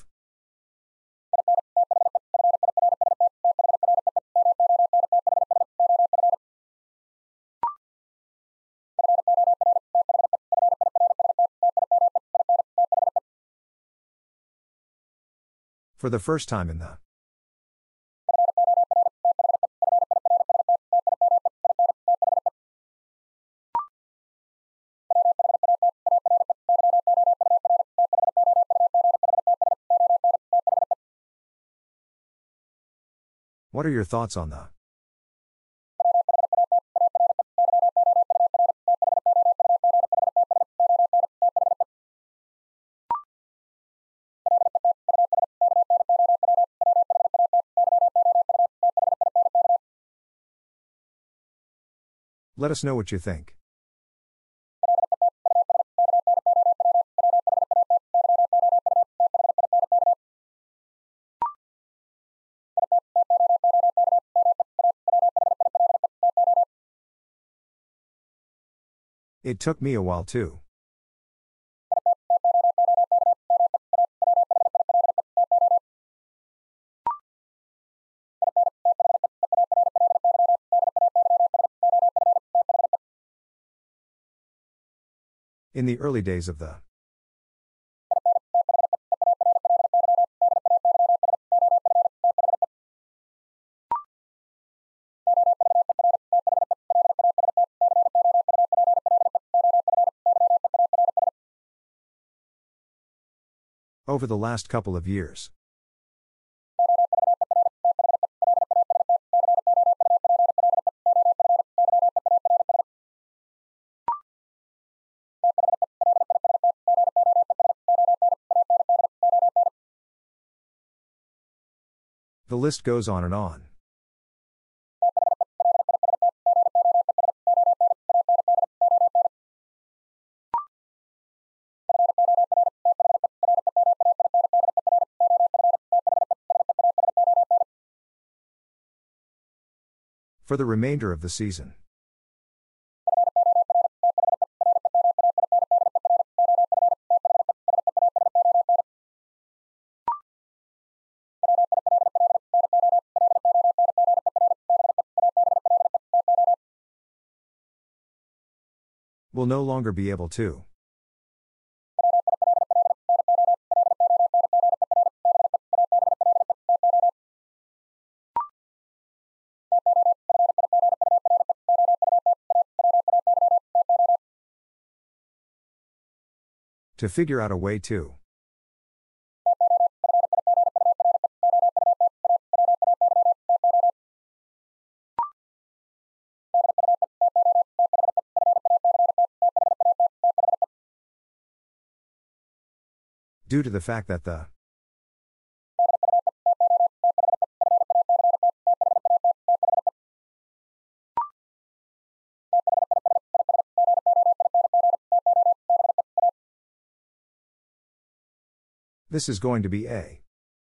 For the first time in the. What are your thoughts on the. Let us know what you think. It took me a while too. In the early days of the. Over the last couple of years. The list goes on and on. For the remainder of the season. Will no longer be able to. To figure out a way to. Due to the fact that the. This is going to be a.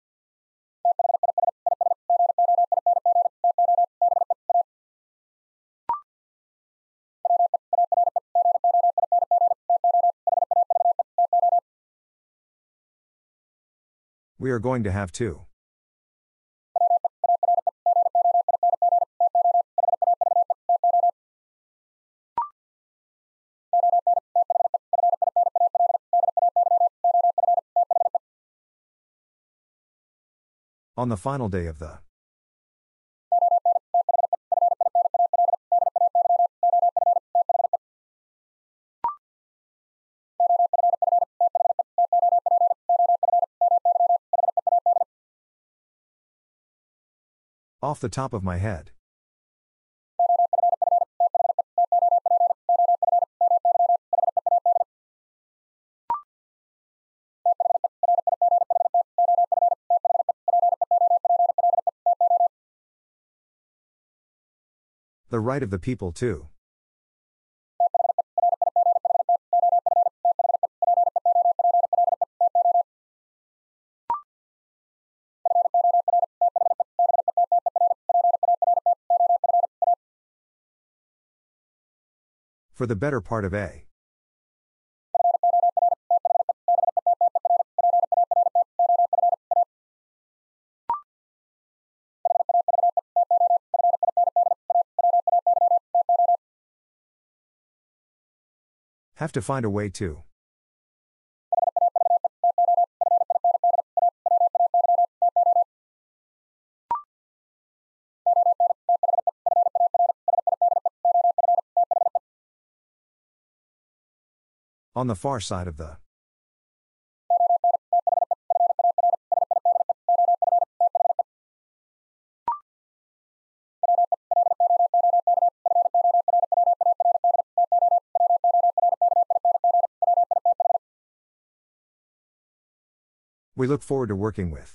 We are going to have to. On the final day of the. Off the top of my head. The right of the people to. For the better part of a. Have to find a way to. On the far side of the. We look forward to working with.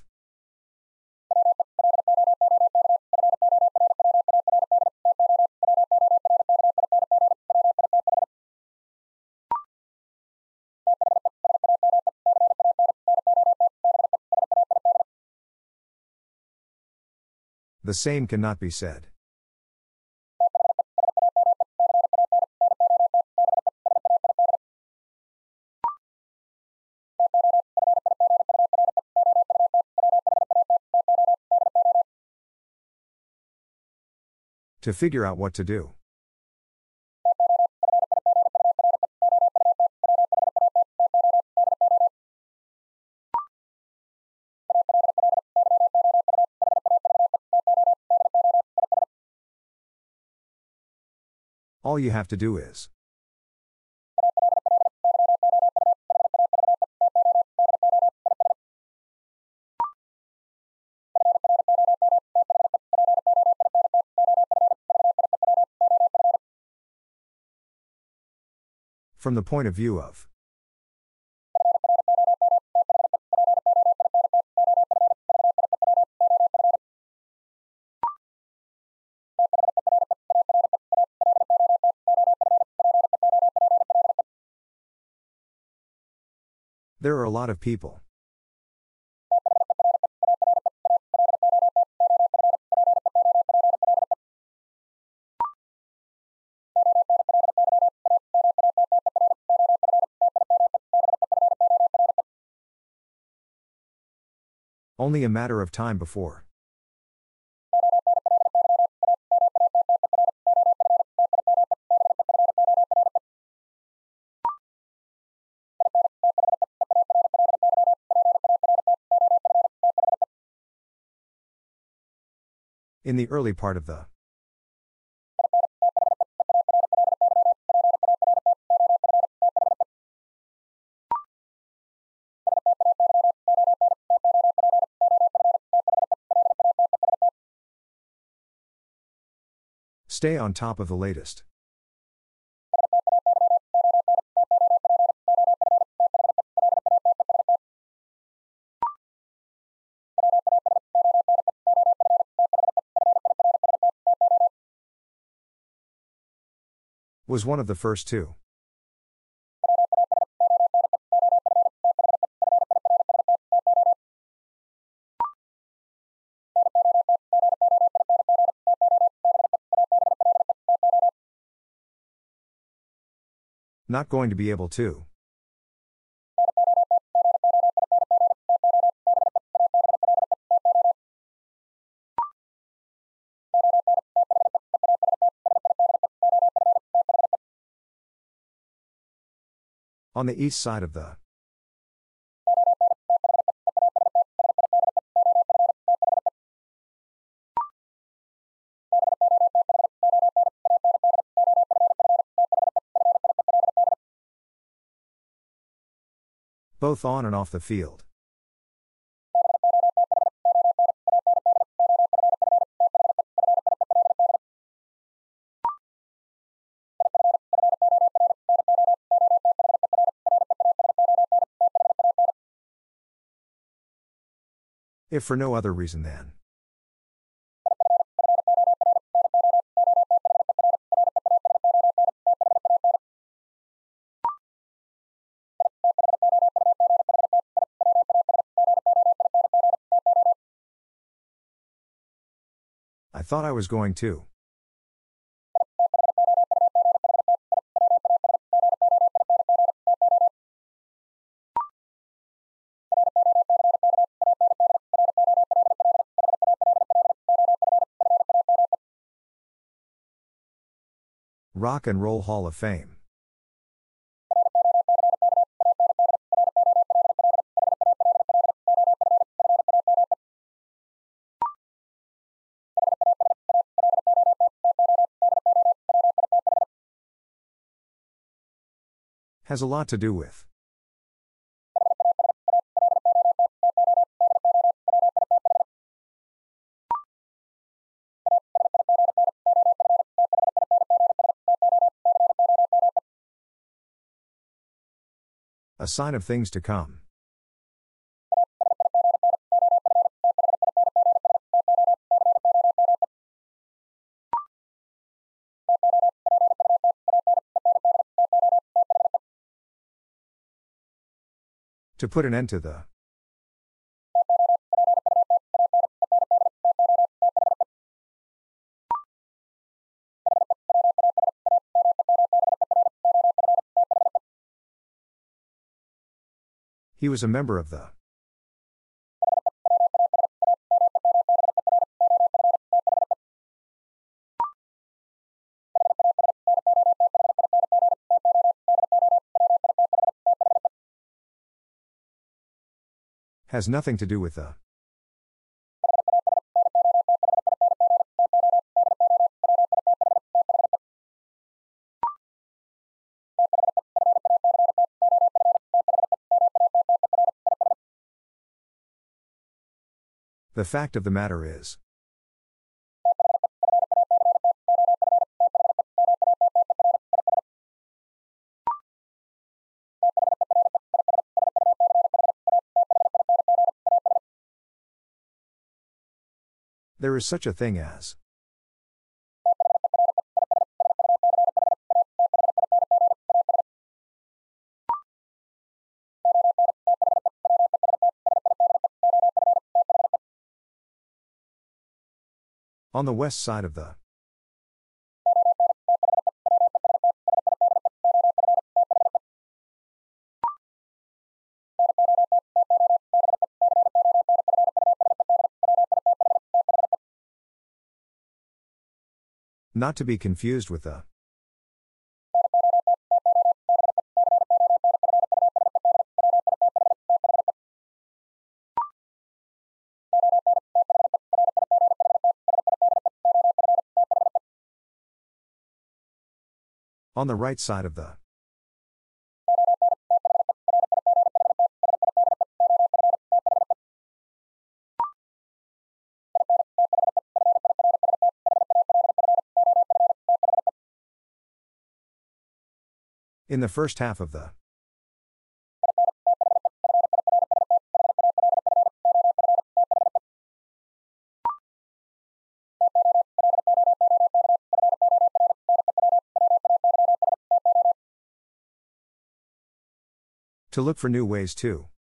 The same cannot be said. To figure out what to do. All you have to do is. From the point of view of. There are a lot of people. Only a matter of time before. In the early part of the. Stay on top of the latest. Was one of the first two. Not going to be able to. On the east side of the. Both on and off the field. If for no other reason than. I thought I was going to. Rock and Roll Hall of Fame. Has a lot to do with. A sign of things to come. To put an end to the. He was a member of the. Has nothing to do with the. The fact of the matter is. There is such a thing as. On the west side of the. Not to be confused with the. On the right side of the. In the first half of the. To look for new ways to.